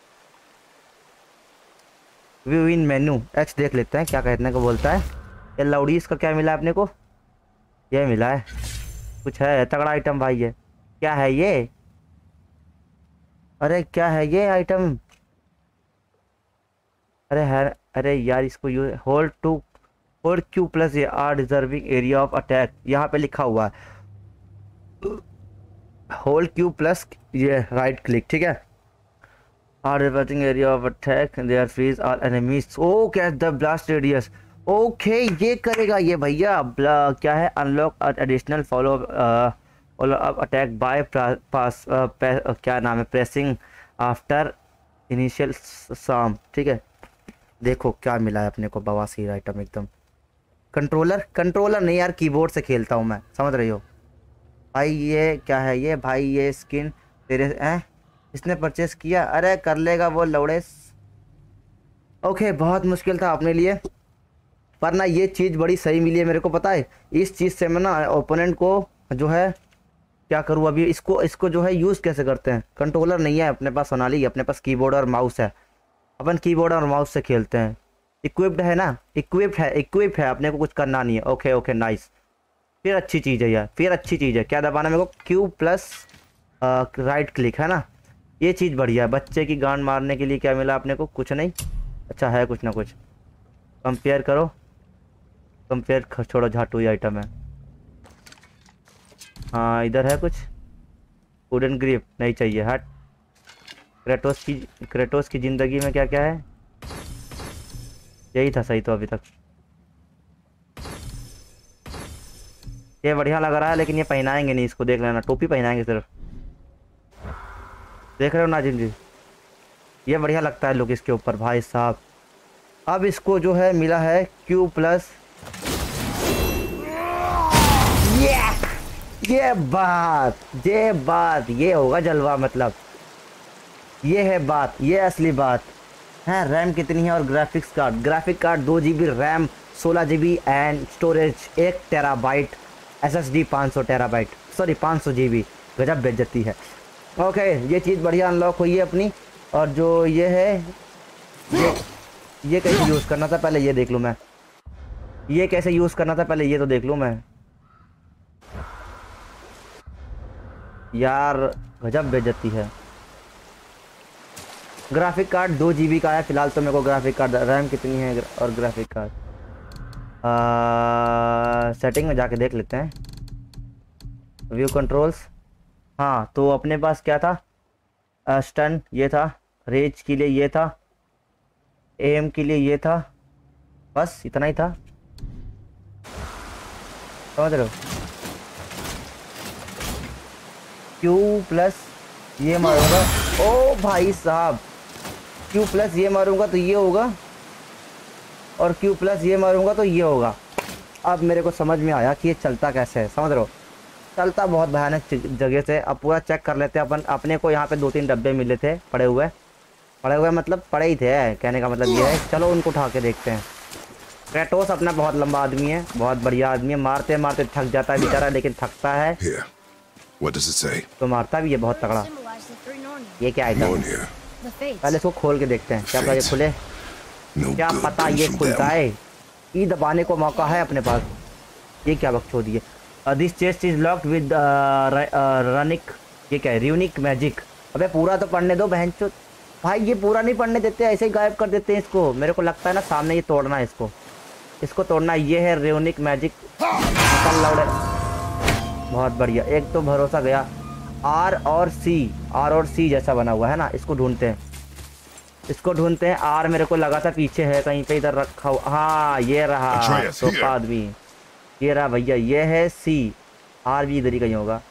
व्यू इन मेन्यू, एक्स देख लेते हैं क्या कहने को बोलता है। ये लाउडीज का क्या मिला अपने को? ये मिला है कुछ, है तगड़ा आइटम भाई। ये क्या है ये? अरे क्या है ये आइटम? अरे है, अरे यार इसको you hold to hold Q plus ये R deserving area of attack, यहाँ पे लिखा हुआ है होल्ड क्यू प्लस ये राइट क्लिक, ठीक है। R deserving area of attack there freeze all enemies, oh catch the blast radius. Okay ये करेगा ये भैया, क्या है unlock additional follow follow up attack bypass, क्या नाम है, प्रेसिंग आफ्टर इनिशियल साम, ठीक है। देखो क्या मिला है अपने को, बवासीर आइटम एकदम। कंट्रोलर कंट्रोलर नहीं यार, कीबोर्ड से खेलता हूँ मैं, समझ रही हो भाई। ये क्या है ये भाई? ये स्किन तेरे हैं इसने परचेस किया, अरे कर लेगा वो लौड़े। ओके बहुत मुश्किल था अपने लिए, पर ना ये चीज़ बड़ी सही मिली है मेरे को। पता है इस चीज़ से मैं ना ओपोनेंट को जो है क्या करूँ अभी, इसको इसको जो है यूज़ कैसे करते हैं। कंट्रोलर नहीं है अपने पास सोनाली, अपने पास कीबोर्ड और माउस है, अपन कीबोर्ड और माउस से खेलते हैं। इक्विप्ड है ना, इक्विप्ड है इक्विप है, अपने को कुछ करना नहीं है। ओके ओके नाइस, फिर अच्छी चीज़ है यार, फिर अच्छी चीज़ है। क्या दबाना मेरे को? क्यू प्लस राइट क्लिक है ना, ये चीज़ बढ़िया है। बच्चे की गांड मारने के लिए क्या मिला अपने को? कुछ नहीं, अच्छा है कुछ ना कुछ। कंपेयर करो, कंपेयर छोड़ो, झाटू ही आइटम है। हाँ इधर है कुछ, वुडन ग्रिप नहीं चाहिए, हट। क्रेटोस की क्रेटोस की ज़िंदगी में क्या क्या है? यही था सही तो अभी तक। ये बढ़िया लग रहा है लेकिन ये पहनाएंगे नहीं इसको, देख लेना, टोपी पहनाएंगे सिर्फ। देख रहे हो नाजिम जी, ये बढ़िया लगता है लुक इसके ऊपर भाई साहब। अब इसको जो है मिला है क्यू प्लस, ये ये बात ये बात ये होगा जलवा, मतलब ये है बात, ये असली बात है। रैम कितनी है और ग्राफिक्स कार्ड? ग्राफिक कार्ड दो जी बी रैम, सोलह जी बी एंड स्टोरेज एक टेराबाइट, एस एस डी पाँच सौ टेराबाइट, सॉरी पाँच सौ जी बी। गजब बेइज्जती है। ओके ये चीज़ बढ़िया अनलॉक हुई है अपनी। और जो ये है ये ये कैसे यूज़ करना था पहले ये देख लूँ मैं, ये कैसे यूज़ करना था पहले ये तो देख लूँ मैं यार, गजब बेइज्जती है। ग्राफिक कार्ड दो जी बी का है फिलहाल तो मेरे को ग्राफिक कार्ड। रैम कितनी है और ग्राफिक कार्ड सेटिंग में जाके देख लेते हैं। व्यू कंट्रोल्स, हाँ तो अपने पास क्या था? स्टन ये था, रेज के लिए ये था, एम के लिए ये था, बस इतना ही था, समझ रहे हो। क्यू प्लस ये मारूंगा, ओ भाई साहब, क्यू प्लस ये मारूंगा तो ये होगा, और क्यू प्लस ये मारूंगा तो ये होगा। अब मेरे को समझ में आया कि ये चलता कैसे है, समझ रहे हो, चलता बहुत भयानक जगह से। अब पूरा चेक कर लेते हैं अपन। अपने को यहाँ पे दो तीन डब्बे मिले थे पड़े हुए, पड़े हुए मतलब पड़े ही थे, कहने का मतलब ये है। चलो उनको उठा के देखते हैं। क्रेटोस अपना बहुत लंबा आदमी है, बहुत बढ़िया आदमी है, मारते मारते थक जाता है बेचारा, लेकिन थकता है Here. What does it say? तो मारता भी है बहुत तगड़ा। Symbolize the three Narnia. ये क्या आइटम है? Narnia. The fates. पहले इसको खोल के देखते हैं, क्या पता ये खुले, No क्या good पता comes ये from खुलता them. है। ई दबाने को मौका है अपने पास। ये क्या बकचोदी है। This chest is locked with runic, ये क्या है, र्यूनिक मैजिक। अबे पूरा तो पढ़ने दो बहनचोद भाई, ये पूरा नहीं पढ़ने देते, ऐसे ही गायब कर देते हैं इसको। मेरे को लगता है ना सामने ये तोड़ना है इसको, इसको तोड़ना। ये है र्यूनिक मैजिक, निकल लौड़े। बहुत बढ़िया, एक तो भरोसा गया। आर और सी, आर और सी जैसा बना हुआ है ना, इसको ढूंढते हैं, इसको ढूंढते हैं। आर मेरे को लगा था पीछे है कहीं पे, इधर रखा हुआ। हाँ ये रहा Atreus, तो here. आदमी, ये रहा भैया, ये है सी। आर भी इधर ही कहीं होगा,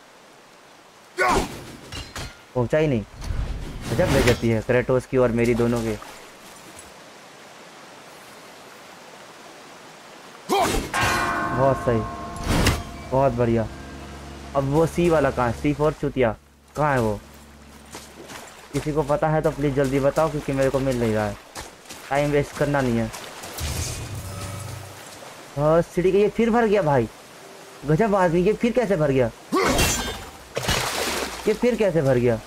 पहुंचा ही नहीं। जब ले जाती है क्रेटोस की और मेरी दोनों की। बहुत सही, बहुत बढ़िया। अब वो सी वाला कहाँ है, सी फोर चुतिया कहाँ है वो? किसी को पता है तो प्लीज़ जल्दी बताओ, क्योंकि मेरे को मिल नहीं रहा है। टाइम वेस्ट करना नहीं है। और सीढ़ी का ये फिर भर गया भाई, गजब आदमी। ये फिर कैसे भर गया, ये फिर कैसे भर गया,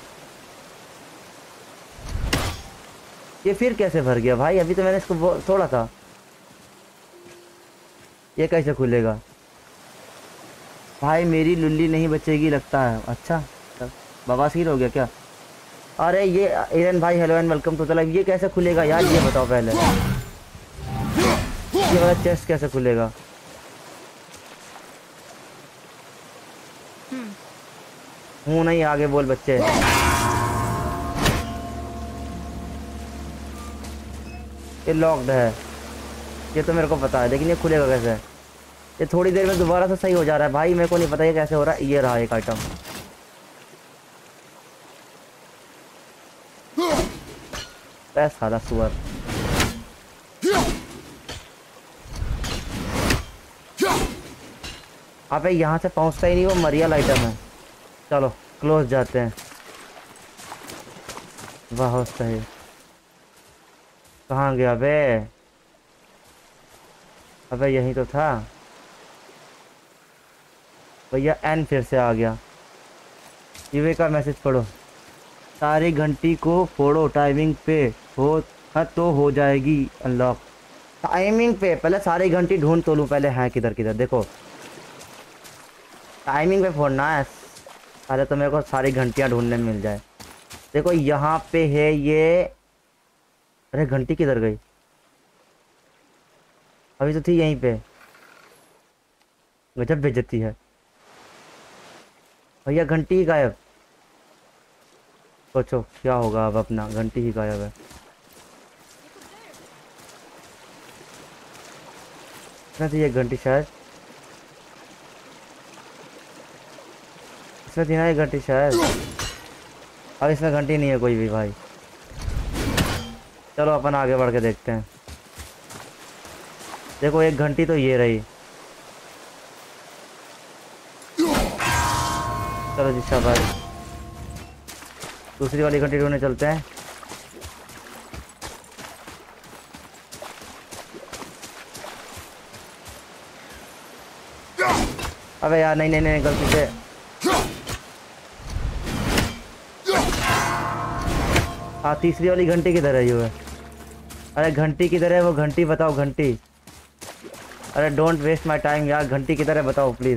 ये फिर कैसे भर गया भाई? अभी तो मैंने इसको तोड़ा था। ये कैसे खुलेगा भाई? मेरी लुल्ली नहीं बचेगी लगता है। अच्छा बवासीर हो गया क्या? अरे ये एरन भाई, hello and welcome to the live. ये कैसे खुलेगा यार, ये बताओ पहले। ये वाला चेस्ट कैसे खुलेगा? हूँ नहीं, आगे बोल बच्चे। ये लॉक्ड है, ये तो मेरे को पता है, लेकिन ये खुलेगा कैसे? ये थोड़ी देर में दोबारा से सही हो जा रहा है भाई, मेरे को नहीं पता ये कैसे हो रहा है। ये रहा एक आइटम, सादा सुअर। अबे यहाँ से पहुँचता ही नहीं, वो मरियल आइटम है। चलो क्लोज जाते हैं। बहुत सही, कहाँ गया बे? अबे यही तो था भैया। एन फिर से आ गया। यूवे का मैसेज पढ़ो। सारी घंटी को फोड़ो, टाइमिंग पे हो तो हो जाएगी अनलॉक। टाइमिंग पे पहले सारी घंटी ढूंढ तो लूँ पहले, है किधर किधर। देखो टाइमिंग पे फोड़ना है पहले, तो मेरे को सारी घंटियाँ ढूंढने में मिल जाए। देखो यहाँ पे है ये। अरे घंटी किधर गई? अभी तो थी यहीं पे। गजब बेइज्जती है भैया, घंटी ही गायब। सोचो क्या होगा अब, अपना घंटी ही गायब है। इसमें थी एक घंटी शायद, इसमें थी ना एक घंटी शायद। अब इसमें घंटी नहीं है कोई भी भाई। चलो अपन आगे बढ़ के देखते हैं। देखो एक घंटी तो ये रही। चलो जी शाबाश, दूसरी वाली घंटी ढूंढने चलते हैं। अबे यार नहीं नहीं नहीं, गलती से। हाँ तीसरी वाली घंटी किधर है? ये अरे घंटी किधर है? वो घंटी बताओ, घंटी। अरे डोंट वेस्ट माय टाइम यार, घंटी किधर है बताओ प्लीज।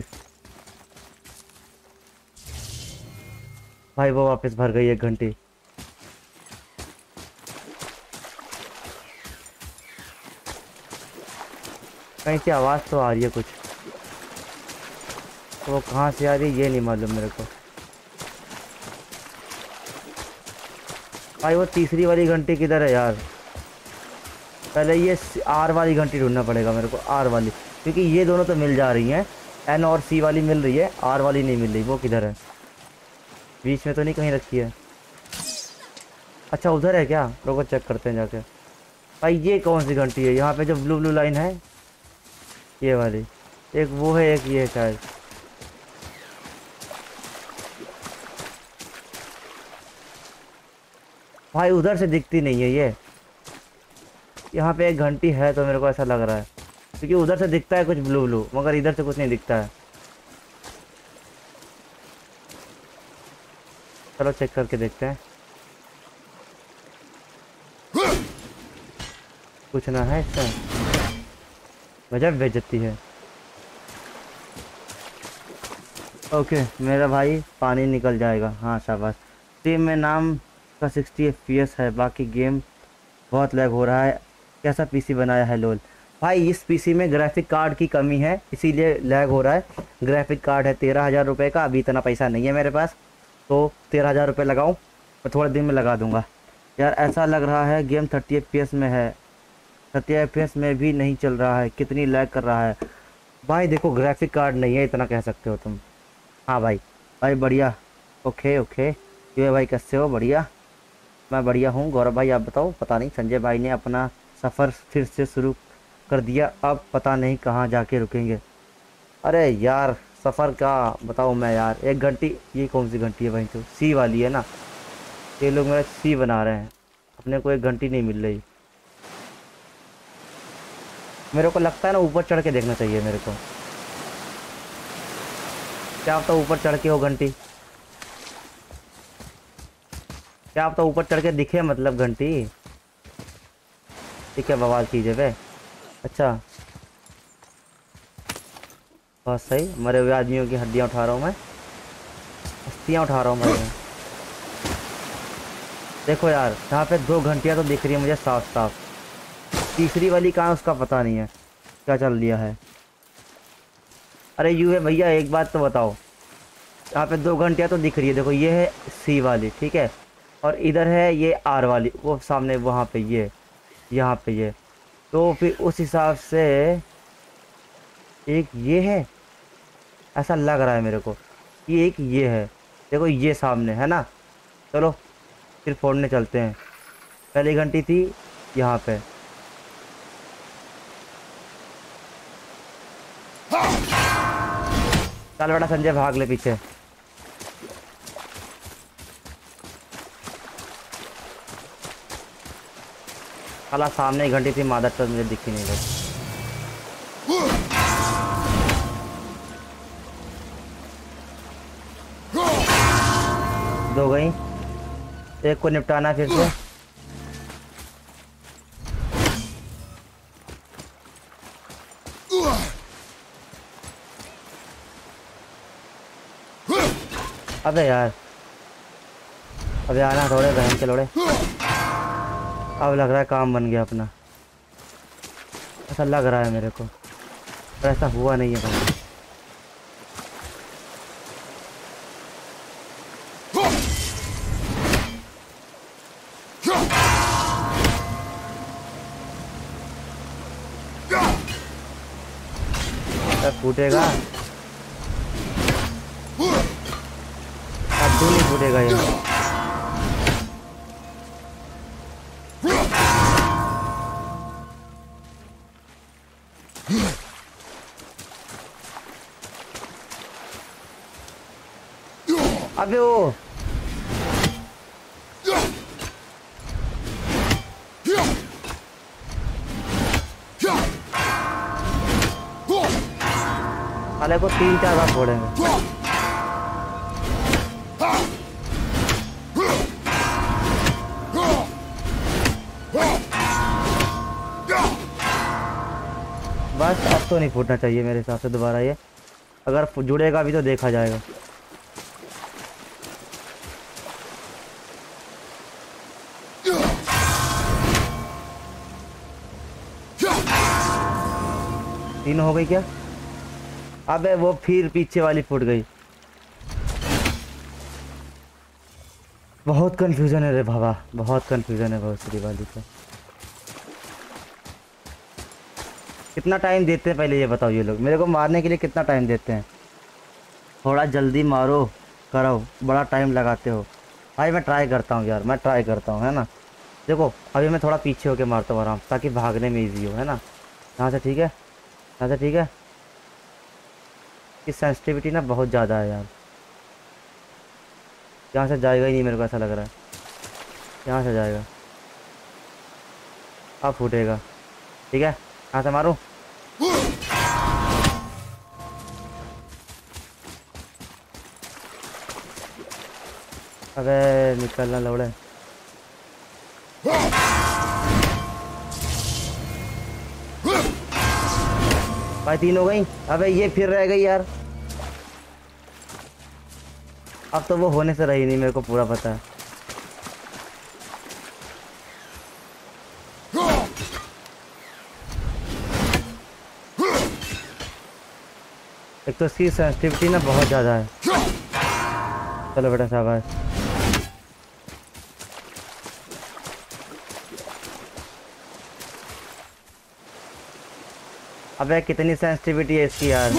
भाई वो वापस भर गई एक घंटी। कहीं से आवाज तो आ रही है कुछ, तो वो कहाँ से आ रही है ये नहीं मालूम मेरे को। भाई वो तीसरी वाली घंटी किधर है यार? पहले ये आर वाली घंटी ढूंढना पड़ेगा मेरे को, आर वाली, क्योंकि ये दोनों तो मिल जा रही हैं। एन और सी वाली मिल रही है, आर वाली नहीं मिल रही। वो किधर है? बीच में तो नहीं कहीं रखी है। अच्छा उधर है क्या, रुको चेक करते हैं जाके। भाई ये कौन सी घंटी है, यहाँ पे जो ब्लू ब्लू लाइन है ये वाली, एक वो है एक ये है शायद। भाई उधर से दिखती नहीं है ये, यहाँ पे एक घंटी है तो मेरे को ऐसा लग रहा है, क्योंकि उधर से दिखता है कुछ ब्लू ब्लू मगर इधर से कुछ नहीं दिखता है। चलो चेक करके देखते हैं, कुछ ना है इसका। गजब बेइज्जती है। ओके मेरा भाई पानी निकल जाएगा। हाँ शाबाश। टीम में नाम का सिक्सटी एफ पी एस है, बाकी गेम बहुत लैग हो रहा है। कैसा पीसी बनाया है लोल? भाई इस पीसी में ग्राफिक कार्ड की कमी है इसीलिए लैग हो रहा है। ग्राफिक कार्ड है तेरह हज़ार रुपये का, अभी इतना पैसा नहीं है मेरे पास, तो तेरह हज़ार रुपये लगाऊँ मैं थोड़े दिन में लगा दूंगा। यार ऐसा लग रहा है game thirty F P S में है, थर्टी एफ पी एस में भी नहीं चल रहा है, कितनी लैग कर रहा है। भाई देखो ग्राफिक कार्ड नहीं है, इतना कह सकते हो तुम। हाँ भाई भाई बढ़िया। ओके ओके ये भाई कैसे हो? बढ़िया, मैं बढ़िया हूँ। गौरव भाई आप बताओ? पता नहीं, संजय भाई ने अपना सफ़र फिर से शुरू कर दिया, अब पता नहीं कहाँ जाके रुकेंगे। अरे यार सफ़र का बताओ मैं यार, एक घंटी, ये कौन सी घंटी है भाई? तो सी वाली है ना, ये लोग मेरा सी बना रहे हैं, अपने को एक घंटी नहीं मिल रही। मेरे को लगता है ना ऊपर चढ़ के देखना चाहिए मेरे को, क्या पता ऊपर चढ़ के हो घंटी, क्या पता ऊपर चढ़ के दिखे मतलब घंटी। ठीक है बवाल कीजिए वे। अच्छा बहुत सही, मरे हुए आदमियों की हड्डियाँ उठा रहा हूँ मैं, अस्थियाँ उठा रहा हूँ मैं। देखो यार यहाँ पे दो घंटियाँ तो दिख रही है मुझे साफ साफ, तीसरी वाली कहाँ उसका पता नहीं है क्या चल दिया है। अरे यू है भैया एक बात तो बताओ, यहाँ पे दो घंटियाँ तो दिख रही है, देखो ये है सी वाली ठीक है, और इधर है ये आर वाली, वो सामने वहाँ पे ये, यहाँ पे ये, तो फिर उस हिसाब से एक ये है, ऐसा लग रहा है मेरे को कि एक ये है। देखो ये सामने है ना, चलो फिर फोड़ने चलते हैं। पहली घंटी थी यहाँ पे, चल बेटा संजय भाग ले पीछे। साला सामने ही घंटी थी, मादर तो मुझे दिखी नहीं गई। दो गई, एक को निपटाना फिर से। अबे यार अबे आना थोड़े बहन के लोड़े। अब लग रहा है काम बन गया अपना, ऐसा लग रहा है मेरे को, पर ऐसा हुआ नहीं है भाई। फूटेगा अब तू नहीं फूटेगा ये। अबे वो साले को तीन चार बार फोड़ेंगे। बस अब तो नहीं फूटना चाहिए मेरे हिसाब से दोबारा ये, अगर जुड़ेगा भी तो देखा जाएगा। तीन हो गई क्या? अबे वो फिर पीछे वाली फूट गई। बहुत कंफ्यूजन है रे बाबा, बहुत कंफ्यूजन है भोसड़ी वाली को। कितना टाइम देते हैं पहले ये बताओ, ये लोग मेरे को मारने के लिए कितना टाइम देते हैं? थोड़ा जल्दी मारो, करो, बड़ा टाइम लगाते हो भाई। मैं ट्राई करता हूँ यार, मैं ट्राई करता हूँ, है ना। देखो अभी मैं थोड़ा पीछे होके मारता हूँ आराम, ताकि भागने में इजी हो, है ना। यहाँ से ठीक है, यहाँ से ठीक है। इस सेंसिटिविटी ना बहुत ज़्यादा है यार, यहाँ से जाएगा ही नहीं मेरे को ऐसा लग रहा है। यहाँ से जाएगा, अब फूटेगा। ठीक है, यहाँ से मारूँ। अबे निकलना लौड़े। भाई तीन हो गई। अबे ये फिर रह गई यार। अब तो वो होने से रही नहीं, मेरे को पूरा पता है। एक तो इसकी सेंसिटिविटी ना बहुत ज़्यादा है। चलो बेटा शाबाश। अबे कितनी सेंसिटिविटी है इसकी यार।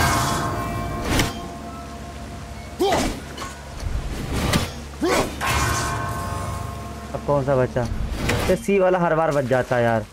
अब कौन सा बचा? ये सी वाला हर बार बच जाता है यार।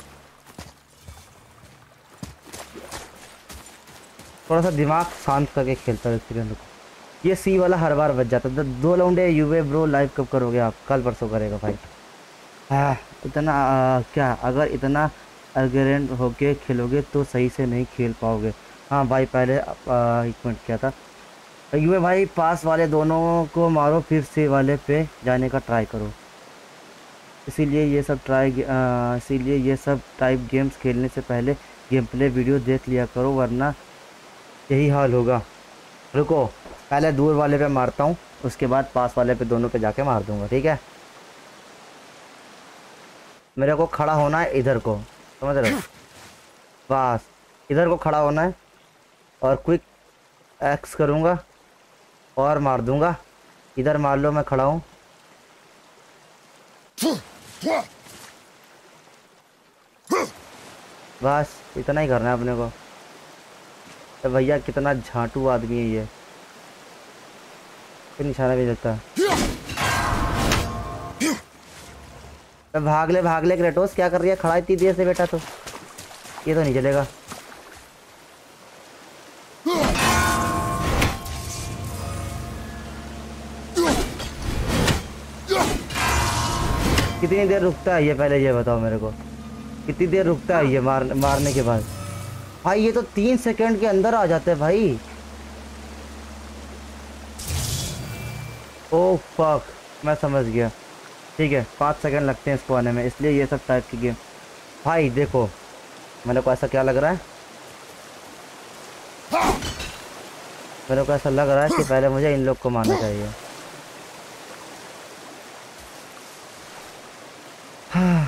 थोड़ा सा दिमाग शांत करके खेलता है इसके अंदर। ये सी वाला हर बार बच जाता है। दो लौंडे यूवे ब्रो लाइव कब करोगे आप? कल परसों करेगा भाई। हाँ इतना आ, क्या अगर इतना अर्गेंट होके खेलोगे तो सही से नहीं खेल पाओगे। हाँ भाई पहले एक मिनट क्या था। यूवे भाई पास वाले दोनों को मारो, फिर सी वाले पे जाने का ट्राई करो। इसीलिए ये सब ट्राई इसीलिए ये सब टाइप गेम्स खेलने से पहले गेम प्ले वीडियो देख लिया करो, वरना यही हाल होगा। रुको पहले दूर वाले पे मारता हूँ, उसके बाद पास वाले पे दोनों पे जाके मार दूंगा। ठीक है, मेरे को खड़ा होना है इधर को, समझ रहे हो? बस इधर को खड़ा होना है और क्विक एक्स करूँगा और मार दूंगा। इधर मार लो, मैं खड़ा हूँ। बस इतना ही करना है अपने को। तो भैया कितना झांटू आदमी है ये, फिर निशाना भी देता है। तो भाग ले भाग ले क्रेटोस, क्या कर रही है खड़ा इतनी देर से बेटा? तो ये तो नहीं चलेगा। कितनी देर रुकता है ये, पहले ये बताओ मेरे को। कितनी देर रुकता है ये मार मारने के बाद? भाई ये तो तीन सेकंड के अंदर आ जाते हैं भाई। ओह फक, मैं समझ गया। ठीक है, पाँच सेकंड लगते हैं इसको आने में, इसलिए ये सब टाइप की गेम। भाई देखो मेरे को ऐसा क्या लग रहा है, मेरे को ऐसा लग रहा है कि पहले मुझे इन लोग को मारना चाहिए। हाँ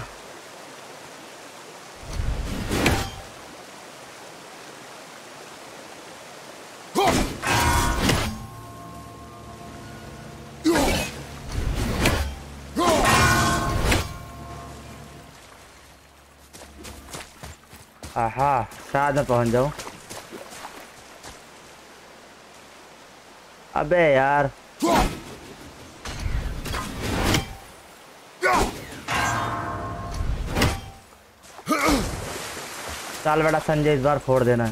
आहा, शायद मैं पहुंच जाऊं। अबे यार चल बेटा संजय, इस बार फोड़ देना।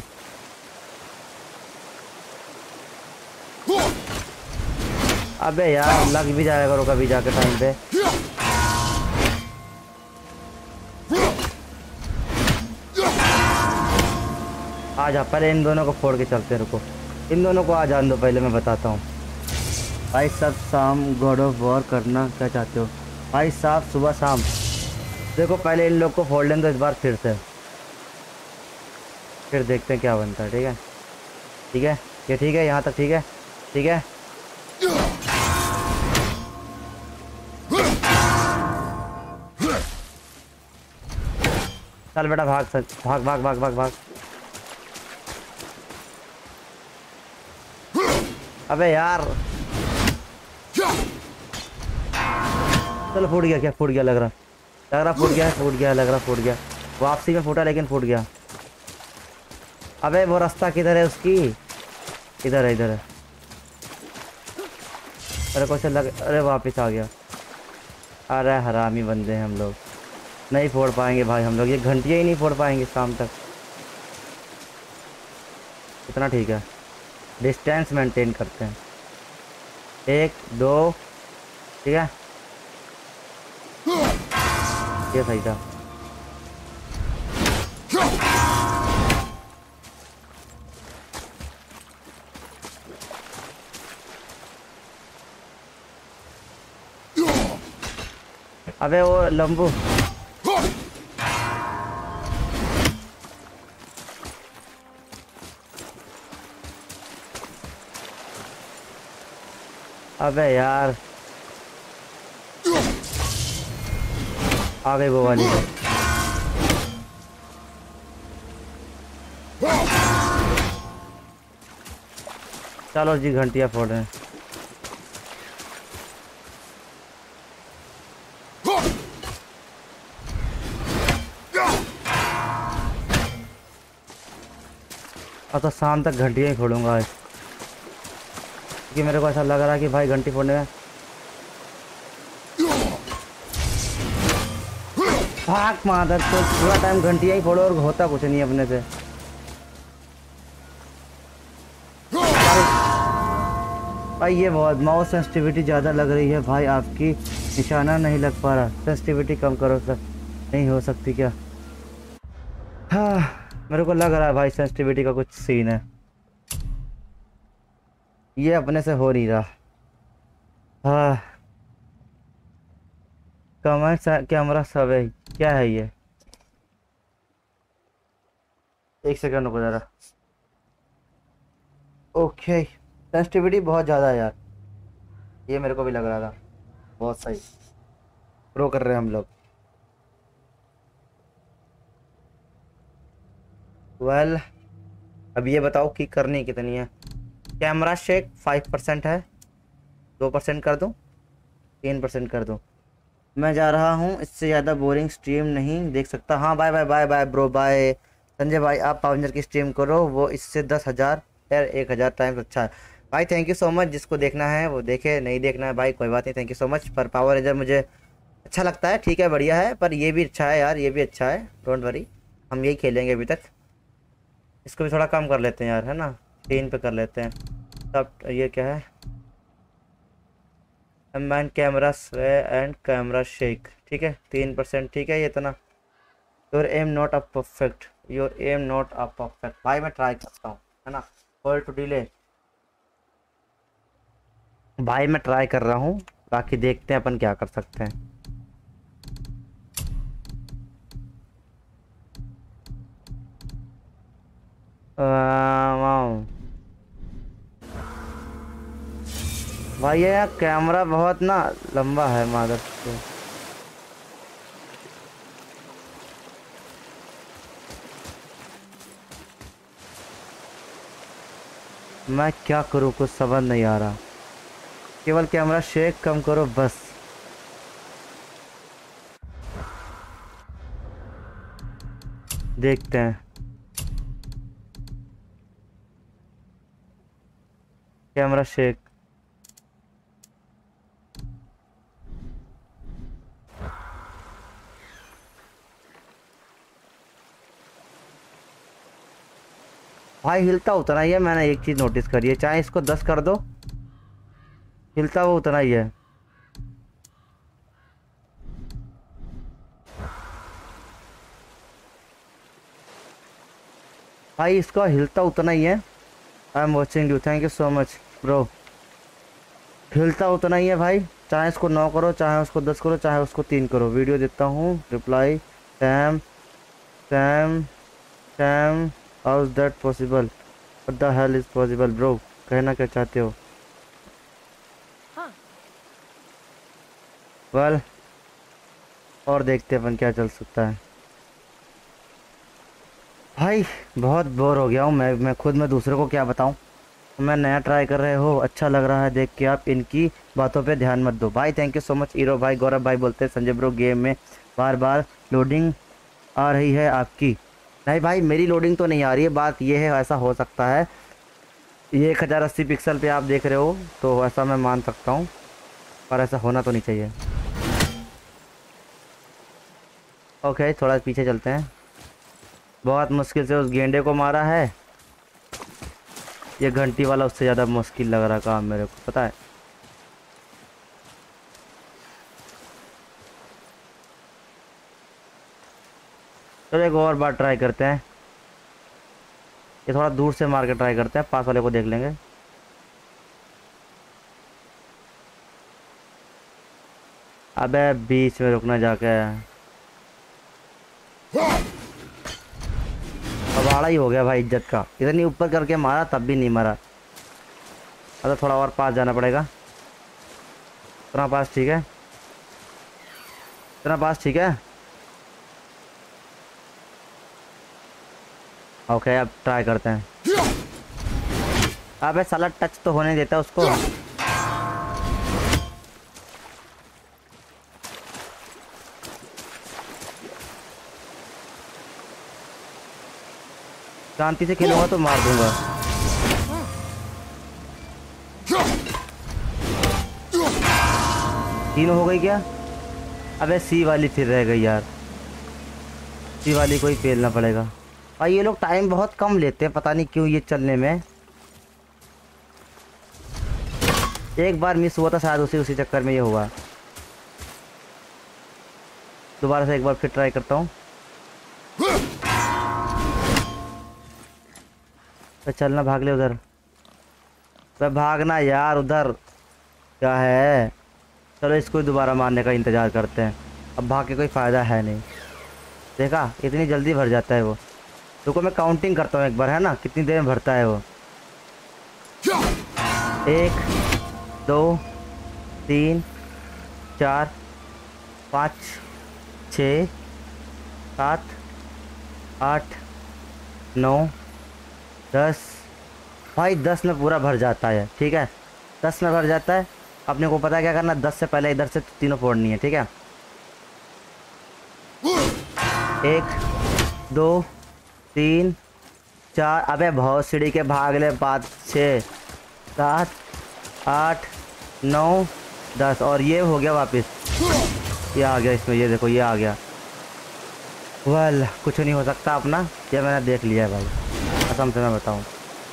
अबे यार लग भी जाएगा, रुका भी जाके टाइम पे। आ जा, पहले इन दोनों को फोड़ के चलते। रुको इन दोनों को आ जान दो, पहले मैं बताता हूँ। भाई सब शाम गॉड ऑफ वॉर करना क्या चाहते हो? भाई साहब सुबह शाम। देखो पहले इन लोग को फोड़ लें तो इस बार फिर से, फिर देखते हैं क्या बनता है। ठीक है ठीक है, ये ठीक है यहाँ तक। ठीक है ठीक है, चल बेटा भाग सक भाग भाग भाग भाग भाग। अबे यार चलो फूट गया। क्या फूट गया? लग रहा लग रहा फूट गया फूट गया लग रहा फूट गया। वापसी में फूटा लेकिन फूट गया। अबे वो रास्ता किधर है उसकी? इधर है इधर है। अरे कुछ लग, अरे वापस आ गया। अरे हरामी बंदे हैं हम लोग, नहीं फोड़ पाएंगे भाई हम लोग, ये घंटियाँ ही नहीं फोड़ पाएंगे शाम तक। इतना ठीक है, डिस्टेंस मेंटेन करते हैं। एक दो, ठीक है, ये सही था। अबे वो लंबू, अबे यार आ गई वो वाली। चलो जी घंटियाँ फोड़ रहे हैं। अब तो शाम तक घंटियाँ ही फोड़ूंगा आज, क्योंकि मेरे को ऐसा लग रहा है कि भाई घंटी फोड़ने में भाग मादर, तो पूरा टाइम घंटियाँ ही फोड़ो और होता कुछ नहीं अपने से। भाई ये बहुत माउस सेंसिटिविटी ज़्यादा लग रही है भाई आपकी, निशाना नहीं लग पा रहा। सेंसिटिविटी कम करो सर, नहीं हो सकती क्या? हाँ मेरे को लग रहा है भाई सेंसिटिविटी का कुछ सीन है, ये अपने से हो नहीं रहा। हाँ कमेंट कैमरा सब है, क्या है ये? एक सेकंड रुको जरा। ओके सेंसिटिविटी बहुत ज़्यादा है यार, ये मेरे को भी लग रहा था। बहुत सही प्रो कर रहे हैं हम लोग। वेल well, अब ये बताओ कि करनी कितनी है? कैमरा शेक फाइव परसेंट है, दो परसेंट कर दूं, तीन परसेंट कर दूं? मैं जा रहा हूँ, इससे ज़्यादा बोरिंग स्ट्रीम नहीं देख सकता। हाँ bye bye bye bye bro, bye Sanjay भाई। आप पावर की स्ट्रीम करो, वो इससे दस हज़ार यार एक हज़ार टाइम्स अच्छा है भाई। थैंक यू सो मच, जिसको देखना है वो देखे, नहीं देखना है भाई कोई बात नहीं। Thank you so much. पर पावर रेंजर मुझे अच्छा लगता है, ठीक है बढ़िया है, पर ये भी अच्छा है यार, ये भी अच्छा है, डोंट वरी, हम यही खेलेंगे अभी तक। इसको भी थोड़ा कम कर लेते हैं यार, है ना, तीन पे कर लेते हैं तब। ये क्या है? Man camera sway and camera shake, ठीक है तीन परसेंट, ठीक है ये इतना। Your aim not a perfect, your aim not a perfect. भाई मैं ट्राई करता हूँ, है ना, होल्ड टू डिले। भाई मैं ट्राई कर रहा हूँ, बाकी देखते हैं अपन क्या कर सकते हैं। वाओ भाई ये कैमरा बहुत ना लंबा है मादर से। मैं क्या करूँ, कुछ समझ नहीं आ रहा। केवल कैमरा शेक कम करो बस। देखते हैं कैमरा शेक। भाई हिलता उतना ही है, मैंने एक चीज नोटिस करी है, चाहे इसको दस कर दो हिलता वो उतना ही है। भाई इसका हिलता उतना ही है। I am watching you, thank you so much bro. हिलता उतना ही है भाई, चाहे इसको नौ करो, चाहे उसको दस करो, चाहे उसको तीन करो। वीडियो देता हूँ, reply Sam Sam Sam how is that possible, what the hell is possible bro? कहना क्या चाहते हो? वेल well, और देखते हैं अपन क्या चल सकता है। भाई बहुत बोर हो गया हूँ मैं मैं खुद मैं दूसरों को क्या बताऊँ। मैं नया ट्राई कर रहे हो, अच्छा लग रहा है देख के, आप इनकी बातों पे ध्यान मत दो। भाई thank you so much hero भाई। गौरव भाई बोलते हैं संजय ब्रो गेम में बार बार लोडिंग आ रही है आपकी। नहीं भाई मेरी लोडिंग तो नहीं आ रही है, बात ये है ऐसा हो सकता है, ये एक हज़ार अस्सी पिक्सल पे आप देख रहे हो तो ऐसा मैं मान सकता हूँ, पर ऐसा होना तो नहीं चाहिए। ओके थोड़ा पीछे चलते हैं। बहुत मुश्किल से उस गेंडे को मारा है। ये घंटी वाला उससे ज़्यादा मुश्किल लग रहा काम मेरे को, पता है। चलो एक और बार ट्राई करते हैं। ये थोड़ा दूर से मार के ट्राई करते हैं, पास वाले को देख लेंगे। अबे बीच में रुकना जाके कबाड़ा ही हो गया भाई इज्जत का। इतनी ऊपर करके मारा तब भी नहीं मरा। अब तो थोड़ा और पास जाना पड़ेगा। इतना पास ठीक है, इतना पास ठीक है। ओके अब ट्राई करते हैं। अबे साला टच तो होने देता उसको। शांति से खेलूंगा तो मार दूंगा। तीनों हो गई क्या? अबे सी वाली फिर रह गई यार। सी वाली को ही पेलना पड़ेगा। और ये लोग टाइम बहुत कम लेते हैं, पता नहीं क्यों ये चलने में। एक बार मिस हुआ था शायद, उसी उसी चक्कर में ये हुआ। दोबारा से एक बार फिर ट्राई करता हूँ। तो चलना, भाग ले उधर। तो भागना यार उधर क्या है। चलो इसको ही दोबारा मारने का इंतज़ार करते हैं। अब भाग के कोई फ़ायदा है नहीं। देखा इतनी जल्दी भर जाता है वो। रुको मैं काउंटिंग करता हूँ एक बार, है ना, कितनी देर में भरता है वो। एक दो तीन चार पाँच छः सात आठ नौ दस। भाई दस में पूरा भर जाता है, ठीक है। दस में भर जाता है। अपने को पता है क्या करना, दस से पहले इधर से तीनों फोड़नी है, ठीक है। एक दो तीन चार। अबे बहुत सीढ़ी के भाग ले। पाँच छः सात आठ नौ दस। और ये हो गया वापस। ये आ गया इसमें, ये देखो ये आ गया। वेल कुछ नहीं हो सकता अपना, ये मैंने देख लिया है भाई, कसम से मैं बताऊं।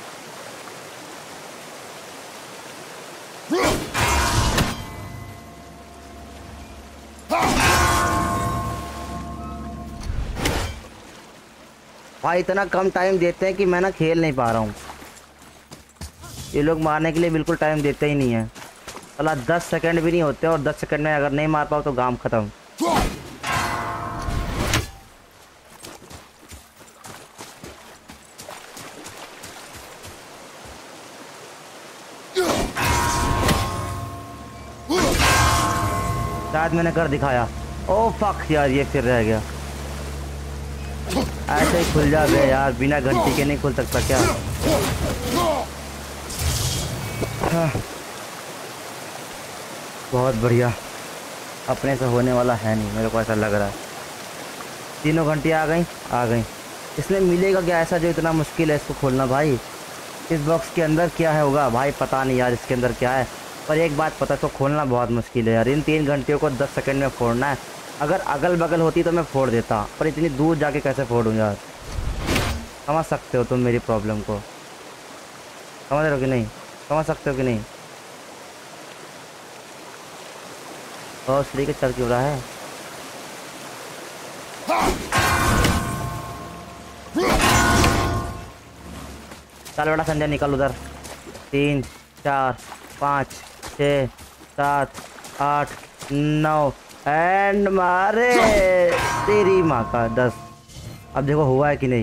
भाई इतना कम टाइम देते हैं कि मैं ना खेल नहीं पा रहा हूँ। ये लोग मारने के लिए बिल्कुल टाइम देते ही नहीं है। साला दस सेकंड भी नहीं होते, और दस सेकंड में अगर नहीं मार पाओ तो काम खत्म। शायद मैंने कर दिखाया। ओ फक यार, ये फिर रह गया। ऐसे ही खुल जा बे यार, बिना घंटी के नहीं खुल सकता क्या। हाँ। बहुत बढ़िया, अपने से होने वाला है नहीं, मेरे को ऐसा लग रहा है। तीनों घंटी आ गई आ गई। इसमें मिलेगा क्या ऐसा जो इतना मुश्किल है इसको खोलना भाई। इस बॉक्स के अंदर क्या है होगा भाई, पता नहीं यार इसके अंदर क्या है। पर एक बात पता, इसको खोलना बहुत मुश्किल है यार। इन तीन घंटियों को दस सेकंड में फोड़ना है। अगर अगल बगल होती तो मैं फोड़ देता, पर इतनी दूर जाके कैसे फोड़ूँ यार। समझ सकते हो तुम मेरी प्रॉब्लम को, समझ रहे हो कि नहीं, समझ सकते हो कि नहीं। और श्री के चल क्यों रहा है। चल बेटा संजय निकल उधर। तीन चार पाँच छः सात आठ नौ एंड मारे तेरी माँ का दस। अब देखो हुआ है कि नहीं।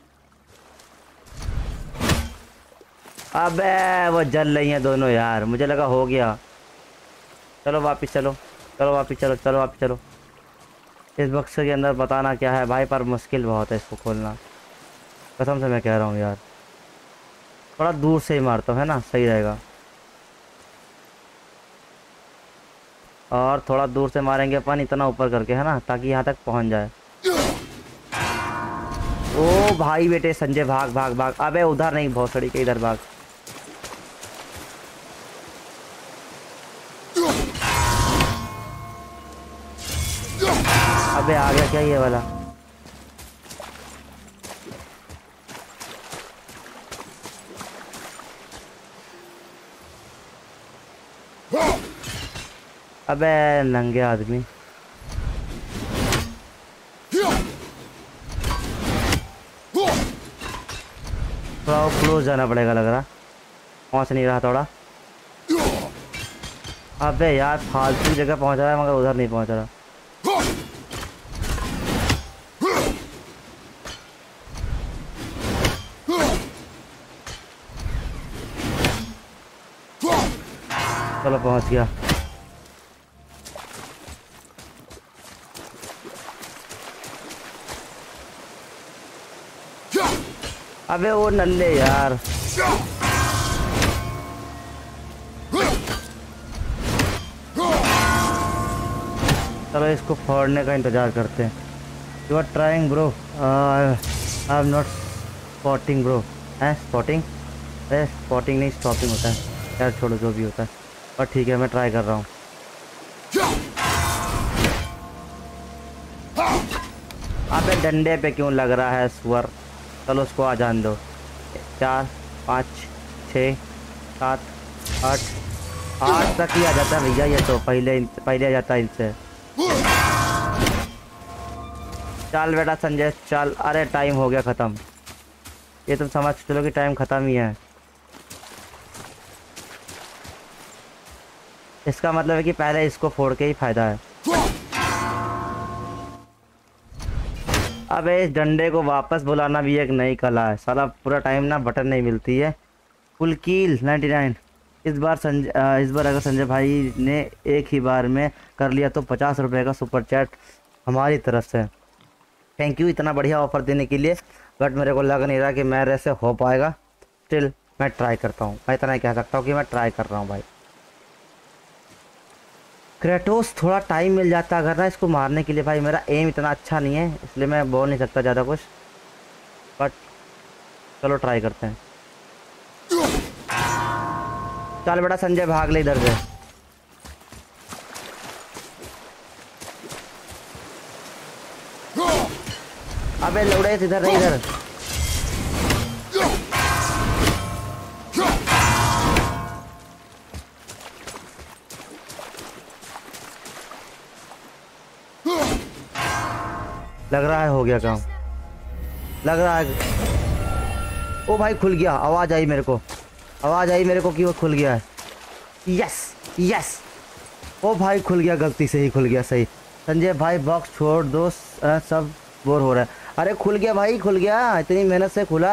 अबे वो जल रही हैं दोनों यार, मुझे लगा हो गया। चलो वापिस चलो, चलो वापिस चलो, चलो वापिस चलो। इस बक्स के अंदर बताना क्या है भाई, पर मुश्किल बहुत है इसको खोलना, कसम से मैं कह रहा हूँ यार। थोड़ा दूर से ही मारता हूँ, है ना, सही रहेगा। और थोड़ा दूर से मारेंगे अपन, इतना ऊपर करके, है ना, ताकि यहाँ तक पहुँच जाए। ओ भाई बेटे संजय भाग भाग भाग। अबे उधर नहीं, बहुत सड़ी के इधर भाग। अबे आ गया क्या ये वाला? अबे नंगे आदमी। थोड़ा वो क्लोज जाना पड़ेगा लग रहा, पहुंच नहीं रहा थोड़ा। अबे यार फालतू जगह पहुंच रहा है मगर उधर नहीं पहुंच रहा। चलो पहुंच गया। अबे वो नल्ले यार। चलो इसको फोड़ने का इंतजार करते हैं। You are trying bro, I am not spotting bro. है स्पॉटिंग? अरे स्पॉटिंग नहीं स्टॉपिंग होता है यार, छोड़ो जो भी होता है। और ठीक है मैं ट्राई कर रहा हूँ। अबे डंडे पे क्यों लग रहा है सुअर? चलो उसको आ जान दो। चार पाँच छः सात आठ आठ तक ही आ जाता है भैया ये तो। पहले पहले आ जाता है इनसे। चल बेटा संजय चल। अरे टाइम हो गया ख़त्म। ये तुम समझ चलो कि टाइम ख़त्म ही है। इसका मतलब है कि पहले इसको फोड़ के ही फायदा है। अब इस डंडे को वापस बुलाना भी एक नई कला है साला। पूरा टाइम ना बटन नहीं मिलती है। फुल कील नाइन्टी नाइन। इस बार संजय इस बार अगर संजय भाई ने एक ही बार में कर लिया तो पचास रुपये का सुपर चैट हमारी तरफ से। थैंक यू इतना बढ़िया ऑफर देने के लिए। बट मेरे को लग नहीं रहा कि मेरे से हो पाएगा। स्टिल मैं ट्राई करता हूँ। मैं इतना ही कह सकता हूँ कि मैं ट्राई कर रहा हूँ भाई। क्रेटोस थोड़ा टाइम मिल जाता अगर ना इसको मारने के लिए। भाई मेरा एम इतना अच्छा नहीं है इसलिए मैं बोल नहीं सकता ज़्यादा कुछ। बट चलो ट्राई करते हैं। चल बेटा संजय भाग ले इधर से। अबे लौड़े इधर नहीं इधर। लग रहा है हो गया काम। लग रहा है। ओ भाई खुल गया। आवाज़ आई मेरे को। आवाज़ आई मेरे को कि वो खुल गया है। Yes yes. ओ भाई खुल गया। गलती से ही खुल गया। सही। संजय भाई बॉक्स छोड़ दो आ, सब बोर हो रहा है। अरे खुल गया भाई खुल गया। इतनी मेहनत से खुला।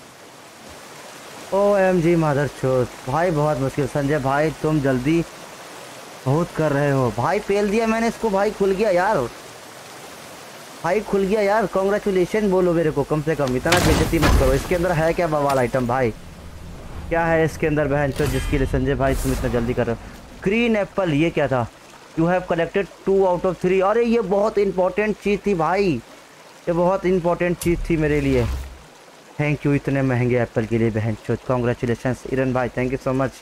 ओ एम जी मादर चोद भाई बहुत मुश्किल। संजय भाई तुम जल्दी बहुत कर रहे हो। भाई पेल दिया मैंने इसको। भाई खुल गया यार। भाई खुल गया यार। कॉन्ग्रेचुलेशन बोलो मेरे को कम से कम। इतना बेइज्जती मत करो। इसके अंदर है क्या बवाल आइटम भाई? क्या है इसके अंदर बहन चोद जिसके लिए संजय भाई तुम इतना जल्दी कर रहे हो? Green apple. ये क्या था? You have collected two out of three. अरे ये बहुत इंपॉर्टेंट चीज़ थी भाई। ये बहुत इंपॉर्टेंट चीज़ थी मेरे लिए। थैंक यू इतने महंगे एप्पल के लिए बहन चोद। कॉन्ग्रेचुलेशन इरन भाई। Thank you so much.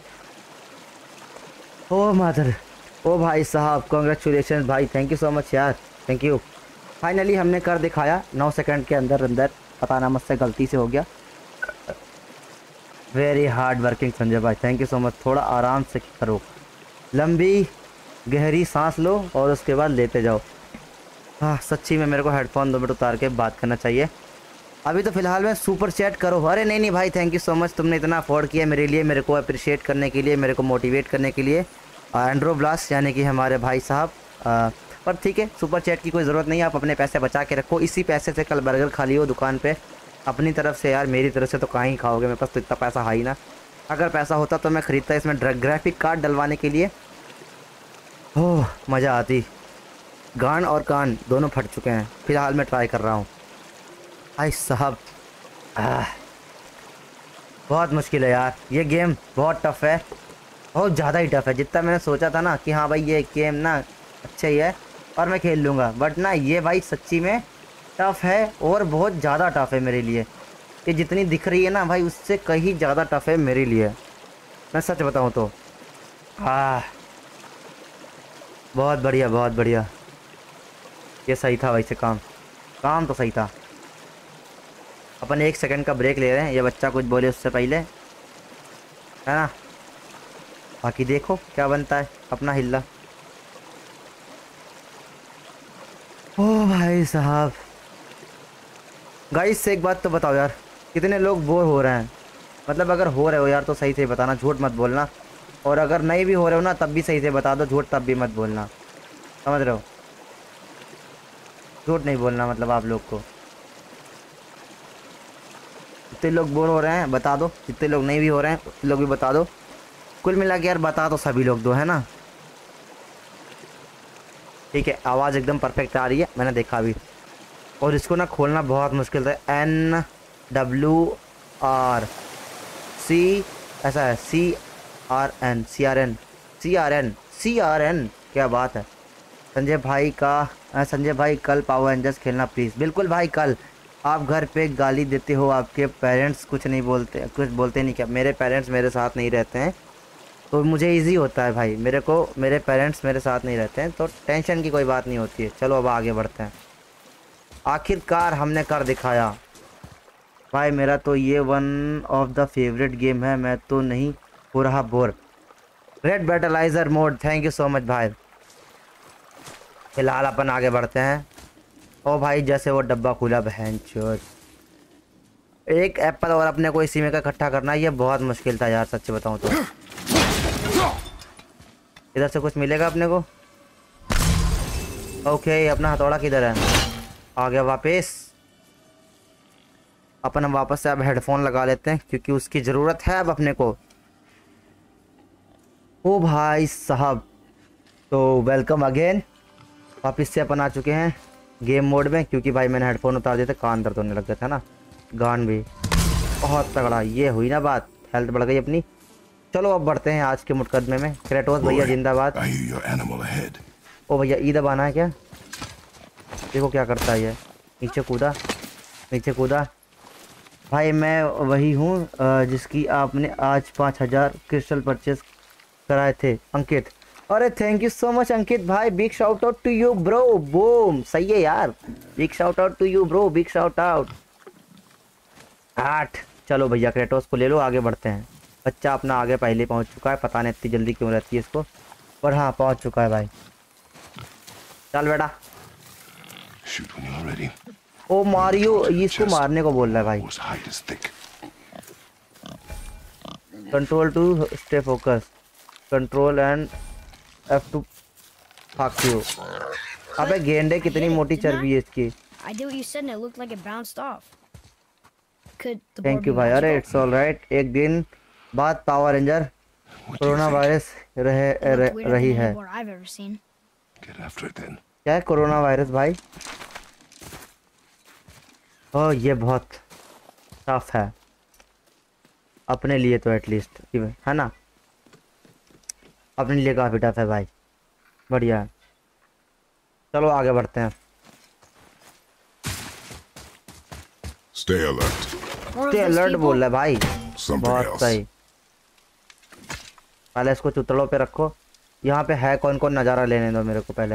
Oh mother. Oh भाई साहब कॉन्ग्रेचुलेशन भाई। थैंक यू सो मच यार। Thank you. फाइनली हमने कर दिखाया नौ सेकंड के अंदर अंदर। पता ना मुझसे गलती से हो गया। वेरी हार्ड वर्किंग संजय भाई। Thank you so much. थोड़ा आराम से करो। लंबी गहरी सांस लो और उसके बाद लेते जाओ। हाँ सच्ची में मेरे को हेडफोन दो मिनट उतार के बात करना चाहिए। अभी तो फ़िलहाल मैं सुपर चैट करो। अरे नहीं नहीं भाई थैंक यू सो मच। तुमने इतना अफोर्ड किया मेरे लिए, मेरे को अप्रिशिएट करने के लिए, मेरे को मोटिवेट करने के लिए। एंड्रो ब्लास्ट यानी कि हमारे भाई साहब। पर ठीक है सुपर चैट की कोई ज़रूरत नहीं है। आप अपने पैसे बचा के रखो। इसी पैसे से कल बर्गर खा लियो दुकान पे अपनी तरफ से। यार मेरी तरफ से तो कहाँ ही खाओगे। मेरे पास तो इतना पैसा है ही ना। अगर पैसा होता तो मैं ख़रीदता इसमें ग्राफिक कार्ड डलवाने के लिए। ओह मज़ा आती। गान और कान दोनों फट चुके हैं। फ़िलहाल मैं ट्राई कर रहा हूँ। भाई साहब बहुत मुश्किल है यार। ये गेम बहुत टफ़ है। बहुत ज़्यादा ही टफ़ है। जितना मैंने सोचा था ना कि हाँ भाई ये गेम ना अच्छा ही है और मैं खेल लूँगा, बट ना ये भाई सच्ची में टफ़ है और बहुत ज़्यादा टफ़ है मेरे लिए। ये जितनी दिख रही है ना भाई उससे कहीं ज़्यादा टफ़ है मेरे लिए। मैं सच बताऊँ तो। आह बहुत बढ़िया बहुत बढ़िया। ये सही था वैसे, काम काम तो सही था। अपन एक सेकंड का ब्रेक ले रहे हैं, ये बच्चा कुछ बोले उससे पहले, है ना। बाकी देखो क्या बनता है अपना हिल्ला। ओ भाई साहब, गाइस से एक बात तो बताओ यार, कितने लोग बोर हो रहे हैं? मतलब अगर हो रहे हो यार तो सही से बताना, झूठ मत बोलना। और अगर नहीं भी हो रहे हो ना तब भी सही से बता दो, झूठ तब भी मत बोलना, समझ रहे हो? झूठ नहीं बोलना मतलब आप लोग को। जितने लोग बोर हो रहे हैं बता दो, जितने लोग नहीं भी हो रहे हैं उतने लोग भी बता दो। कुल मिला के यार बता तो सभी लोग दो, है ना। ठीक है, आवाज़ एकदम परफेक्ट आ रही है, मैंने देखा अभी। और इसको ना खोलना बहुत मुश्किल था। एन डब्ल्यू आर सी, ऐसा है, C R N, C R N, C R N, C R N, क्या बात है। संजय भाई का, संजय भाई कल पावर रेंजर्स खेलना प्लीज़। बिल्कुल भाई, कल। आप घर पे गाली देते हो, आपके पेरेंट्स कुछ नहीं बोलते? कुछ बोलते नहीं क्या? मेरे पेरेंट्स मेरे साथ नहीं रहते हैं तो मुझे इजी होता है भाई, मेरे को मेरे पेरेंट्स मेरे साथ नहीं रहते हैं तो टेंशन की कोई बात नहीं होती है। चलो अब आगे बढ़ते हैं। आखिरकार हमने कर दिखाया भाई, मेरा तो ये one of the favourite game है, मैं तो नहीं हो रहा बोर। रेड बैटलाइजर mode, thank you so much भाई। फिलहाल अपन आगे बढ़ते हैं। ओ भाई जैसे वो डब्बा खुला, बहन चोद। एक एप्पल और अपने को इसी में का इकट्ठा करना, ये बहुत मुश्किल था यार सच्ची बताऊं तो। इधर से कुछ मिलेगा अपने को? ओके, अपना हथौड़ा किधर है? आ गया वापस। अपन हम वापस से अब हेडफोन लगा लेते हैं क्योंकि उसकी ज़रूरत है अब अपने को। ओ भाई साहब, तो वेलकम अगेन। वापस से अपन आ चुके हैं गेम मोड में, क्योंकि भाई मैंने हेडफोन उतार दिए थे, कान दर्द होने लग गया था ना, गान भी बहुत तगड़ा। ये हुई ना बात, हेल्थ बढ़ गई अपनी। चलो अब बढ़ते हैं आज के मुकदमे में। क्रेटोस भैया जिंदाबाद। ओ भैया ई दबाना है क्या? देखो क्या करता है ये। नीचे कूदा, नीचे कूदा। भाई मैं वही हूँ जिसकी आपने आज पाँच हज़ार क्रिस्टल परचेस कराए थे, अंकित। अरे thank you so much Ankit भाई, big shout out to you bro. Boom, सही है यार, big shout out to you bro, big shout out. आठ। चलो भैया क्रेटोस को ले लो, आगे बढ़ते हैं। बच्चा अपना आगे पहले पहुंच चुका है, पता नहीं इतनी जल्दी क्यों रहती है इसको, पर हाँ पहुंच चुका है भाई। चल बेटा। ओ मारियो, ये इसको मारने को बोल रहा है भाई। Control to stay focus, control and F to fuck you. अबे गेंडे कितनी मोटी चर्बी है इसकी। थैंक यू भाई। अरे इट्स ऑल राइट। एक दिन बाद पावर रेंजर कोरोना वायरस रहे रह, रही है। क्या है कोरोना वायरस भाई? ओह ये बहुत टफ है अपने लिए तो, एटलीस्ट है ना, अपने लिए काफ़ी टफ है भाई। बढ़िया है, चलो आगे बढ़ते हैं। Stay alert. Stay alert बोल रहा है भाई, बहुत सही। पहले इसको चुतड़ों पे रखो। यहाँ पे है कौन कौन, नज़ारा लेने दो मेरे को पहले।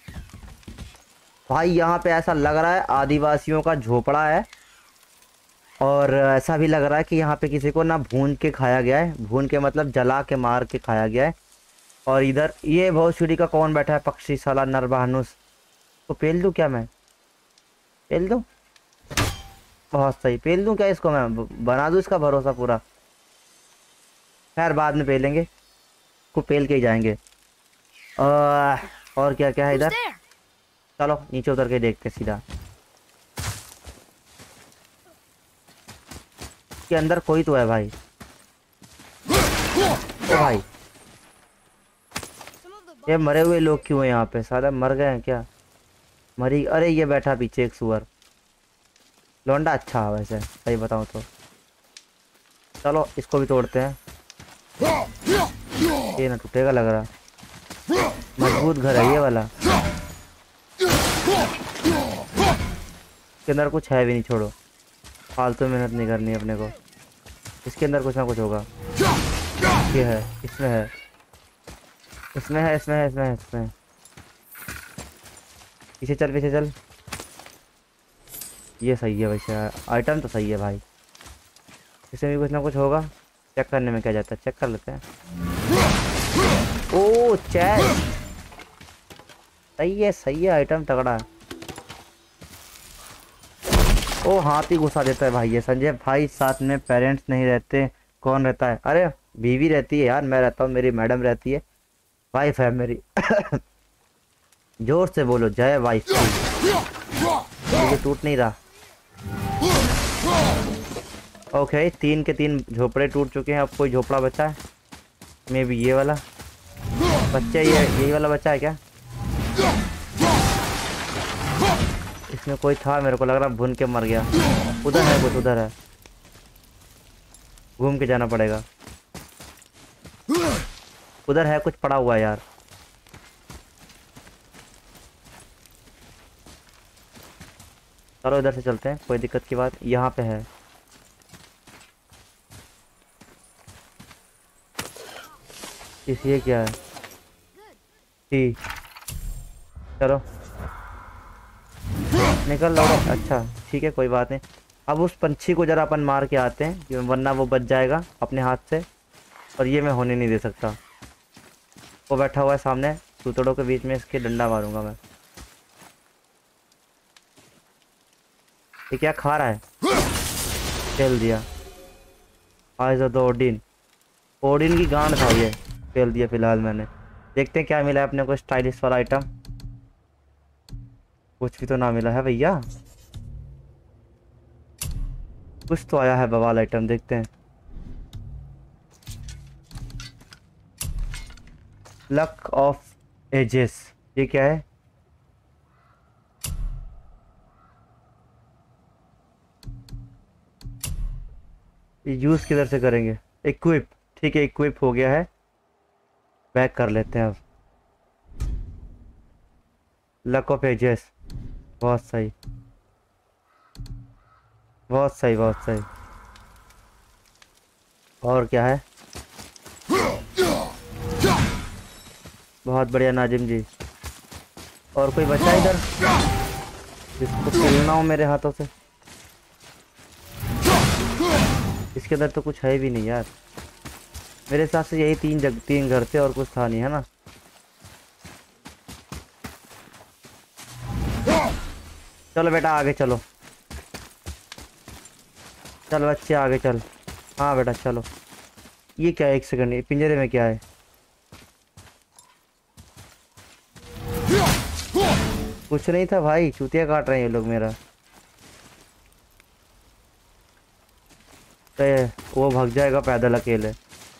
भाई यहाँ पे ऐसा लग रहा है आदिवासियों का झोपड़ा है, और ऐसा भी लग रहा है कि यहाँ पे किसी को ना भून के खाया गया है। भून के मतलब जला के मार के खाया गया है। और इधर ये बहुत सीढ़ी का कौन बैठा है? पक्षी साला नरबानुस। तो पेल दूँ क्या मैं? पेल दूँ? बहुत सही, पेल दूँ क्या इसको मैं? बना दूँ इसका भरोसा पूरा? खैर बाद में पेलेंगे, को पेल के ही जाएंगे। आ, और क्या क्या है इधर? चलो नीचे उतर के देखते सीधा। के अंदर कोई तो है भाई। ओ भाई ये मरे हुए लोग क्यों हैं यहाँ पे? साला मर गए हैं क्या? मरी। अरे ये बैठा पीछे एक सुअर। लौंडा अच्छा है वैसे, सही बताऊँ तो। चलो इसको भी तोड़ते हैं। ये ना टूटेगा लग रहा, मजबूत घर है ये वाला। इसके अंदर कुछ है भी नहीं, छोड़ो, फालतू मेहनत नहीं करनी अपने को। इसके अंदर कुछ ना कुछ होगा। ये है, इसमें है, इसमें है, इसमें है, इसमें है, इसमें है। पीछे चल पीछे चल। ये सही है वैसे, आइटम तो सही है भाई। इसमें भी कुछ ना कुछ होगा। चेक करने में क्या जाता है, चेक कर लेते हैं। ओ चेस्ट, सही है सही है, आइटम तगड़ा है। ओ हाथी घुसा देता है भाई ये। संजय भाई साथ में पेरेंट्स नहीं रहते, कौन रहता है? अरे बीवी रहती है यार, मैं रहता हूँ, मेरी मैडम रहती है, वाइफ है मेरी। जोर से बोलो, जय वाइफ। ये टूट नहीं रहा। ओके, तीन के तीन झोपड़े टूट चुके हैं। अब कोई झोपड़ा बचा है, मे भी ये वाला बच्चा, ये यही वाला बच्चा है क्या? इसमें कोई था, मेरे को लग रहा भुन के मर गया। उधर है कुछ, उधर है, घूम के जाना पड़ेगा। उधर है कुछ पड़ा हुआ है यार। चलो इधर से चलते हैं, कोई दिक्कत की बात यहाँ पे है। इस ये क्या है? ठीक, चलो निकल लो। अच्छा ठीक है, कोई बात नहीं। अब उस पंछी को जरा अपन मार के आते हैं, वरना वो बच जाएगा अपने हाथ से, और ये मैं होने नहीं दे सकता। वो बैठा हुआ है सामने सूतड़ों के बीच में, इसके डंडा मारूंगा मैं। ये क्या खा रहा है? फेल दिया। Eyes of the Odin, Odin की गांड था ये, फेल दिया फिलहाल मैंने। देखते हैं क्या मिला है अपने को स्टाइलिश वाला आइटम। कुछ भी तो ना मिला है भैया, कुछ तो आया है बवाल आइटम, देखते हैं। लक ऑफ एजेस, ये क्या है? यूज किधर से करेंगे? इक्विप, ठीक है इक्विप हो गया है, बैक कर लेते हैं अब। लक ऑफ एजेस, बहुत सही बहुत सही बहुत सही। और क्या है? बहुत बढ़िया नाजिम जी। और कोई बचा इधर जिसको खेलना हो मेरे हाथों से? इसके अंदर तो कुछ है भी नहीं यार, मेरे हिसाब से यही तीन जग तीन घर थे और कुछ था नहीं, है ना? चलो बेटा आगे चलो, चल बच्चे आगे चल। हाँ बेटा चलो। ये क्या है? एक सेकंड, ये पिंजरे में क्या है? कुछ नहीं था भाई, चूतिया काट रहे हैं ये लोग मेरा। तो वो भाग जाएगा पैदल अकेले।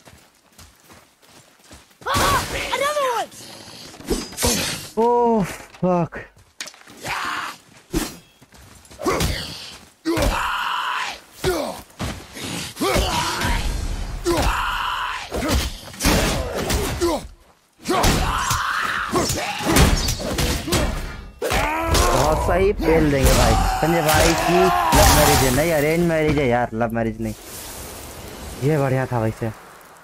Oh fuck. बहुत सही, पेल देंगे भाई। संजय भाई की लव मैरिज है, नहीं अरेंज मैरिज है यार, लव मैरिज नहीं। ये बढ़िया था वैसे।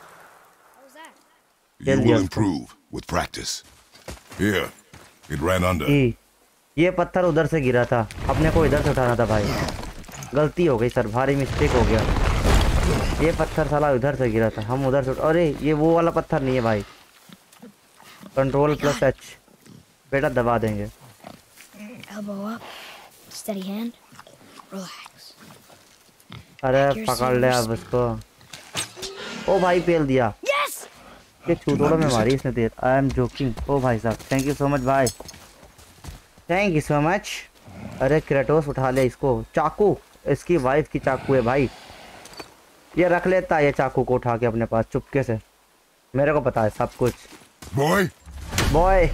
You will improve with practice. Here, it ran under. ये पत्थर उधर से गिरा था, अपने को इधर से उठाना था भाई। गलती हो गई सर, भारी मिस्टेक हो गया। ये पत्थर साला उधर से गिरा था, हम उधर से। अरे ये वो वाला पत्थर नहीं है भाई। कंट्रोल प्लस एच बेटा दबा देंगे। Elbow up, steady hand, relax. अरे पकड़ ले अब उसको। ओ भाई पेल दिया। Yes! ये छूतोड़ों में मारी इसने तेज। I am joking. ओ भाई साहब थैंक यू सो मच भाई, थैंक यू सो मच। अरे क्रेटोस उठा ले इसको। चाकू, इसकी वाइफ की चाकू है भाई। ये रख लेता है ये चाकू को उठा के अपने पास चुपके से, मेरे को पता है सब कुछ। Boy, बॉय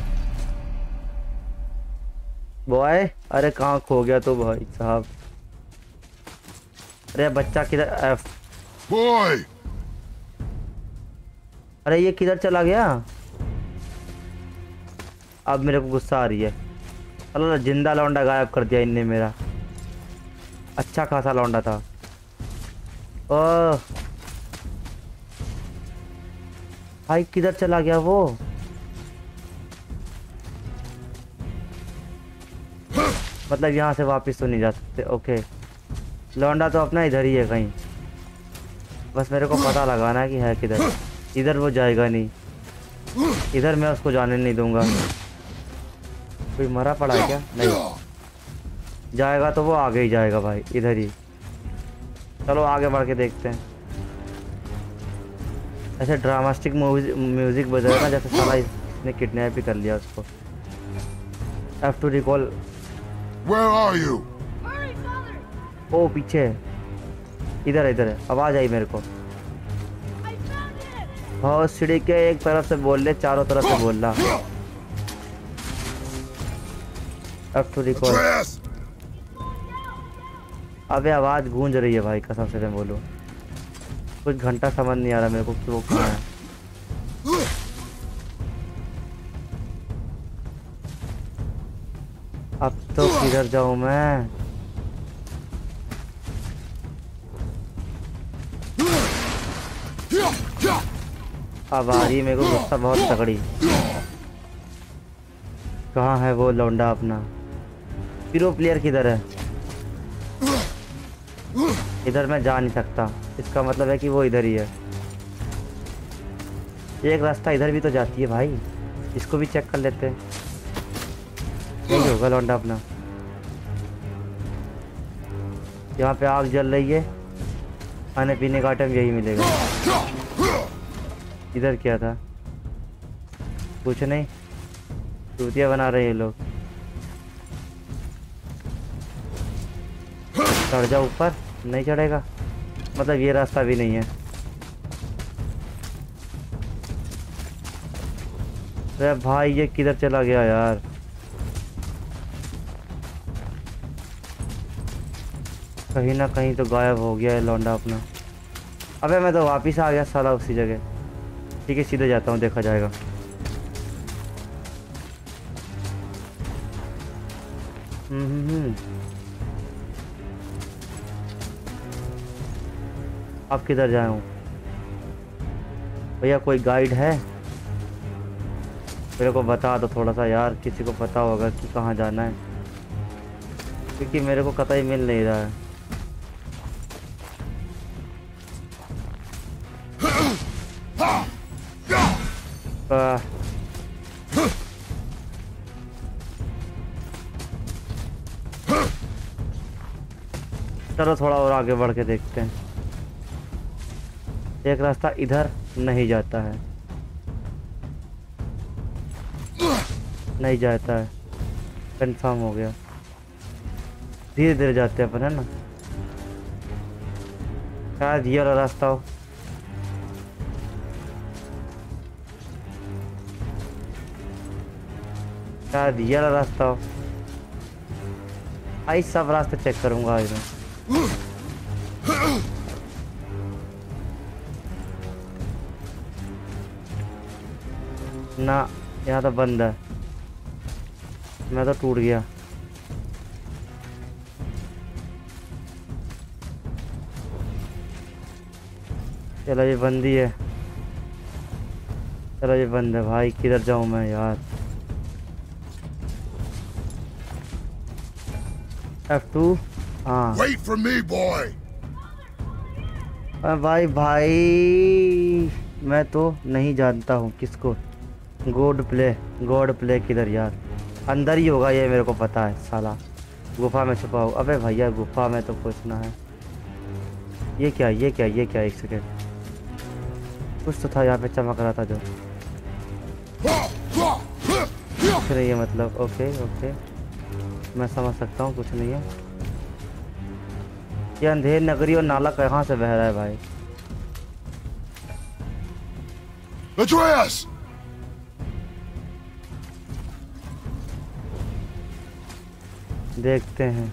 बॉय, अरे कहाँ खो गया तो भाई साहब। अरे बच्चा किधर? F boy. अरे ये किधर चला गया? अब मेरे को गुस्सा आ रही है। अल्लाह, जिंदा लौंडा गायब कर दिया इनने मेरा। अच्छा खासा लौंडा था। ओह भाई किधर चला गया वो? मतलब यहाँ से वापस तो नहीं जा सकते। ओके, लौंडा तो अपना इधर ही है कहीं, बस मेरे को पता लगाना है कि है किधर। इधर वो जाएगा नहीं, इधर मैं उसको जाने नहीं दूंगा। कोई मरा पड़ा है क्या? नहीं, जाएगा तो वो आगे ही जाएगा भाई, इधर ही। चलो आगे बढ़ के देखते हैं। ऐसे ड्रामास्टिक म्यूजिक बज रहा है ना जैसे साला इसने किडनैप ही कर लिया उसको। Have to recall. Where are you? ओ पीछे, इधर इधर है, आवाज आई मेरे को। बहुत सीढ़ी के एक तरफ से बोल ले, चारों तरफ से बोल रहा। Have to recall. Atreus! अबे आवाज गूंज रही है भाई, कसम से मैं बोलूं कुछ घंटा समझ नहीं आ रहा मेरे को कि वो कहाँ है। अब तो किधर जाऊं मैं? अब आ रही है मेरे को गुस्सा बहुत तगड़ी। कहाँ है वो लौंडा अपना? प्रो प्लेयर किधर है? इधर मैं जा नहीं सकता, इसका मतलब है कि वो इधर ही है। एक रास्ता इधर भी तो जाती है भाई, इसको भी चेक कर लेते हैं। यही होगा लौंडा अपना। यहाँ पे आग जल रही है, खाने पीने का आइटम यही मिलेगा। इधर क्या था? कुछ नहीं, चूतिया बना रहे हैं लोग। चढ़ जा ऊपर, नहीं चढ़ेगा, मतलब ये रास्ता भी नहीं है। अरे भाई ये किधर चला गया यार? कहीं ना कहीं तो गायब हो गया है लौंडा अपना। अबे मैं तो वापिस आ गया साला उसी जगह। ठीक है सीधे जाता हूँ, देखा जाएगा। हम्म हम्म हम्म अब किधर जाऊँ भैया? कोई गाइड है? मेरे को बता दो थोड़ा सा यार, किसी को पता होगा कि कहाँ जाना है, क्योंकि मेरे को कतई मिल नहीं रहा है। आ, चलो थोड़ा और आगे बढ़ के देखते हैं। एक रास्ता इधर नहीं जाता है, नहीं जाता है, कंफर्म हो गया। धीरे धीरे जाते हैं अपन, है ना? शायद ये वाला रास्ता हो। शायद ये वाला रास्ता हो। आई सब रास्ते चेक करूंगा आज मैं। ना यहाँ तो बंद है, मैं तो टूट गया। चलो ये बंद ही है, चलो ये बंद है भाई। किधर जाऊँ मैं यार? F two. हाँ Wait for me, boy! भाई भाई मैं तो नहीं जानता हूँ किसको। गॉड प्ले, गॉड प्ले किधर यार? अंदर ही होगा ये, मेरे को पता है साला। गुफा में छुपा हो। अबे भैया गुफा में तो कुछ ना है। ये क्या ये क्या ये क्या? एक सेकेंड, कुछ तो था यहाँ पे चमक रहा था जो कुछ नहीं है मतलब। ओके ओके मैं समझ सकता हूँ, कुछ नहीं है। ये अंधेर नगरी और नाला कहाँ से बह रहा है भाई? Atreus! देखते हैं।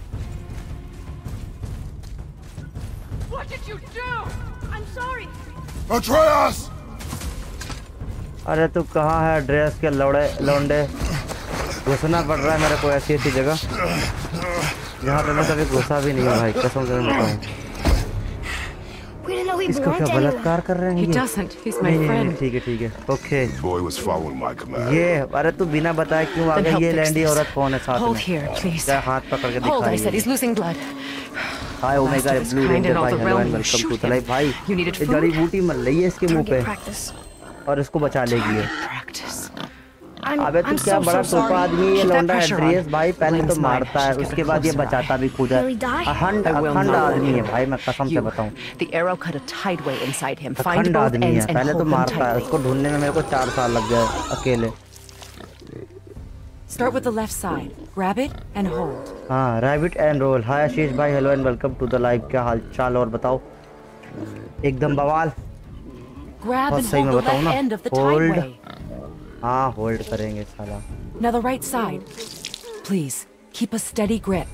What did you do? I'm sorry. Atreus! अरे तू कहाँ है ड्रेस के लौड़े लौंडे? घुसना पड़ रहा है मेरे को ऐसी ऐसी जगह जहाँ पे मैं कभी घुसा भी नहीं हूँ भाई, कसम से मैं बताऊँ। We didn't know he इसको क्या belong to बलात्कार कर रहे हैं He ये? doesn't. He's my नहीं नहीं नहीं, friend. ठीक है ठीक है okay. The boy was following my command. ये अरे तू बिना बताए क्यों आ Then गई? help ये fix लैंडी this. औरत कौन है साथ Hold में? here, please. क्या हाथ पकड़ के Hold, दिखा I said. रही He's losing blood. Hi oh my Last of God his blue kind ranger in all भाई the hello and realm will welcome shoot to him. Life भाई। You needed ये food? जड़ी बूटी मर रही है इसके मुंह पे Target practice. और इसको बचा लेगी ये। Practice. I'm, अबे तू I'm क्या so, बड़ा so टोपा sorry. आदमी है ये Keep that लौंडा pressure एड्रियस on. भाई। पहले तो Blame's mine. मारता है She's उसके getting बाद ये closer बचाता eye. भी खुद है। Will he die? अखंड I will अखंड not आदमी let है him. भाई मैं कसम से You. बताऊं। The arrow cut a tideway inside him. Find अखंड both आदमी ends है। and पहले तो hold them मारता है tightly. उसको ढूंढने में मेरे को चार साल लग गए अकेले। Start with the left side. Grab it and hold. हाँ rabbit and roll. Hi Ashish भाई hello and welcome to the live. क्या हाल चाल और बताओ? एकदम बवाल। Grab बहुत and सही hold मैं the बताऊं left ना। end of the hold tideway. हाँ होल्ड करेंगे साला। Now the right side. Please, keep a steady grip.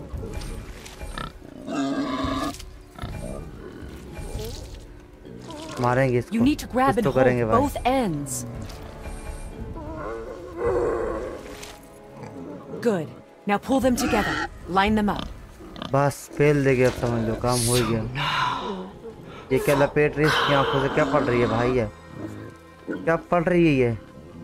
मारेंगे इसको। You need to grab कुछ and तो करेंगे hold भाई। both ends. Good. Now pull them together. Line them up. बस फेल दे गया अब समझ लो काम हो ही गया। ये क्या लपेट रही है इसकी आंखों से? क्या पड़ रही है भाई? ये क्या पड़ रही है ये?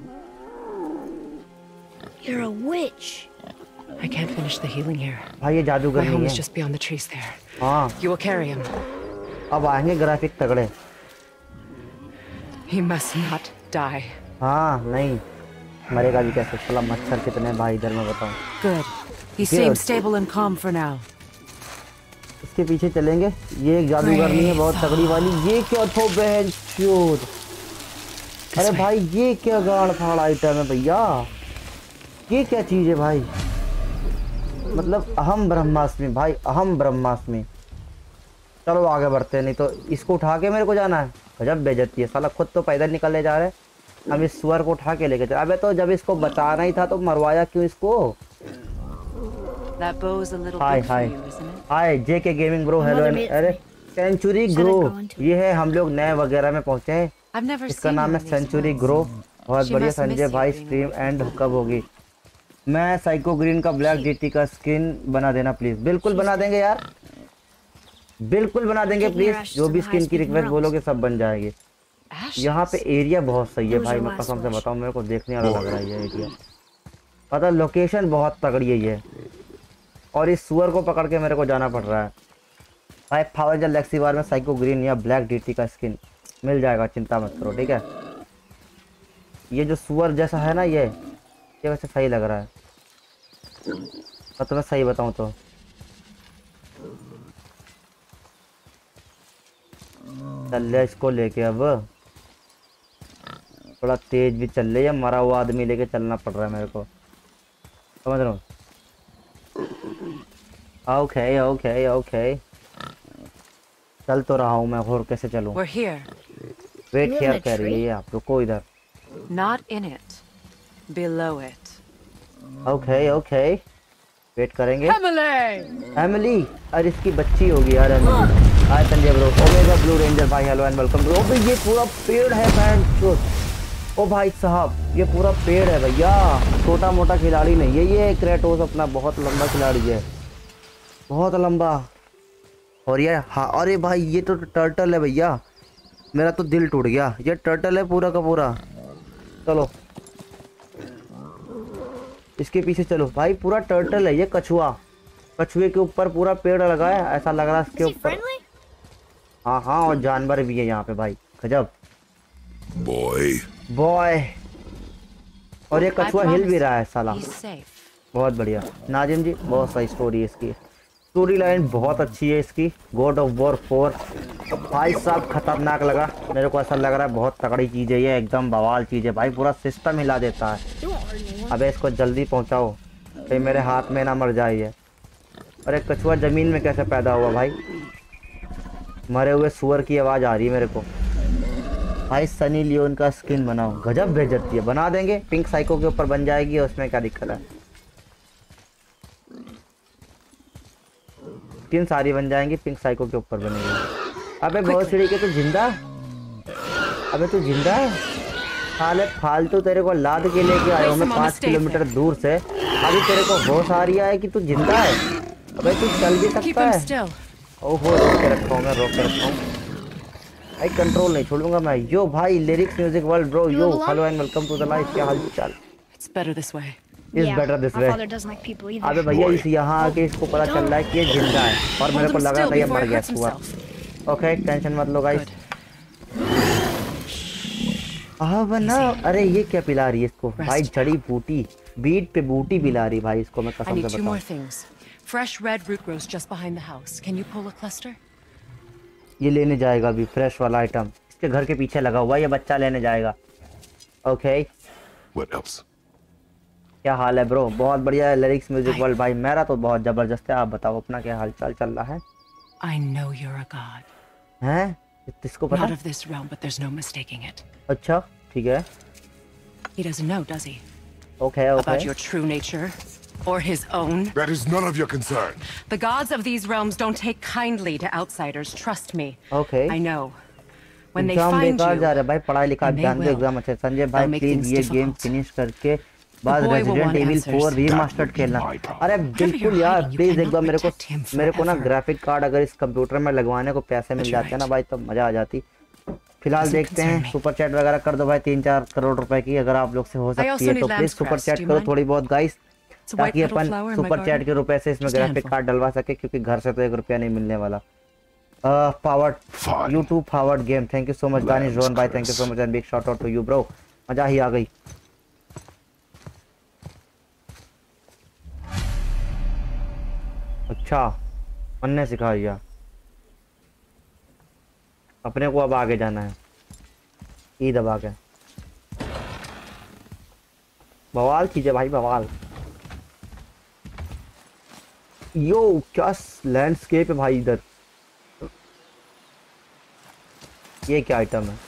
You're a witch. I can't finish the healing here. भाई ये My जादूगर home नहीं is है। just beyond the trees there. हाँ You will carry him. अब आएंगे ग्राफिक तगड़े। He must not die. हाँ नहीं मरेगा भी कैसे? साला मच्छर कितने हैं भाई इधर मैं बताऊं। Good. He Good. seems stable and calm for now. इसके पीछे चलेंगे। ये एक जादूगरनी है बहुत तगड़ी वाली। ये क्या थो बहन चोद? अरे भाई ये क्या गाड़ फाड़ आइटम है भैया? ये क्या चीज है भाई? मतलब अहम ब्रह्मास्मि भाई, अहम ब्रह्मास्मि। चलो आगे बढ़ते हैं, नहीं तो इसको उठा के मेरे को जाना है। गजब बेइज्जती है साला, खुद तो पैदल निकलने जा रहे हैं, हम इस सुअर को उठा के लेके चले। अबे तो जब इसको बचाना ही था तो मरवाया क्यों इसको? That bow's a little hi big for hi you, isn't it? Hi JK gaming bro hello. अरे सेंचुरी ग्रो, ये है हम लोग नए वगैरह में पहुंचे हैं। I've never इसका seen नाम her है in these century mountains. Grow. बहुत She बढ़िया must miss संजय you भाई। being stream with and me. कब होगी? मैं साइको ग्रीन का ब्लैक जीटी का स्किन बना देना प्लीज। बिल्कुल बना देंगे यार, बिल्कुल बना देंगे प्लीज। जो भी स्किन की रिक्वेस्ट बोलोगे सब बन जाएगी। Ashes. यहाँ पे एरिया बहुत सही है भाई, मैं कसम से बताऊं, मेरे को देखने वाला लग रहा है ये एरिया। पता लोकेशन बहुत तगड़ी है ये। और इस सुअर को पकड़ के मेरे को जाना पड़ रहा है भाई। फावर लेक्सी बार में साइको ग्रीन या ब्लैक डीटी का स्किन मिल जाएगा, चिंता मत करो ठीक है। ये जो सुअर जैसा है ना ये ये वैसे सही लग रहा है, और तुम्हें सही बताऊं तो चल ले इसको लेके। अब थोड़ा तेज भी चल ले, या मरा हुआ आदमी लेके चलना पड़ रहा है मेरे को, समझ रहा हूँ। ओके ओके ओके चल तो रहा हूँ मैं, और कैसे चलूँ? We're here, wait You in care a कर रही tree? है आप, रुको इधर। not in it, below it. Okay okay wait करेंगे। Emily! एमिली, अरे इसकी बच्ची होगी यार Emily. Hi Sanjay bro, omega blue ranger भाई हेलो एंड वेलकम ब्रो। भाई ये पूरा पेड़ है बैंड चोद। ओ भाई साहब ये पूरा पेड़ है भैया, छोटा मोटा खिलाड़ी नहीं है ये। क्रेटोस अपना बहुत लंबा खिलाड़ी है, बहुत लंबा। और ये हाँ, अरे भाई ये तो टर्टल है भैया, मेरा तो दिल टूट गया। ये टर्टल है पूरा का पूरा। चलो इसके पीछे चलो भाई, पूरा टर्टल है ये। कछुआ, कछुए के ऊपर पूरा पेड़ लगा है, ऐसा लग रहा है इसके Is he ऊपर। friendly? हाँ हाँ और जानवर भी है यहाँ पे भाई, गजब। Boy, बॉय, और ये I कछुआ हिल भी promise रहा है साला। He's safe. बहुत बढ़िया नाजिम जी, बहुत सही स्टोरी है इसकी। स्टोरी लाइन बहुत अच्छी है इसकी। गॉड ऑफ वॉर फोर भाई साहब खतरनाक लगा मेरे को, ऐसा लग रहा है बहुत तगड़ी चीज़ है ये, एकदम बवाल चीज़ है भाई, पूरा सिस्टम हिला देता है। You won't hurt anyone. अबे इसको जल्दी पहुंचाओ कहीं मेरे हाथ में ना मर जाए ये। अरे कछुआ ज़मीन में कैसे पैदा हुआ भाई? मरे हुए सुअर की आवाज़ आ रही है मेरे को भाई। सनी लियोन का स्किन बनाओ, गजब बेइज्जती है। बना देंगे, पिंक साइको के ऊपर बन जाएगी, उसमें क्या दिक्कत है? स्किन सारी बन जाएंगी, पिंक साइको के ऊपर बनेगी। अबे बहुत सीढ़ी के तू जिंदा, अबे तू जिंदा है साले? फालतू तेरे को लाद के लेके आया हूँ मैं पाँच किलोमीटर दूर से, अभी तेरे को होश आ रही है कि तू जिंदा है? अबे तू चल भी Keep सकता him है? still. ओहो रोक के रखा हूँ मैं, रोक के रखा हूँ। भाई कंट्रोल नहीं छोड़ूंगा मैं। यो भाई lyrics music world bro, You yo live alone? Hello and welcome to the life. क्या हाल चाल? It's better this way. Is Yeah, better this my way. father doesn't like people either. अबे भैया Boy. इस यहाँ आके इसको पता चल रहा है कि ये जिंदा है और मेरे Hold को him लग रहा still था ये before मर he गया hurts हुआ। himself. ओके टेंशन मत लो गाइस। Good. हाँ बना। अरे ये क्या पिला रही है इसको भाई? Rest. जड़ी बूटी, बीट पे बूटी पिला रही भाई इसको। मैं I कसम need से two more बताऊं, things. Fresh red root grows just behind the house. Can you pull a cluster? ये लेने जाएगा अभी फ्रेश वाला आइटम। इसके घर के पीछे लगा हुआ है, ये बच्चा लेने जाएगा। Okay What else? क्या हाल है ब्रो? बहुत बढ़िया है लिरिक्स म्यूजिक Hi. वर्ल्ड भाई। मेरा तो बहुत जबरदस्त है। आप बताओ अपना क्या हाल चाल चल रहा है? I know you're a god. हैं? किसको पता? Not of this realm, but there's no mistaking it. अच्छा ठीक है। He doesn't know, does he? Okay About okay your true nature? Or his own? That is none of your concern. The gods of these realms don't take kindly to outsiders, trust me. Okay. I know. When they exam find बेकार जा रहा you, है भाई, पढ़ाई लिखाई and they ध्यान दो, will, exam अच्छे। संजय भाई they'll make प्लीज things ये गेम difficult. फिनिश करके बाद The boy will resident want evil answers. Four That remastered would be खेलना। my problem. अरे Whatever बिल्कुल you're यार, hiding, you प्लीज एक cannot बार मेरे को protect him मेरे को ना forever. ग्राफिक कार्ड अगर इस कंप्यूटर में लगवाने को पैसे मिल But जाते हैं ना you're भाई तो मजा आ जाती। फिलहाल Doesn't देखते हैं, concern me. सुपर चैट वगैरह कर दो भाई, तीन चार करोड़ रुपए की अगर आप लोग से हो सकती also है need तो please lamb's super crest. Chat Do you करो mind? थोड़ी बहुत गाइस, It's a white ताकि petal अपन flower in my super chat garden. के रुपए से इसमें Just a graphic handful. Card डलवा सके, क्योंकि घर से तो एक रुपया नहीं मिलने वाला। Powered Fine. YouTube powered game, thank you so much Danish Rohan भाई, thank you so much and big shout out to you bro. मजा ही आ गई। अच्छा मन ने सिखा दिया, अपने को अब आगे जाना है। ई दबा के बवाल कीजिए भाई, बवाल। यो क्या लैंडस्केप है भाई इधर। ये क्या आइटम है?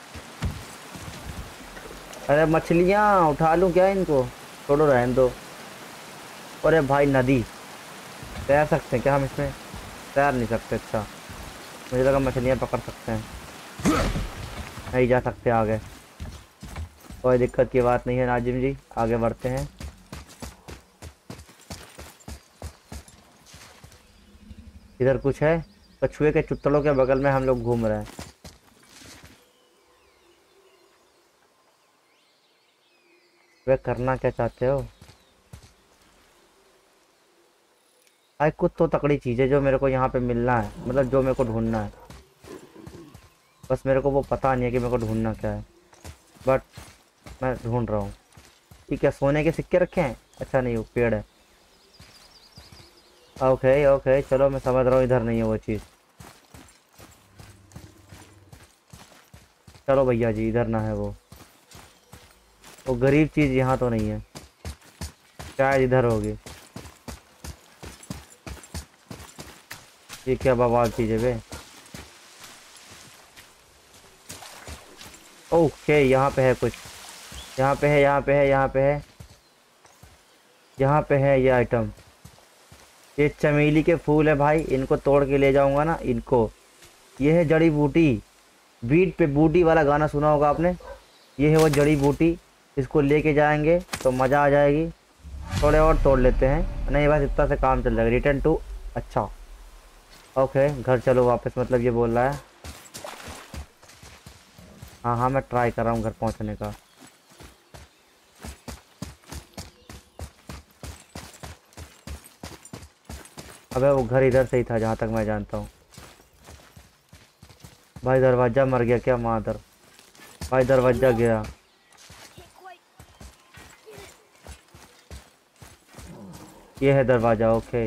अरे मछलियाँ उठा लूं क्या इनको? छोड़ो रहने दो। अरे भाई नदी, तैर सकते हैं क्या हम इसमें? तैर नहीं सकते। अच्छा मुझे लगा मछलियाँ पकड़ सकते हैं। नहीं जा सकते आगे, कोई दिक्कत की बात नहीं है नाजिम जी, आगे बढ़ते हैं। इधर कुछ है? कछुए के चुत्तड़ों के बगल में हम लोग घूम रहे हैं। वे करना क्या चाहते हो भाई? कुछ तो तकड़ी चीज़ है जो मेरे को यहाँ पे मिलना है, मतलब जो मेरे को ढूंढना है। बस मेरे को वो पता नहीं है कि मेरे को ढूंढना क्या है, बट मैं ढूंढ रहा हूँ। ठीक है, सोने के सिक्के रखे हैं? अच्छा नहीं, वो पेड़ है। ओके ओके चलो मैं समझ रहा हूँ, इधर नहीं है वो चीज़। चलो भैया जी, इधर ना है वो वो गरीब चीज़ यहाँ तो नहीं है, शायद इधर होगी। ये क्या बवाल चीज़ है बे? ओके यहाँ पे है कुछ, यहाँ पे है, यहाँ पे है, यहाँ पे है, यहाँ पे है ये आइटम। ये चमेली के फूल है भाई, इनको तोड़ के ले जाऊंगा ना इनको। ये है जड़ी बूटी, बीट पे बूटी वाला गाना सुना होगा आपने। ये है वो जड़ी बूटी, इसको लेके जाएंगे तो मज़ा आ जाएगी। थोड़े और तोड़ लेते हैं, नहीं बस इतना से काम चल जाएगा। रिटर्न टू, अच्छा ओके घर चलो वापस, मतलब ये बोल रहा है। हाँ हाँ मैं ट्राई कर रहा हूँ घर पहुँचने का। अबे वो घर इधर से ही था जहाँ तक मैं जानता हूँ। भाई दरवाजा मर गया क्या मादर? भाई दरवाजा गया। ये है दरवाजा, ओके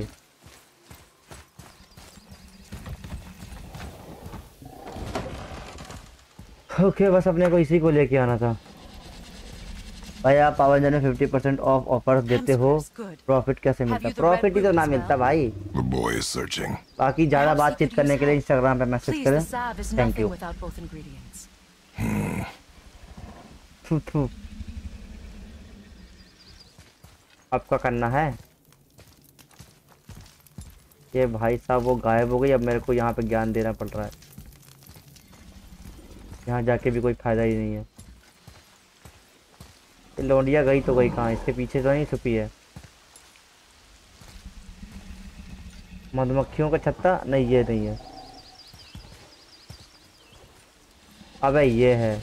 ओके बस अपने को इसी को लेके आना था। भाई आप पावन जन में फिफ्टी परसेंट ऑफ ऑफर्स देते हो, प्रॉफिट कैसे मिलता? प्रॉफिट ही तो ना मिलता भाई। The boy is searching. बाकी ज़्यादा बातचीत करने के लिए इंस्टाग्राम पे मैसेज Please, करें। the salve is thank nothing you. without both ingredients. थू थू। आपका करना है ये भाई साहब, वो गायब हो गई। अब मेरे को यहाँ पे ज्ञान देना पड़ रहा है, यहाँ जाके भी कोई फायदा ही नहीं है। ये लौंडिया गई तो गई कहाँ? इसके पीछे तो नहीं छुपी है? मधुमक्खियों का छत्ता नहीं, ये नहीं है। अबे ये है,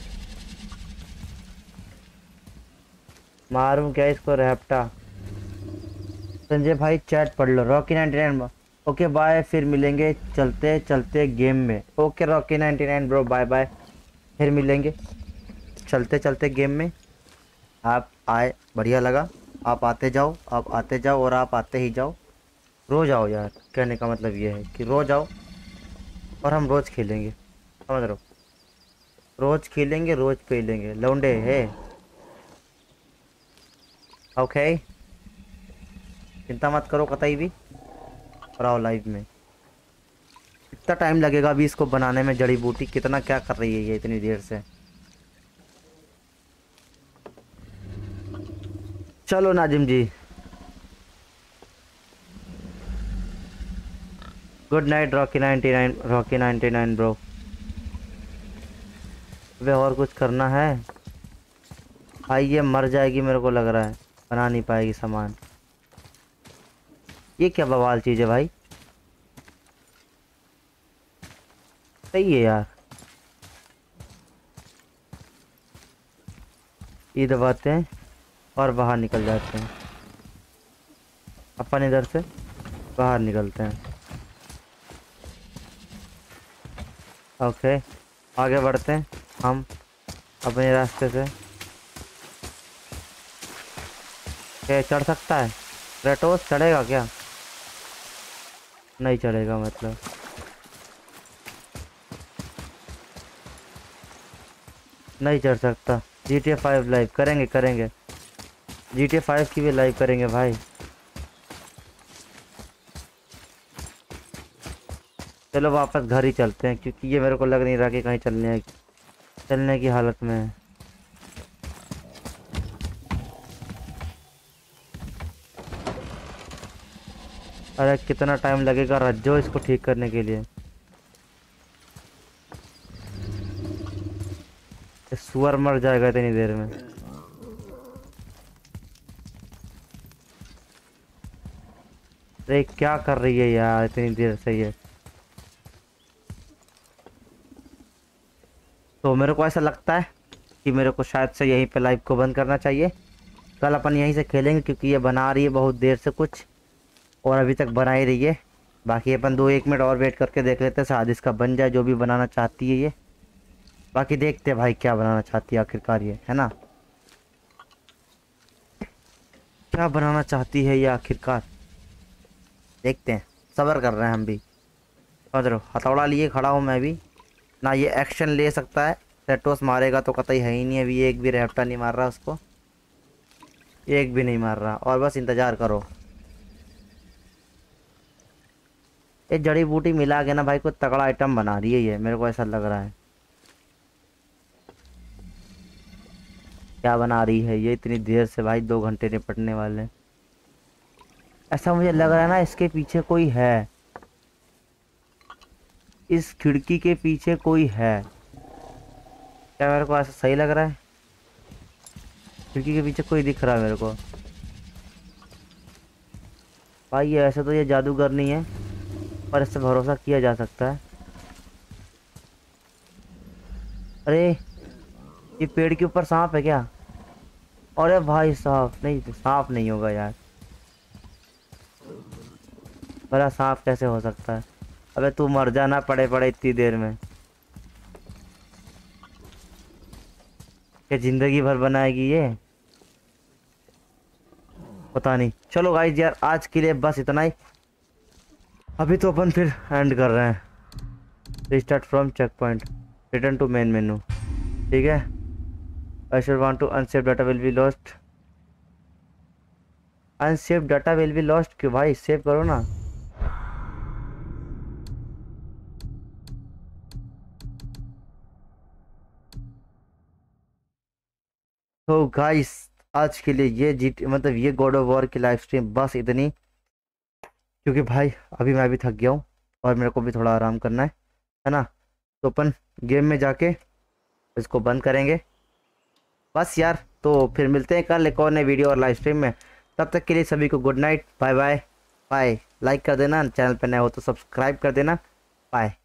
मारूं क्या इसको रैप्टा। संजय भाई चैट पढ़ लो। Rocky ninety nine okay bye, फिर मिलेंगे चलते चलते गेम में। Okay Rocky ninety nine bro bye bye, फिर मिलेंगे चलते चलते गेम में। आप आए बढ़िया लगा, आप आते जाओ, आप आते जाओ और आप आते ही जाओ, रोज आओ यार। कहने का मतलब ये है कि रोज आओ और हम रोज खेलेंगे, समझ रहे हो? रोज खेलेंगे, रोज खेलेंगे लौंडे है। ओके चिंता मत करो कतई भी, और आओ लाइव में। कितना टाइम लगेगा अभी इसको बनाने में? जड़ी बूटी कितना क्या कर रही है ये इतनी देर से। चलो Nazim ji, good night Rocky ninety nine. Rocky ninety nine bro, वे और कुछ करना है भाई? ये मर जाएगी मेरे को लग रहा है, बना नहीं पाएगी सामान। ये क्या बवाल चीज़ है भाई? सही है यार, ये दबाते हैं और बाहर निकल जाते हैं। अपन इधर से बाहर निकलते हैं। ओके आगे बढ़ते हैं हम अपने रास्ते से। क्या चढ़ सकता है? रेटोस चढ़ेगा क्या? नहीं चढ़ेगा मतलब। नहीं चढ़ सकता। G T A five live करेंगे करेंगे जी टी ए फाइव की भी लाइव करेंगे भाई। चलो वापस घर ही चलते हैं, क्योंकि ये मेरे को लग नहीं रहा कि कहीं चलने चलने की हालत में है। अरे कितना टाइम लगेगा रज्जो इसको ठीक करने के लिए? सुअर मर जाएगा इतनी देर में। अरे क्या कर रही है यार इतनी देर से ये? तो मेरे को ऐसा लगता है कि मेरे को शायद से यहीं पे लाइव को बंद करना चाहिए। कल अपन यहीं से खेलेंगे, क्योंकि ये बना रही है बहुत देर से कुछ, और अभी तक बना ही रही है। बाकी अपन दो एक मिनट और वेट करके देख लेते हैं, शायद इसका बन जाए जो भी बनाना चाहती है ये। बाकी देखते हैं भाई क्या बनाना चाहती है आखिरकार ये, है ना? क्या बनाना चाहती है ये आखिरकार, देखते हैं। सब्र कर रहे हैं हम भी, समझ रहे हो? हथौड़ा लिए खड़ा हूँ मैं भी ना। ये एक्शन ले सकता है, रेटोस मारेगा तो कतई है ही नहीं। अभी एक भी रेप्टा नहीं मार रहा उसको, एक भी नहीं मार रहा। और बस इंतज़ार करो। ये जड़ी बूटी मिला के ना भाई कोई तगड़ा आइटम बना रही है ये, मेरे को ऐसा लग रहा है। क्या बना रही है ये इतनी देर से भाई? दो घंटे निपटने वाले, ऐसा मुझे लग रहा है ना इसके पीछे कोई है। इस खिड़की के पीछे कोई है क्या? मेरे को ऐसा सही लग रहा है, खिड़की के पीछे कोई दिख रहा है मेरे को भाई। ये ऐसे तो ये जादूगर नहीं है, पर इससे भरोसा किया जा सकता है। अरे ये पेड़ के ऊपर सांप है क्या? अरे भाई साहब, नहीं सांप नहीं होगा यार, भला सांप कैसे हो सकता है? अबे तू मर जाना पड़े पड़े इतनी देर में, क्या जिंदगी भर बनाएगी ये? पता नहीं। चलो गाइस यार आज के लिए बस इतना ही। अभी तो अपन फिर एंड कर रहे हैं। Restart from checkpoint, return to main menu, ठीक है? I should want to unsave data will be lost. Unsave data will be lost क्यों भाई? सेव करो ना। तो गाइस आज के लिए ये जी मतलब ये गॉड ऑफ वॉर की लाइव स्ट्रीम बस इतनी, क्योंकि भाई अभी मैं भी थक गया हूँ और मेरे को भी थोड़ा आराम करना है, है ना? तो अपन गेम में जाके इसको बंद करेंगे बस यार। तो फिर मिलते हैं कल एक और नए वीडियो और लाइव स्ट्रीम में। तब तक के लिए सभी को good night, bye bye bye. Like कर देना, चैनल पर नए हो तो सब्सक्राइब कर देना। बाय।